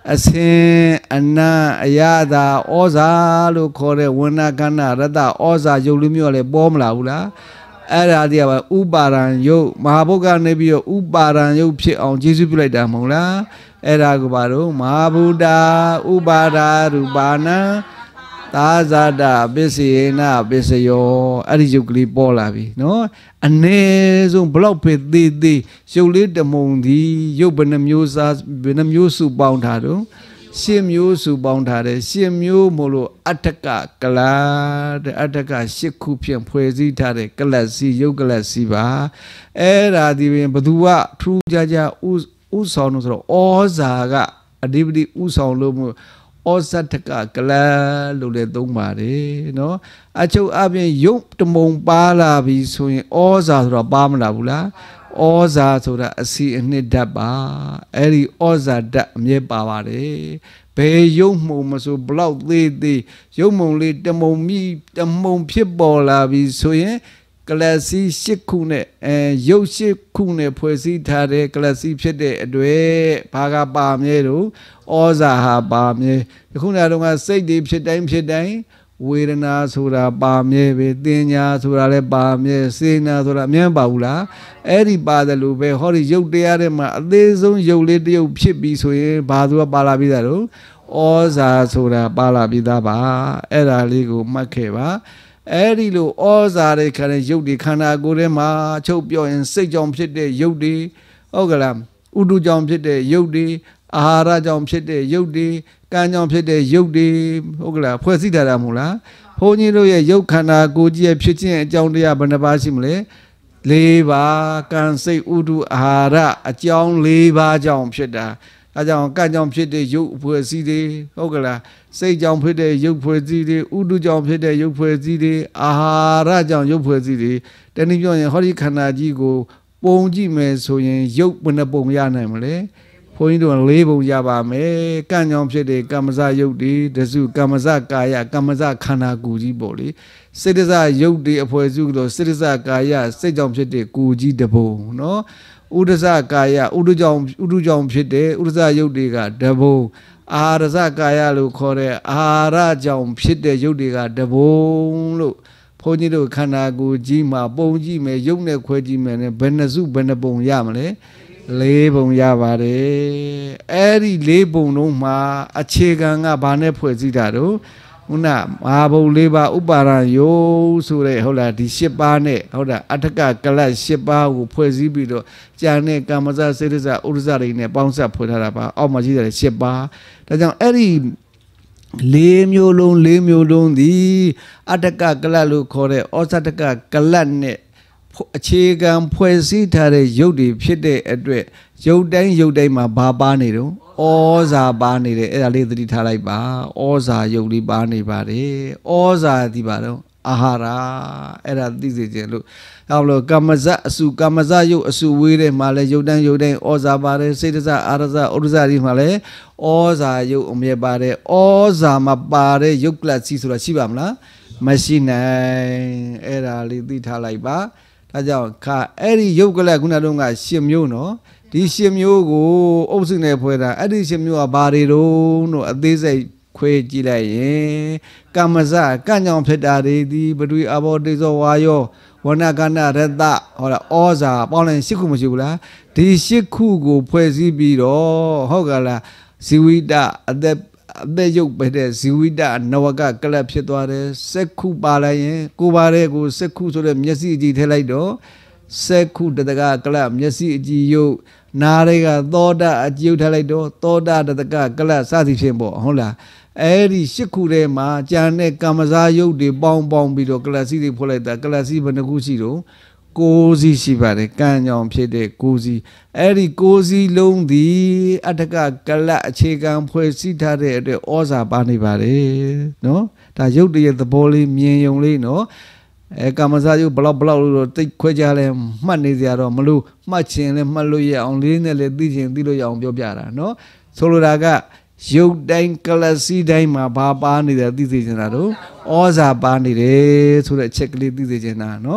အစင်အနာအရသာဩဇာလို့ခေါ်တဲ့ဝဏ္ဏကဏ္ဍရတဩဇာယုတ်လူမျိုးလည်းပေါ်မလာဘူးလားအဲ့ဒါတည်းကဥပါရံယုတ်မဟာဘုတ်ကနေပြီးတော့ဥပါရံယုတ်ဖြစ်အောင်ကျေးဇူးပြုလိုက်တာမဟုတ်လားအဲ့ဒါကိုပါတော့မဟာဗုဒ္ဓဥပါဒရူပါဏံသာဇာတပစ္စယေနပစ္စယောအဲ့ဒီယုတ်ကလေးပေါ်လာပြီနော်အ ਨੇ ဆုံးဘလောက်ပဲသေးသေးရုပ်လေးတမုံဒီရုပ်ဘယ်နှမျိုးစားဘယ်နှမျိုးစုပေါင်းထားတော့ရှစ်မျိုးစုပေါင်းထားတယ်ရှစ်မျိုးမို့လို့အတ္တကကလတဲ့အတ္တကရှစ်ခုဖြင့်ဖွဲ့စည်းထားတဲ့ကလတ်စီရုပ်ကလတ်စီပါအဲ့ဒါဒီပင်ဘသူကထူးခြားခြားဥဥဆောင်လို့ဆိုတော့ဩဇာကအဓိပတိဥဆောင်လို့မို့ဩဇတကကလလို့လည်းသုံးပါတယ်နော်အချုပ်အပြင်ရုပ်တမုံပါလာပြီဆိုရင်ဩဇာဆိုတော့ပါမလာဘူးလားဩဇာဆိုတာအစီအနှစ်ဓာတ်ပါအဲ့ဒီဩဇာဓာတ်အမြဲပါပါတယ်ဘယ်ရုပ်မှုံမဆိုဘလောက်သေးသေးရုပ်မုံလေးတမုံမိတမုံဖြစ်ပေါ်လာပြီဆိုရင်ကလစီရှစ်ခုနဲ့အဲရုပ်ရှစ်ခုနဲ့ဖွဲ့စည်းထားတဲ့ကလစီဖြစ်တဲ့အတွေ့ဘာကပါမြဲတော့ဩဇာဟာပါမြဲဒီခုနကတော့ကစိတ်တွေဖြစ်တိုင်းဖြစ်တိုင်းဝေဒနာဆိုတာပါမြဲပဲတင်ညာဆိုတာလည်းပါမြဲစေနာဆိုတာအမြဲပါဘူးလားအဲ့ဒီပါတယ်လို့ပဲဟောဒီရုပ်တရားတွေမှာအသေးဆုံးရုပ်လေးတစ်ရုပ်ဖြစ်ပြီးဆိုရင်ဘာသူကပါလာပြီးသားတော့ဩဇာဆိုတာပါလာပြီးသားပါအဲ့ဒါလေးကိုမှတ်ခဲ့ပါအဲ့ဒီလိုဩဇာတွေခန္ဓာရုပ်တွေခန္ဓာကိုယ်ထဲမှာချုပ်ပြောရင်စိတ်ကြောင့်ဖြစ်တဲ့ရုပ်တွေဟုတ်ကလားဥဒုကြောင့်ဖြစ်တဲ့ရုပ်တွေအာဟာရကြောင့်ဖြစ်တဲ့ရုပ်တွေကံကြောင့်ဖြစ်တဲ့ရုပ်တွေဟုတ်ကလားဖွဲ့စည်းထားတာမဟုတ်လားဘုန်းကြီးတို့ရဲ့ရုပ်ခန္ဓာကိုယ်ကြီးရဲ့ဖြစ်ခြင်းအကြောင်းတရားဘယ်နှပါးရှိမလဲလေးပါးကံစိတ်ဥဒုအာဟာရအကြောင်းလေးပါးကြောင့်ဖြစ်တာအဲကြောင့်ကံကြောင့်ဖြစ်တဲ့ရုပ်ဖွဲ့စည်းတွေဟုတ်ကလားစိတ်ကြောင့်ဖြစ်တဲ့ရုပ်ဖွဲ့စည်းတွေဥဒုကြောင့်ဖြစ်တဲ့ရုပ်ဖွဲ့စည်းတွေအာဟာရကြောင့်ရုပ်ဖွဲ့စည်းတွေတနည်းပြောရင်ဟောဒီခန္ဓာကြီးကိုပုံကြည့်မယ်ဆိုရင်ရုပ်ဘယ်နှပုံရနိုင်မလဲဘုန်းကြီးတို့လေးပုံရပါမယ်ကံကြောင့်ဖြစ်တဲ့ကမ္မဇယုတ်တွေတစုကမ္မဇကာယကမ္မဇခန္ဓာကိုယ်ကြီးပေါ့လေစေတဇယုတ်တွေအဖွဲ့စုလို့စေတဇကာယစိတ်ကြောင့်ဖြစ်တဲ့ကိုယ်ကြီးတပုံနော်ဥဒဇကာယဥဒုကြောင့်ဥဒုကြောင့်ဖြစ်တဲ့ဥဒဇယုတ်တွေကတပုံအာဟာရဇကာယလို့ခေါ်တဲ့အာဟာရကြောင့်ဖြစ်တဲ့ယုတ်တွေကတပုံလို့ဘုန်းကြီးတို့ခန္ဓာကိုယ်ကြီးမှာပုံကြည့်မယ်ယုတ်နဲ့ခွဲကြည့်မယ်နဲ့ဘယ်နှစုဘယ်နှပုံရမလဲလေးပုံရပါတယ်အဲ့ဒီလေးပုံလုံးမှာအခြေခံကဘာနဲ့ဖွဲ့စည်းတာတော့ခုနမဟာဘုတ်လေးပါဥပါရံယုတ်ဆိုတဲ့ဟုတ်လားဒီရှစ်ပါးနဲ့ဟုတ်လားအတ္တကကလတ်ရှစ်ပါးကိုဖွဲ့စည်းပြီးတော့ကြာနဲ့ကမ္မဇစေတဇဥဒ္ဒဇတွေနဲ့ပေါင်းစပ်ဖွဲ့ထားတာပါအောက်မှာရှိတဲ့ရှစ်ပါးဒါကြောင့်အဲ့ဒီလေးမျိုးလုံးလေးမျိုးလုံးဒီအတ္တကကလတ်လို့ခေါ်တဲ့ဩဇတကကလတ်နဲ့အခြေခံဖွဲ့စည်းထားတဲ့ရုပ်တွေဖြစ်တဲ့အတွက်ရုပ်တိုင်းရုပ်တိုင်းမှာဘာပါနေတော့ဩဇာပါနေတယ်အဲ့ဒါလေးသတိထားလိုက်ပါဩဇာရုပ်လေးပါနေပါတယ်ဩဇာဒီပါတော့အာဟာရအဲ့ဒါသိစေခြင်းလို့အဲ့လိုကမ္မဇအစုကမ္မဇရုပ်အစုဝေးတဲ့မှာလဲရုပ်တိုင်းရုပ်တိုင်းဩဇာပါတယ်စေတဇအာရဇဥဒ္ဒဇဒီမှာလဲဩဇာရုပ်အမြဲပါတယ်ဩဇာမှာပါတဲ့ရုပ်ကလတ်စီဆိုတာရှိပါမလားမရှိနိုင်အဲ့ဒါလေးသိထားလိုက်ပါဒါကြောင့်ခါအဲ့ဒီရုပ်ကလတ်ခုနတုန်းကရှင်မျိုးနော်ဒီရှင်မျိုးကိုအုပ်စုနဲ့ဖွဲ့တာအဲ့ဒီရှင်မျိုးကဘာတွေတုံးတို့အသေးစိတ်ခွဲကြည့်လိုက်ရင်ကမ္မဇကံ့ကြောင့်ဖြစ်တာတွေဒီပထဝီအဘောတေဇောဝါယောဝဏကဏရတဟောလားဩဇာပေါင်းလိုက်ရှစ်ခုမရှိဘူးလားဒီရှစ်ခုကိုဖွဲ့စည်းပြီးတော့ဟုတ်ကလားဇီဝိတအသက်အသက်ရုပ်ပဲတဲ့ဇီဝိတနဝကကလပ်ဖြစ်သွားတယ်စက်ခုပါလိုက်ရင်ကိုပါတဲ့ကိုစက်ခုဆိုတဲ့မျက်စိအကြည့်ထည့်လိုက်တော့စက်ခုတတကကလပ်မျက်စိအကြည့်ရုပ်နားတွေကသောတာအကြည့်ထည့်လိုက်တော့သောတာတတကကလပ်စသည်ဖြင့်ပေါ့ဟုတ်လားအဲ့ဒီရှစ်ခုထဲမှာကြံတဲ့ကမ္မဇာယုတ်တွေပေါင်းပေါင်းပြီးတော့ကလပ်စီတွေဖွဲ့လိုက်တာကလပ်စီဘယ်နှခုရှိတော့ကိုးစီရှိပါတယ်ကံကြောင့်ဖြစ်တဲ့ကိုးစီအဲ့ဒီကိုးစီလုံးဒီအတ္တကကလတ်အခြေခံဖွဲ့စည်းထားတဲ့အတွက်ဩဇာပါနေပါတယ်နော်ဒါရုပ်တရဲ့သဘောလေးမြင်ယုံလေးနော်အဲကာမဇာယုတ်ဘလောက်ဘလောက်လို့တိတ်ခွဲကြလဲမှတ်နေကြတော့မလို့မှတ်ခြင်းလဲမှတ်လို့ရအောင်လေးနဲ့လဲသိခြင်းသိလို့ရအောင်ပြောပြတာနော်ဆိုလိုတာကရုပ်တိုင်းကလစီတိုင်းမှာဘာပါနေတယ်သိစေချင်တာတို့ဩဇာပါနေတယ်ဆိုတဲ့အချက်ကလေးသိစေချင်တာနော်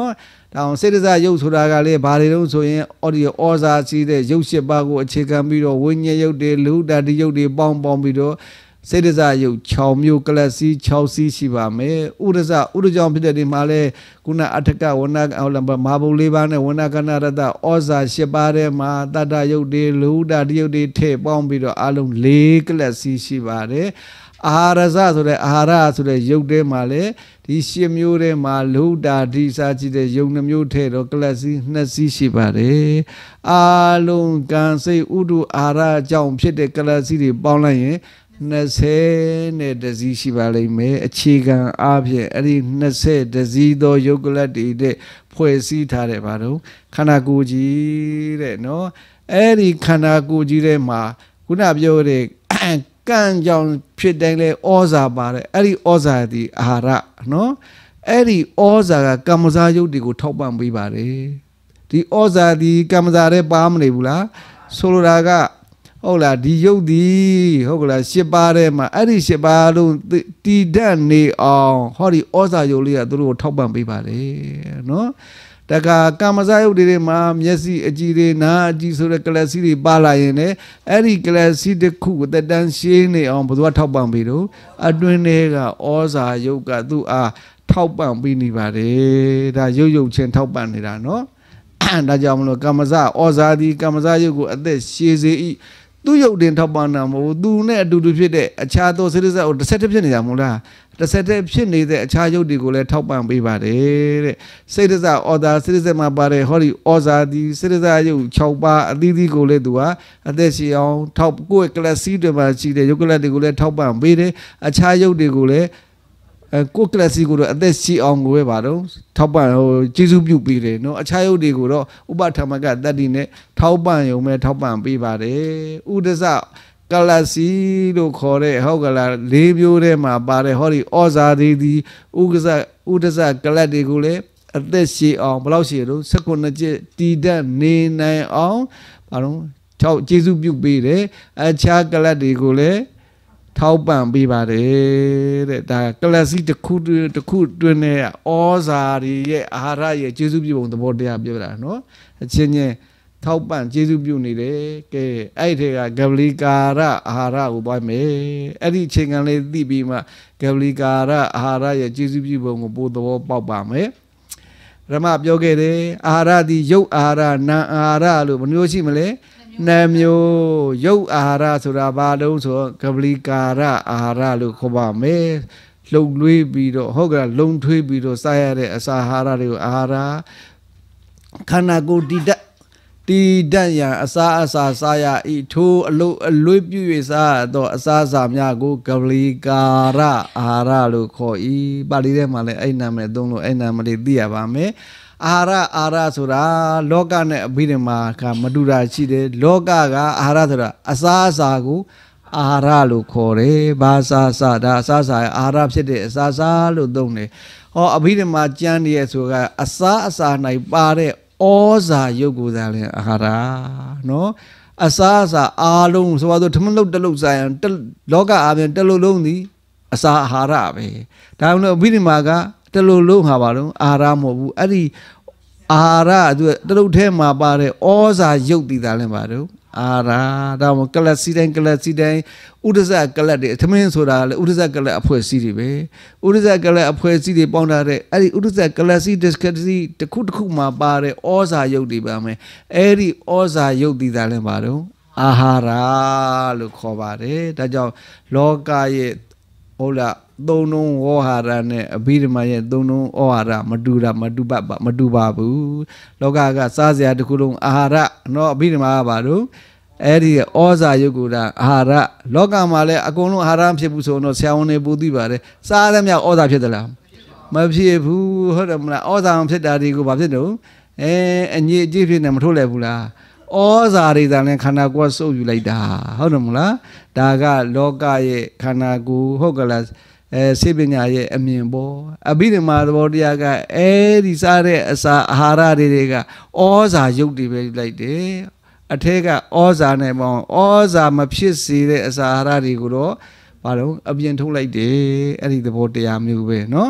တောင်စေတစာရုပ်ဆိုတာကလေဘာတွေတုံးဆိုရင်အော်ဒီဩဇာစီးတဲ့ရုပ်ရှစ်ပါးကိုအခြေခံပြီးတော့ဝိညာဉ်ရုပ်တွေလူဓာတိရုပ်တွေပေါင်းပေါင်းပြီးတော့စေတစာရုပ်၆မျိုးကလစီ၆စီးရှိပါမယ်ဥရဇဥရကြောင့်ဖြစ်တဲ့ဒီမှာလဲခုနအထကဝဏဟောလမာဘုံလေးပါးနဲ့ဝဏကဏရတဩဇာရှစ်ပါးထဲမှာတတ္တရုပ်တွေလူဓာတိရုပ်တွေထည့်ပေါင်းပြီးတော့အလုံး၄ကလစီရှိပါတယ်အာဟာရဇဆိုတဲ့အာဟာရဆိုတဲ့ရုပ်ထဲမှာလဲဒီရှစ်မျိုးထဲမှာလူဓာတိစားကြည့်တဲ့ရုပ်နှမျိုးထည့်တော့ကလစီနှစ်စီးရှိပါတယ်အာလုံးကံစိတ်ဥဒုအာဟာရကြောင့်ဖြစ်တဲ့ကလစီတွေပေါင်းလိုက်ရင်နှစ်ဆယ်နဲ့တစည်းရှိပါလိမ့်မယ်အခြေခံအားဖြင့်အဲ့ဒီနှစ်ဆယ်တစည်းသောယုတ်ကလတ်တွေတဲ့ဖွဲ့စည်းထားတဲ့ဘာလို့ခန္ဓာကိုယ်ကြီးတဲ့နော်အဲ့ဒီခန္ဓာကိုယ်ကြီးထဲမှာခုနပြောတဲ့ကံကြောင့်ဖြစ်တိုင်းလဲဩဇာပါတယ်အဲ့ဒီဩဇာဒီအာဟာရနော်အဲ့ဒီဩဇာကကမ္မဇာယုတ်တွေကိုထောက်ပံ့ပေးပါတယ်ဒီဩဇာဒီကမ္မဇာထဲပါမနေဘူးလားဆိုလိုတာကဟုတ်လားဒီယုတ်ဒီဟုတ်ကလားရှစ်ပါးထဲမှာအဲ့ဒီရှစ်ပါးလုံးတည်တတ်နေအောင်ဟောဒီဩဇာယုတ်လေးကသူတို့ကိုထောက်ပံ့ပေးပါတယ်နော်တခါကာမဇာယုတ်တွေမှာမျက်စိအကြည့်တွေနားအကြည့်ဆိုတဲ့ကလစီတွေပါလာရင်လည်းအဲ့ဒီကလစီတစ်ခုကိုတက်တန်းရှင်းနေအောင်ဘယ်သူကထောက်ပံ့ပေးတော့အတွင်းထဲကဩဇာယုတ်ကသူ့အားထောက်ပံ့ပေးနေပါတယ်ဒါယုတ်ယုတ်ချင်းထောက်ပံ့နေတာနော်ဒါကြောင့်မလို့ကာမဇာဩဇာဒီကာမဇာယုတ်ကိုအသက်ရှည်စေ၏သူ့ယုတ်တင်ထောက်ပံ့တာမဟုတ်သူနဲ့အတူတူဖြစ်တဲ့အခြားသောစေတစာကိုတစ်ဆက်တည်းဖြစ်နေတာမဟုတ်လားတစ်ဆက်တည်းဖြစ်နေတဲ့အခြားယုတ်တွေကိုလည်းထောက်ပံ့ပေးပါတယ်တဲ့စေတစာဩဇာစေတစာမှာပါတယ်ဟောဒီဩဇာဒီစေတစာယုတ်၆ပါးအသီးသီးကိုလည်းသူကအသက်ရှင်အောင်ထောက်ကိုယ့်ကလစီတွေမှာရှိတဲ့ယုတ်ကလတွေကိုလည်းထောက်ပံ့ပေးတယ်အခြားယုတ်တွေကိုလည်းအဲကိုကလစီကိုတော့အသက်ရှိအောင်ကိုပဲပါတော့ထောက်ပံ့ဟိုကျေးဇူးပြုပေးတယ်နော်အခြားယုတ်တွေကိုတော့ဥပထမကတတ္တိနဲ့ထောက်ပံ့ရုံပဲထောက်ပံ့ပေးပါတယ်ဥဒဇကလစီလို့ခေါ်တဲ့ဟုတ်ကလားလေးမျိုးထဲမှာပါတယ်ဟောဒီဩဇာတွေဒီဥကဇဥဒဇကလတ်တွေကိုလည်းအသက်ရှိအောင်ဘယ်လောက်ရှိရတော့၁၉ကျတည်တတ်နေနိုင်အောင်ဘာလို့ထောက်ကျေးဇူးပြုပေးတယ်အခြားကလတ်တွေကိုလည်းထောက်ပံ့ပေးပါတယ်တဲ့ဒါကလစီတစ်ခုတစ်ခုတွင်းနဲ့ဩဇာတွေရဲ့အာဟာရရဲ့ကျေးဇူးပြုပုံသဘောတရားပြောတာနော်အချင်းချင်းထောက်ပံ့ကျေးဇူးပြုနေတယ်ကဲအဲ့ဒီကဂဗလီကာရအာဟာရကိုသွားမယ်အဲ့ဒီအချိန်ကလေးသိပြီးမှဂဗလီကာရအာဟာရရဲ့ကျေးဇူးပြုပုံကိုပို့သဘောပေါက်ပါမယ်ရမပြောခဲ့တယ်အာဟာရဒီရုပ်အာဟာရနာအာဟာရလို့ဘယ်မျိုးရှိမလဲနှမျိုးရုပ်အာဟာရဆိုတာဘာလို့ဆိုကပလီကာရအာဟာရလို့ခေါ်ပါမယ်လှုပ်လွေးပြီးတော့ဟုတ်ကဲ့လုံထွေးပြီးတော့စားရတဲ့အစာအာဟာရတွေကိုအာဟာရခန္ဓာကိုယ်တည်တတ်တည်တတ်ရန်အစာအစာစားရဤထိုအလို့အလွေးပြု၍စားတော့အစာအစာများကိုကပလီကာရအာဟာရလို့ခေါ်ဤပါဠိထဲမှာလည်းအဲ့နာမည်သုံးလို့အဲ့နာမည်သိရပါမယ်အာဟာရအာဟာရဆိုတာလောကနဲ့အဘိဓမ္မာကမတူတာရှိတယ်လောကကအာဟာရဆိုတာအစာအစာကိုအာဟာရလို့ခေါ်တယ်ဘာစာစာဒါအစာအစာအာဟာရဖြစ်တဲ့အစာစာလို့သုံးတယ်ဟောအဘိဓမ္မာကျမ်းရဲ့ဆိုကအစာအစာ၌ပါတဲ့ဩဇာယုတ်ကိုသာလဲအာဟာရနော်အစာအစာအားလုံးဆိုတော့ထမလုတ်တလုတ်စားရင်လောကအားဖြင့်တလုတ်လုံးသည်အစာအာဟာရပဲဒါကြောင့်အဘိဓမ္မာကတလူလုံးဟာပါတော့အာဟာရမဟုတ်ဘူးအဲ့ဒီအာဟာရသူတလုတ်ထဲမှာပါတဲ့ဩဇာယုတ်တည်တာလည်းပါတော့အာဟာရဒါမှကလစီတိုင်းကလစီတိုင်းဥဒဇကလတ်တွေသမင်းဆိုတာလေဥဒဇကလတ်အဖွဲ့အစည်းတွေပဲဥဒဇကလတ်အဖွဲ့အစည်းတွေပေါင်းထားတဲ့အဲ့ဒီဥဒဇကလစီဒစ်ကစီတစ်ခုတစ်ခုမှာပါတဲ့ဩဇာယုတ်တွေပါမယ်အဲ့ဒီဩဇာယုတ်တည်တာလည်းပါတော့အာဟာရလို့ခေါ်ပါတယ်ဒါကြောင့်လောကရဲ့ဟုတ်လားသုံးလုံးဩဟာရနဲ့အဘိဓမ္မာရဲ့သုံးလုံးဩဟာရမတူတာမတူပါမတူပါဘူးလောကကစားစရာတစ်ခုလုံးအာဟာရနော်အဘိဓမ္မာကပါတော့အဲ့ဒီဩဇာယုတ်ကူတာအာဟာရလောကမှာလည်းအကုန်လုံးအာဟာရဖြစ်ဘူးဆိုတော့ဆရာဝန်တွေပူသိပါတယ်စားရမြဩဇာဖြစ်သလားမဖြစ်ဘူးဟုတ်တယ်မလားဩဇာမဖြစ်တာတွေကိုဘာဖြစ်တော့အဲအညစ်အကြေးဖြစ်နေမထုတ်လိုက်ဘူးလားဩဇာတွေသာလည်းခန္ဓာကိုယ်စုပ်ယူလိုက်တာဟုတ်တယ်မလားဒါကလောကရဲ့ခန္ဓာကိုယ်ဟုတ်ကလားအဲစေပညာရဲ့အမြင်ပေါ်အဘိဓမ္မာသဘောတရားကအဲဒီစားတဲ့အစာအာဟာရတွေကဩဇာယုတ်တွေပဲလိုက်တယ်အထက်ကဩဇာနဲ့ပေါင်းဩဇာမဖြစ်စေတဲ့အစာအာဟာရတွေကိုတော့ဘာလို့အပြင်ထုတ်လိုက်တယ်အဲ့ဒီသဘောတရားမျိုးပဲเนาะ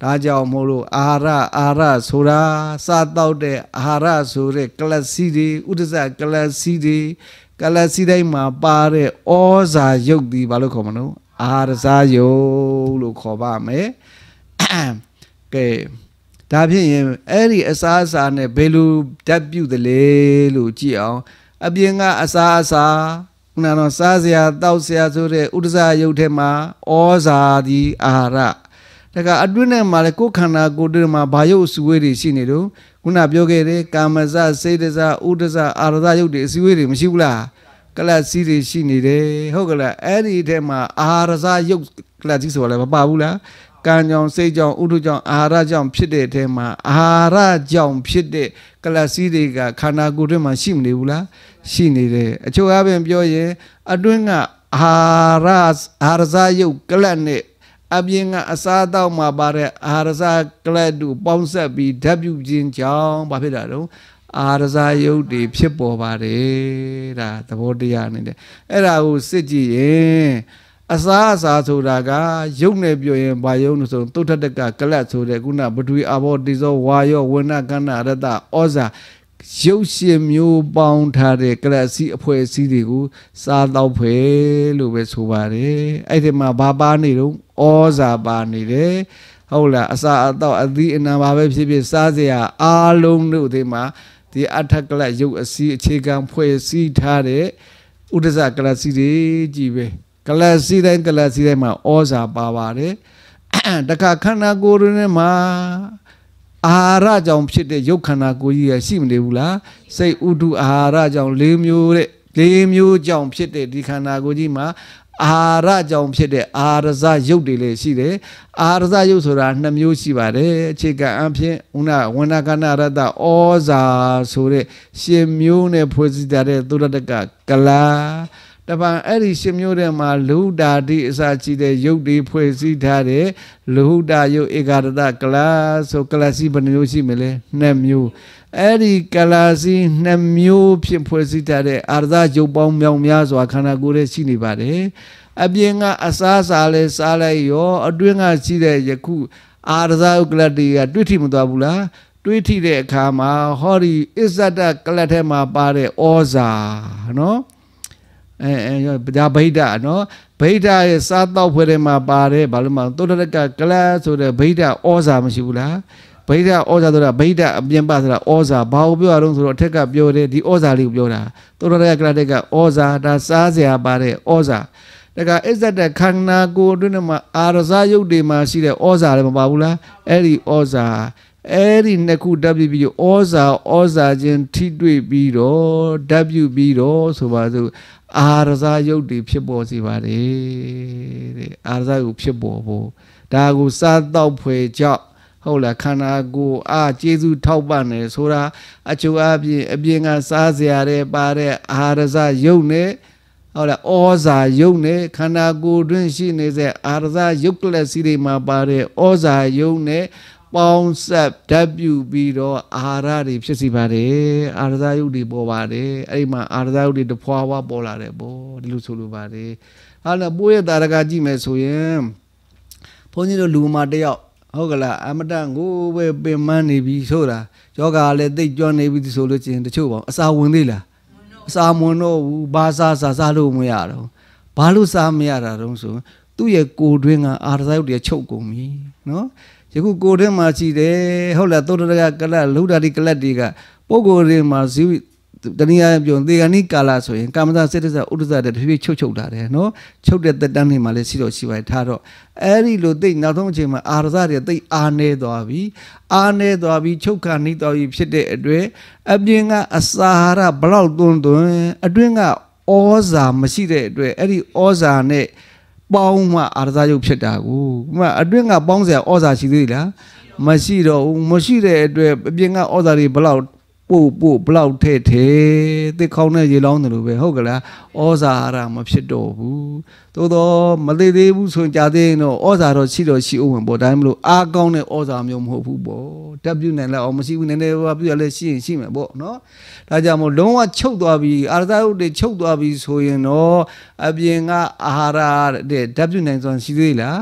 ဒါကြောင့်မို့လို့အာဟာရအာဟာရဆိုတာစားတော့တဲ့အာဟာရဆိုတဲ့ကလစီတွေဥဒ္ဒဇကလစီတွေကလစီတိုင်းမှာပါတဲ့ဩဇာယုတ်ဒီဘာလို့ခေါ်မလို့အာဟာရဇာယုတ်လို့ခေါ်ပါမယ်ကဲဒါဖြစ်ရင်အဲ့ဒီအစားအစာနဲ့ဘယ်လိုဓာတ်ပြုတယ်လဲလို့ကြည့်အောင်အပြင်ကအစားအစာခုနကတော့စားစရာတောက်စရာဆိုတဲ့ဥဒ္ဒဇယုတ်ထဲမှာဩဇာဒီအာဟာရဒါကအတွင်းထဲမှာလေကိုယ်ခန္ဓာကိုယ်တွေမှာဘာယုတ်အစုဝေးတွေရှိနေတော့ခုနပြောခဲ့တဲ့ကာမဇစေတဇဥဒ္ဒဇအာရဇယုတ်တွေအစုဝေးတွေမရှိဘူးလားကလစီတွေရှိနေတယ်ဟုတ်ကလားအဲ့ဒီထဲမှာအာရဇယုတ်ကလစီဆိုတာလည်းမပါဘူးလားကံကြောင့်စိတ်ကြောင့်ဥဒုကြောင့်အာဟာရကြောင့်ဖြစ်တဲ့အထဲမှာအာဟာရကြောင့်ဖြစ်တဲ့ကလစီတွေကခန္ဓာကိုယ်ထဲမှာရှိမနေဘူးလားရှိနေတယ်အချို့အပြင်ပြောရင်အတွင်းကအာဟာရအာရဇယုတ်ကလနဲ့အပြင်ကအစားအသောက်မှာပါတဲ့အာဟာရဇကလတို့ပေါင်းဆက်ပြီးဓာတ်ပြုခြင်းကြောင့်ဘာဖြစ်တာတော့အာရဇယုတ်တွေဖြစ်ပေါ်ပါတယ်ဒါသဘောတရားနေတယ်အဲ့ဒါကိုစစ်ကြည့်ရင်အစားအစာဆိုတာကယုတ်နဲ့ပြောရင်ဘာယုတ်လို့ဆိုသုတ္တတကကလတ်ဆိုတဲ့ခုနပထဝီအဘောတိဇောဝါယောဝဏကဏ္ဍရတဩဇာရုပ်ရှင်မျိုးပေါင်းထားတဲ့ကလတ်စီအဖွဲ့အစည်းတွေကိုစားတော့ဖွယ်လို့ပဲဆိုပါတယ်အဲ့ဒီမှာဘာပါနေတော့ဩဇာပါနေတယ်ဟုတ်လားအစာအတော့အသီးအနှံပါပဲဖြစ်ဖြစ်စားစရာအားလုံးတို့ဒီမှာဒီအထက်ကလတ်ရုပ်အစည်းအခြေခံဖွဲ့စည်းထားတဲ့ဥဒ္ဒဇကလတ်စီတွေကြီးပဲကလစီတိုင်းကလစီတိုင်းမှာဩဇာပါပါတယ်တခါခန္ဓာကိုယ်ရင်းမှာအာဟာရကြောင့်ဖြစ်တဲ့ရုပ်ခန္ဓာကိုယ်ကြီးရရှိမနေဘူးလားစိတ်ဥဒုအာဟာရကြောင့်၄မျိုးတဲ့၄မျိုးကြောင့်ဖြစ်တဲ့ဒီခန္ဓာကိုယ်ကြီးမှာအာဟာရကြောင့်ဖြစ်တဲ့အာရဇရုပ်တွေလည်းရှိတယ်အာရဇရုပ်ဆိုတာနှစ်မျိုးရှိပါတယ်အခြေခံအဖြစ်ဥနာဝဏကဏရတဩဇာဆိုတဲ့ရှင်မျိုးနဲ့ဖွဲ့စည်းထားတဲ့သုရတကကလာတပံအဲ့ဒီရှင်မျိုးထဲမှာလူဟုတာတိအစာကြည့်တဲ့ယုတ်တွေဖွဲ့စည်းထားတဲ့လူဟုတာယုတ်ဧကရတကလာဆိုကလစီဘယ်နှမျိုးရှိမလဲနှစ်မျိုးအဲ့ဒီကလာစီနှစ်မျိုးဖြစ်ဖွဲ့စည်းထားတဲ့အာရဇယုတ်ပေါင်းမြောင်များစွာခန္ဓာကိုယ်ထဲရှိနေပါတယ်အပြင်ကအစားစားလဲစားလိုက်ရောအတွင်းကရှိတဲ့ယခုအာရဇယုတ်ကလတ်တွေကတွေ့ထိမသွားဘူးလားတွေးထိတဲ့အခါမှာဟောဒီအစ္ဆဒကလတ်ထဲမှာပါတဲ့ဩဇာနော်အဲအဲဒါဗိဒ္ဓနော်ဗိဒ္ဓရဲ့စားတော့ဖွဲ့ထဲမှာပါတယ်ဘာလို့မှသုတ္တရကကလတ်ဆိုတဲ့ဗိဒ္ဓဩဇာမရှိဘူးလားဗိဒ္ဓဩဇာဆိုတာဗိဒ္ဓအပြင်ပါဆိုတာဩဇာဘာကိုပြောရအောင်ဆိုတော့အထက်ကပြောတယ်ဒီဩဇာလေးကိုပြောတာသုတ္တရကကလတ်ကဩဇာဒါစားစရာပါတဲ့ဩဇာတကအစ္ဆဒခန္ဓာကိုယ်အတွင်းမှာအာရဇယုတ်တွေမှာရှိတဲ့ဩဇာလည်းမပါဘူးလားအဲ့ဒီဩဇာအဲ့ဒီနှစ်ခုဓာတ်ပြုပြီးဩဇာဩဇာချင်းထိတွေ့ပြီးတော့ဓာတ်ပြုပြီးတော့ဆိုပါစို့အာရဇယုတ်တွေဖြစ်ပေါ်စေပါတယ်တဲ့အာရဇယုတ်ဖြစ်ပေါ်ဖို့ဒါကိုစားတော့ဖွယ်ကြောင့်ဟုတ်လားခန္ဓာကိုယ်အားကျေစုထောက်ပံ့တယ်ဆိုတာအချို့အပြင်အပြင်ကစားစရာတွေပါတဲ့အာရဇယုတ်နဲ့ဟုတ်လားဩဇာယုတ်နဲ့ခန္ဓာကိုယ်တွင်ရှိနေတဲ့အာရဇယုတ်ကလစီတွေမှာပါတဲ့ဩဇာယုတ်နဲ့ပေါင်းဆက်ဓာတ်ပြုပြီးတော့အာဟာရတွေဖြစ်စီပါတယ်အာရဇယုတ်တွေပေါ်ပါတယ်အဲ့ဒီမှာအာရဇယုတ်တွေတဖွာဖွာပေါ်လာတယ်ပေါ့ဒီလိုဆိုလိုပါတယ်ဟာလည်းပိုးရတာရကကြည့်မယ်ဆိုရင်ဘုန်းကြီးတို့လူမတယောက်ဟုတ်ကလားအမတန်ကိုပဲပင်မနေပြီဆိုတာယောဂါလည်းသိကြွနေပြီဆိုလို့ချင်းတချို့ပေါ့အစာဝင်သေးလားအစာမဝင်တော့ဘူးဘာစားစားစားလို့မရတော့ဘာလို့စားမရတာတော့ဆိုသူ့ရဲ့ကိုယ်တွင်းကအာရဇယုတ်တွေချုပ်ကုန်ပြီနော်ယခုကိုယ်ထဲမှာရှိတယ်ဟုတ်လားသုတ္တရကလတ်လူဒာတိကလတ်တွေကပုဂ္ဂိုလ်တွေမှာဇီဝတနည်းအားဖြင့်ပြောသေဂဏိကာလဆိုရင်ကာမဇစေတဇဥဒ္ဒဇတဲ့တဖြည်းဖြည်းချုပ်ချုပ်လာတယ်နော်ချုပ်တဲ့တက်တန်းတွေမှာလည်းရှိတော့ရှိပါတယ်ထားတော့အဲ့ဒီလိုသိနောက်ဆုံးအချိန်မှာအာရဇတွေသိအာနေသွားပြီအာနေသွားပြီချုပ်ခါနှိသွားပြီဖြစ်တဲ့အတွက်အပြင်ကအစာဟာရဘလောက်သွန်းသွန်းအတွင်းကဩဇာမရှိတဲ့အတွက်အဲ့ဒီဩဇာနဲ့ပေါင်းမှအာရဇယုတ်ဖြစ်တာကိုဥမာအတွင်းကပေါင်းစရာဩဇာရှိသေးလားမရှိတော့ဘူးမရှိတဲ့အတွက်အပြင်ကဩဇာတွေဘလောက်ပို့ပို့ဘလောက်ထဲထဲသစ်ခေါင်းနဲ့ရေလောင်းတယ်လို့ပဲဟုတ်ကလားဩဇာဟာရမဖြစ်တော့ဘူးသို့တော့မသေးသေးဘူးဆိုရင်ကြာသေးရင်တော့ဩဇာတော့ရှိတော့ရှိအောင်ဝင်ပေါ့ဒါမှမဟုတ်အားကောင်းတဲ့ဩဇာမျိုးမဟုတ်ဘူးပေါ့တက်ပြုနိုင်လောက်အောင်မရှိဘူးနည်းနည်းဘာပြုရလဲရှိရင်ရှိမယ်ပေါ့နော်ဒါကြောင့်မို့လုံးဝချုပ်သွားပြီအာရဇယုတ်တွေချုပ်သွားပြီဆိုရင်တော့အပြင်ကအာဟာရတဲ့တက်ပြုနိုင်စွမ်းရှိသေးလား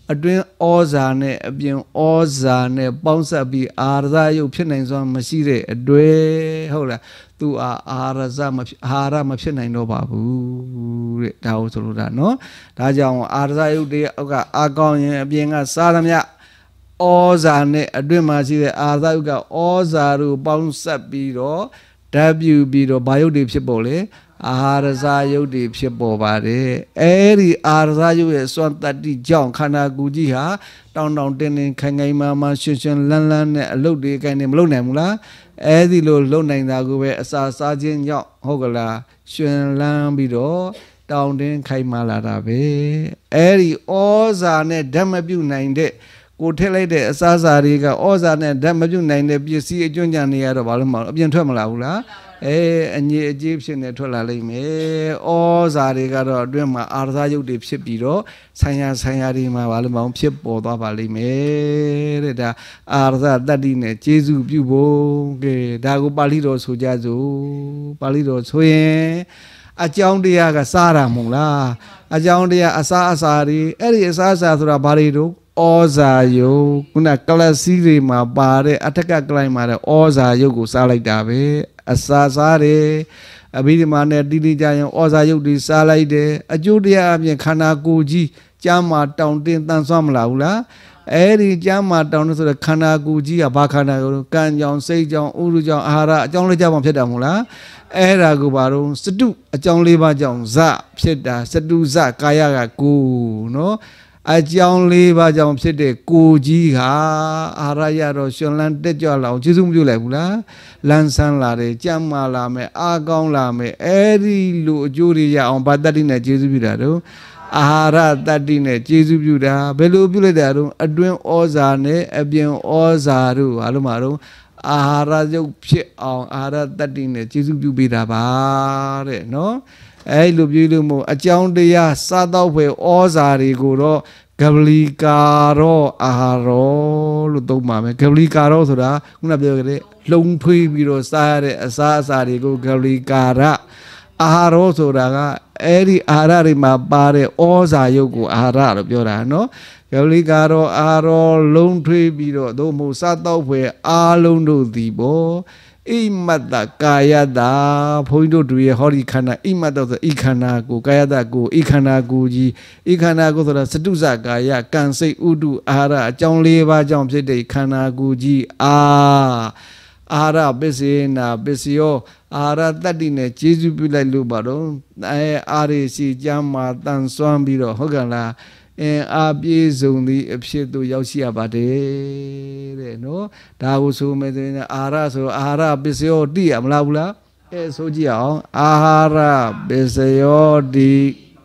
အတွင်းဩဇာနဲ့အပြင်ဩဇာနဲ့ပေါင်းစပ်ပြီးအာရဇယုတ်ဖြစ်နိုင်စွာမရှိတဲ့အတွေ့ဟုတ်လားသူအာအာရဇမအာဟာရမဖြစ်နိုင်တော့ပါဘူးတဲ့ဒါကိုဆိုလိုတာနော်ဒါကြောင့်အာရဇယုတ်တွေအောက်ကအာကောင်းရင်အပြင်ကစားသမျှဩဇာနဲ့အတွင်းမှာရှိတဲ့အာရဇယုတ်ကဩဇာတို့ပေါင်းစပ်ပြီးတော့ဓာတ်ပြုပြီးတော့ဘာယုတ်တွေဖြစ်ပေါ်လဲအာဟာရဇာယုတ်တွေဖြစ်ပေါ်ပါတယ်အဲ့ဒီအာဟာရဇာယုတ်ရဲ့စွမ်းတတ္တိကြောင့်ခန္ဓာကိုယ်ကြီးဟာတောင်းတောင်းတင်းတင်းခိုင်ခိုင်မာမာရွှင်ရွှင်လန်းလန်းနဲ့အလုပ်တွေအကိုင်းတွေမလုပ်နိုင်ဘူးလားအဲ့ဒီလိုလုပ်နိုင်တာကိုပဲအစာစားခြင်းကြောင့်ဟုတ်ကလားရွှင်လန်းပြီးတော့တောင်းတင်းခိုင်မာလာတာပဲအဲ့ဒီဩဇာနဲ့ဓာတ်မပြုတ်နိုင်တဲ့ကိုထည့်လိုက်တဲ့အစားအစာတွေကဩဇာနဲ့ဓာတ်မပြုတ်နိုင်တဲ့ပစ္စည်းအကျွမ်းကြံနေရတော့ဘာလို့မလဲအပြင်ထွက်မလာဘူးလားအဲအငြိအကျေးဖြစ်နေထွက်လာလိမ့်မယ်ဩဇာတွေကတော့အတွင်းမှာအာရဇယုတ်တွေဖြစ်ပြီးတော့ဆိုင်ရာဆိုင်ရာတွေမှာဘာလို့မအောင်ဖြစ်ပေါ်သွားပါလိမ့်မယ်တဲ့ဒါအာရဇတတ္တိနဲ့ကျေစုပြုဖို့ကဲဒါကိုပါဠိတော်ဆိုကြစို့ပါဠိတော်ဆိုရင်အကြောင်းတရားကစားတာမဟုတ်လားအကြောင်းတရားအစားအစာတွေအဲ့ဒီအစားအစာဆိုတာဘာတွေတို့ဩဇာယုတ်ခုနကလစီတွေမှာပါတဲ့အထက်ကကလိုင်းမှာတဲ့ဩဇာယုတ်ကိုစားလိုက်တာပဲအစာစားတယ်အဘိဓမ္မာနဲ့တိတိကျရင်ဩဇာယုတ်တွေစားလိုက်တယ်အကျိုးတရားအပြင်ခန္ဓာကိုယ်ကြီးကျမ်းမာတောင်တင်းတန်ဆွမ်းမလာဘူးလားအဲ့ဒီကျမ်းမာတောင်တင်းဆိုတဲ့ခန္ဓာကိုယ်ကြီးကဘာခန္ဓာကိုယ်ကံကြောင့်စိတ်ကြောင့်ဥရုကြောင့်အာဟာရအကြောင်းလေးကြောင့်ဖြစ်တာမဟုတ်လားအဲ့ဒါကိုဘာလို့စတုအကြောင်းလေးပါကြောင့်ဇဖြစ်တာစတုဇကာယကကိုယ်နော်အကြောင်းလေးပါကြောင့်ဖြစ်တဲ့ကိုကြီးဟာအာရရတော့ရှင်လန်းတက်ကြွလာအောင်ကျေးဇူးမပြုလိုက်ဘူးလားလန်းဆန်းလာတယ်ကြမ်းမာလာမယ်အားကောင်းလာမယ်အဲ့ဒီလိုအကျိုးတွေရအောင်ဗာတ္တိနဲ့ကျေးဇူးပြုတာတော့အာဟာရတတ္တိနဲ့ကျေးဇူးပြုတာဘယ်လိုပြုလိုက်တာတော့အတွင်းဩဇာနဲ့အပြင်ဩဇာတို့ဘာလို့မှာတော့အာဟာရရုပ်ဖြစ်အောင်အာဟာရတတ္တိနဲ့ကျေးဇူးပြုပေးတာပါတဲ့နော်အဲ့လိုပြုလို့မို့အကြောင်းတရားစားတော့ဖွယ်ဩဇာတွေကိုတော့ဂဗလီကာရောအာဟာရောလို့သုံးပါမယ်ဂဗလီကာရောဆိုတာခုနပြောခဲ့တဲ့လုံဖွေးပြီးတော့စားရတဲ့အစားအစာတွေကိုဂဗလီကာရအာဟာရောဆိုတာကအဲ့ဒီအာဟာရတွေမှာပါတဲ့ဩဇာယုတ်ကိုအာဟာရလို့ပြောတာနော်ဂဗလီကာရောအာရောလုံထွေးပြီးတော့သို့မဟုတ်စားတော့ဖွယ်အားလုံးတို့သည်ပေါ့အိမတ္တကာယတာဘုန်းကြီးတို့တွေဟောဒီခန္ဓာအိမတ္တဆိုဤခန္ဓာကိုကာယတကိုဤခန္ဓာကိုကြီးဤခန္ဓာကိုဆိုတာစတုဇကာယကံစိတ်ဥဒုအာဟာရအကြောင်း၄ပါးကြောင့်ဖြစ်တဲ့ခန္ဓာကိုကြီးအာအာဟာရပစ္စေနာပစ္စယောအာဟာရတတ္တိနဲ့ကျေးဇူးပြုလိုက်လို့ပါတော့အဲအာရိစီကျမ်းမှာတန်ဆွမ်းပြီးတော့ဟုတ်ကလားအင်းအာပြေဆုံးသည့်အဖြစ်သို့ရောက်ရှိရပါတယ်တဲ့နော်ဒါကိုဆိုမယ်ဆိုရင်အာဟာရဆိုအာဟာရပစ္စယောတိရမလားဘူးလားအဲဆိုကြည့်အောင်အာဟာရပစ္စယောတိ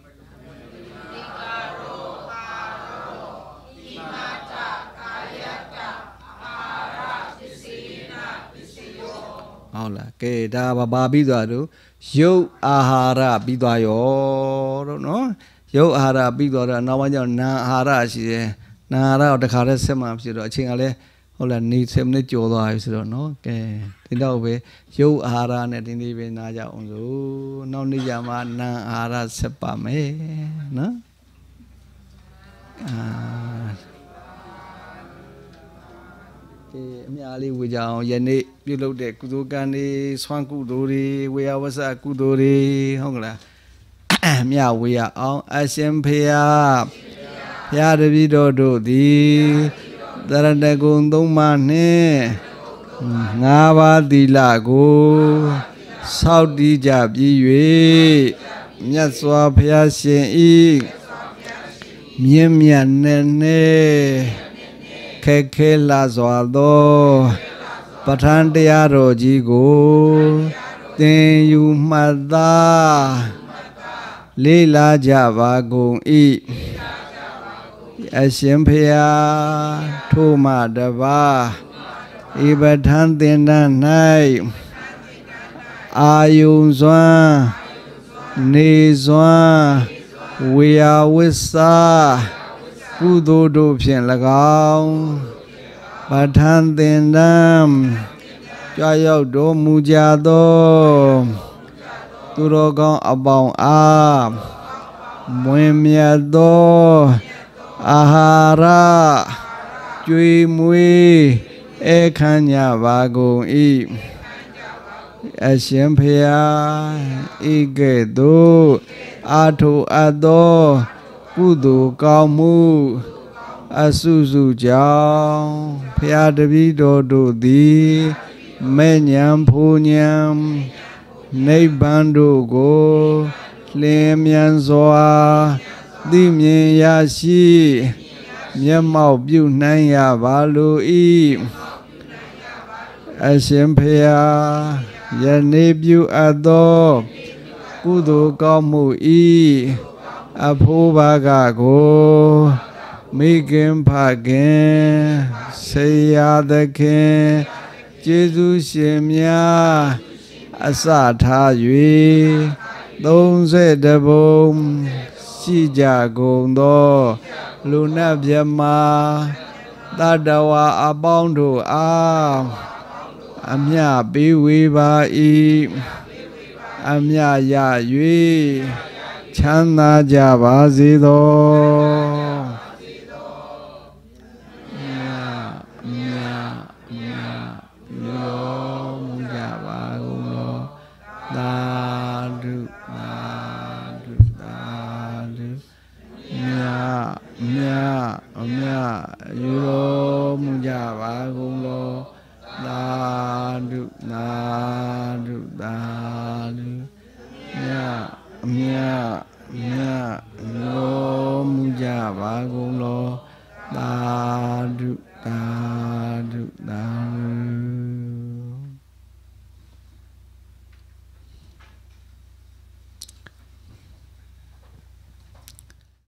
ဟုတ်လားကဲဒါဘာဘာပြီးသွားတော့ရုပ်အာဟာရပြီးသွားရောတော့နော်ရုပ်အာဟာရပြီးတော့နောက်ပိုင်းကျတော့နာအာဟာရရှိတယ်နာအာဟာရတခါတည်းဆက်မှဖြစ်တော့အချိန်ကလည်းဟုတ်လားနေဆယ်မိနစ်ကျော်သွားပြီဆိုတော့နော်ကဲဒီတော့ပဲရုပ်အာဟာရနဲ့ဒီနေ့ပဲနားကြအောင်စို့နောက်နေ့ကျမှနာအာဟာရဆက်ပါမယ်နော်အာကဲအများလေးဝေကြအောင်ယနေ့ပြုလုပ်တဲ့ကုသိုလ်ကံတွေဆွမ်းကုသိုလ်တွေဝေယဝဆကုသိုလ်တွေဟုတ်ကလားမြဝေရအောင်အရှင်ဖေယဘုရားတပည့်တော်တို့သည်သရဏဂုံသုံးပါးနှင့်ငါးပါးသီလကိုစောင့်တည်ကြပြီး၍မြတ်စွာဘုရားရှင်ဤမြင့်မြတ်နဲ့နဲ့ခဲခဲလာစွာသောပဋ္ဌာန်းတရားတော်ကြီးကိုသင်ယူမှတ်သားလေးလာကြပါကုန်ဤအရှင်ဖေယထိုမှတပါဤပဋ္ဌာန်းသင်္ဍန်း၌အာယုံစွမ်းနေစွမ်းဝေယဝိသကုသိုလ်တို့ဖြင့်၎င်းပဋ္ဌာန်းသင်္ဍန်းကြွရောက်တော်မူကြသောသူတော်ကောင်းအပေါင်းအားမွင်မြတ်သောအာဟာရကျွေးမွေးဧခံညပါကုန်ဤအရှင်ဖျားဤကဲ့သို့အာထုအပ်သောကုသိုလ်ကောင်းမှုအစုစုကြောင့်ဖျားတပည့်တော်တို့သည်မဲ့ဉဏ်ဖူဉဏ်နိဗ္ဗာန်တို့ကိုလင်းမြန်စွာသိမြင်ရရှိမျက်မှောက်ပြုနိုင်ရပါလို၏အရှင်ဖျားယနေ့ပြုအပ်သောကုသိုလ်ကောင်းမှုဤအဖိုးဘာကကိုမိခင်ဖခင်ဆေယာသခင်ကျေးဇူးရှင်များအစထား၍သုံးဆယ်တဘုံရှိကြကုန်သောလူနာမြမတတဝါအပေါင်းတို့အားအမြပေးဝေပါ၏အမြရ၍ချမ်းသာကြပါစေသောမြမြမြရောမူကြပါကုန်သောသာဓုသာဓုသာဓုမြမြမြရောမူကြပါကုန်သောသာဓုသာဓုသာဓုမြမြမြရောမူကြပါကုန်သောသာဓုသာဓုသာ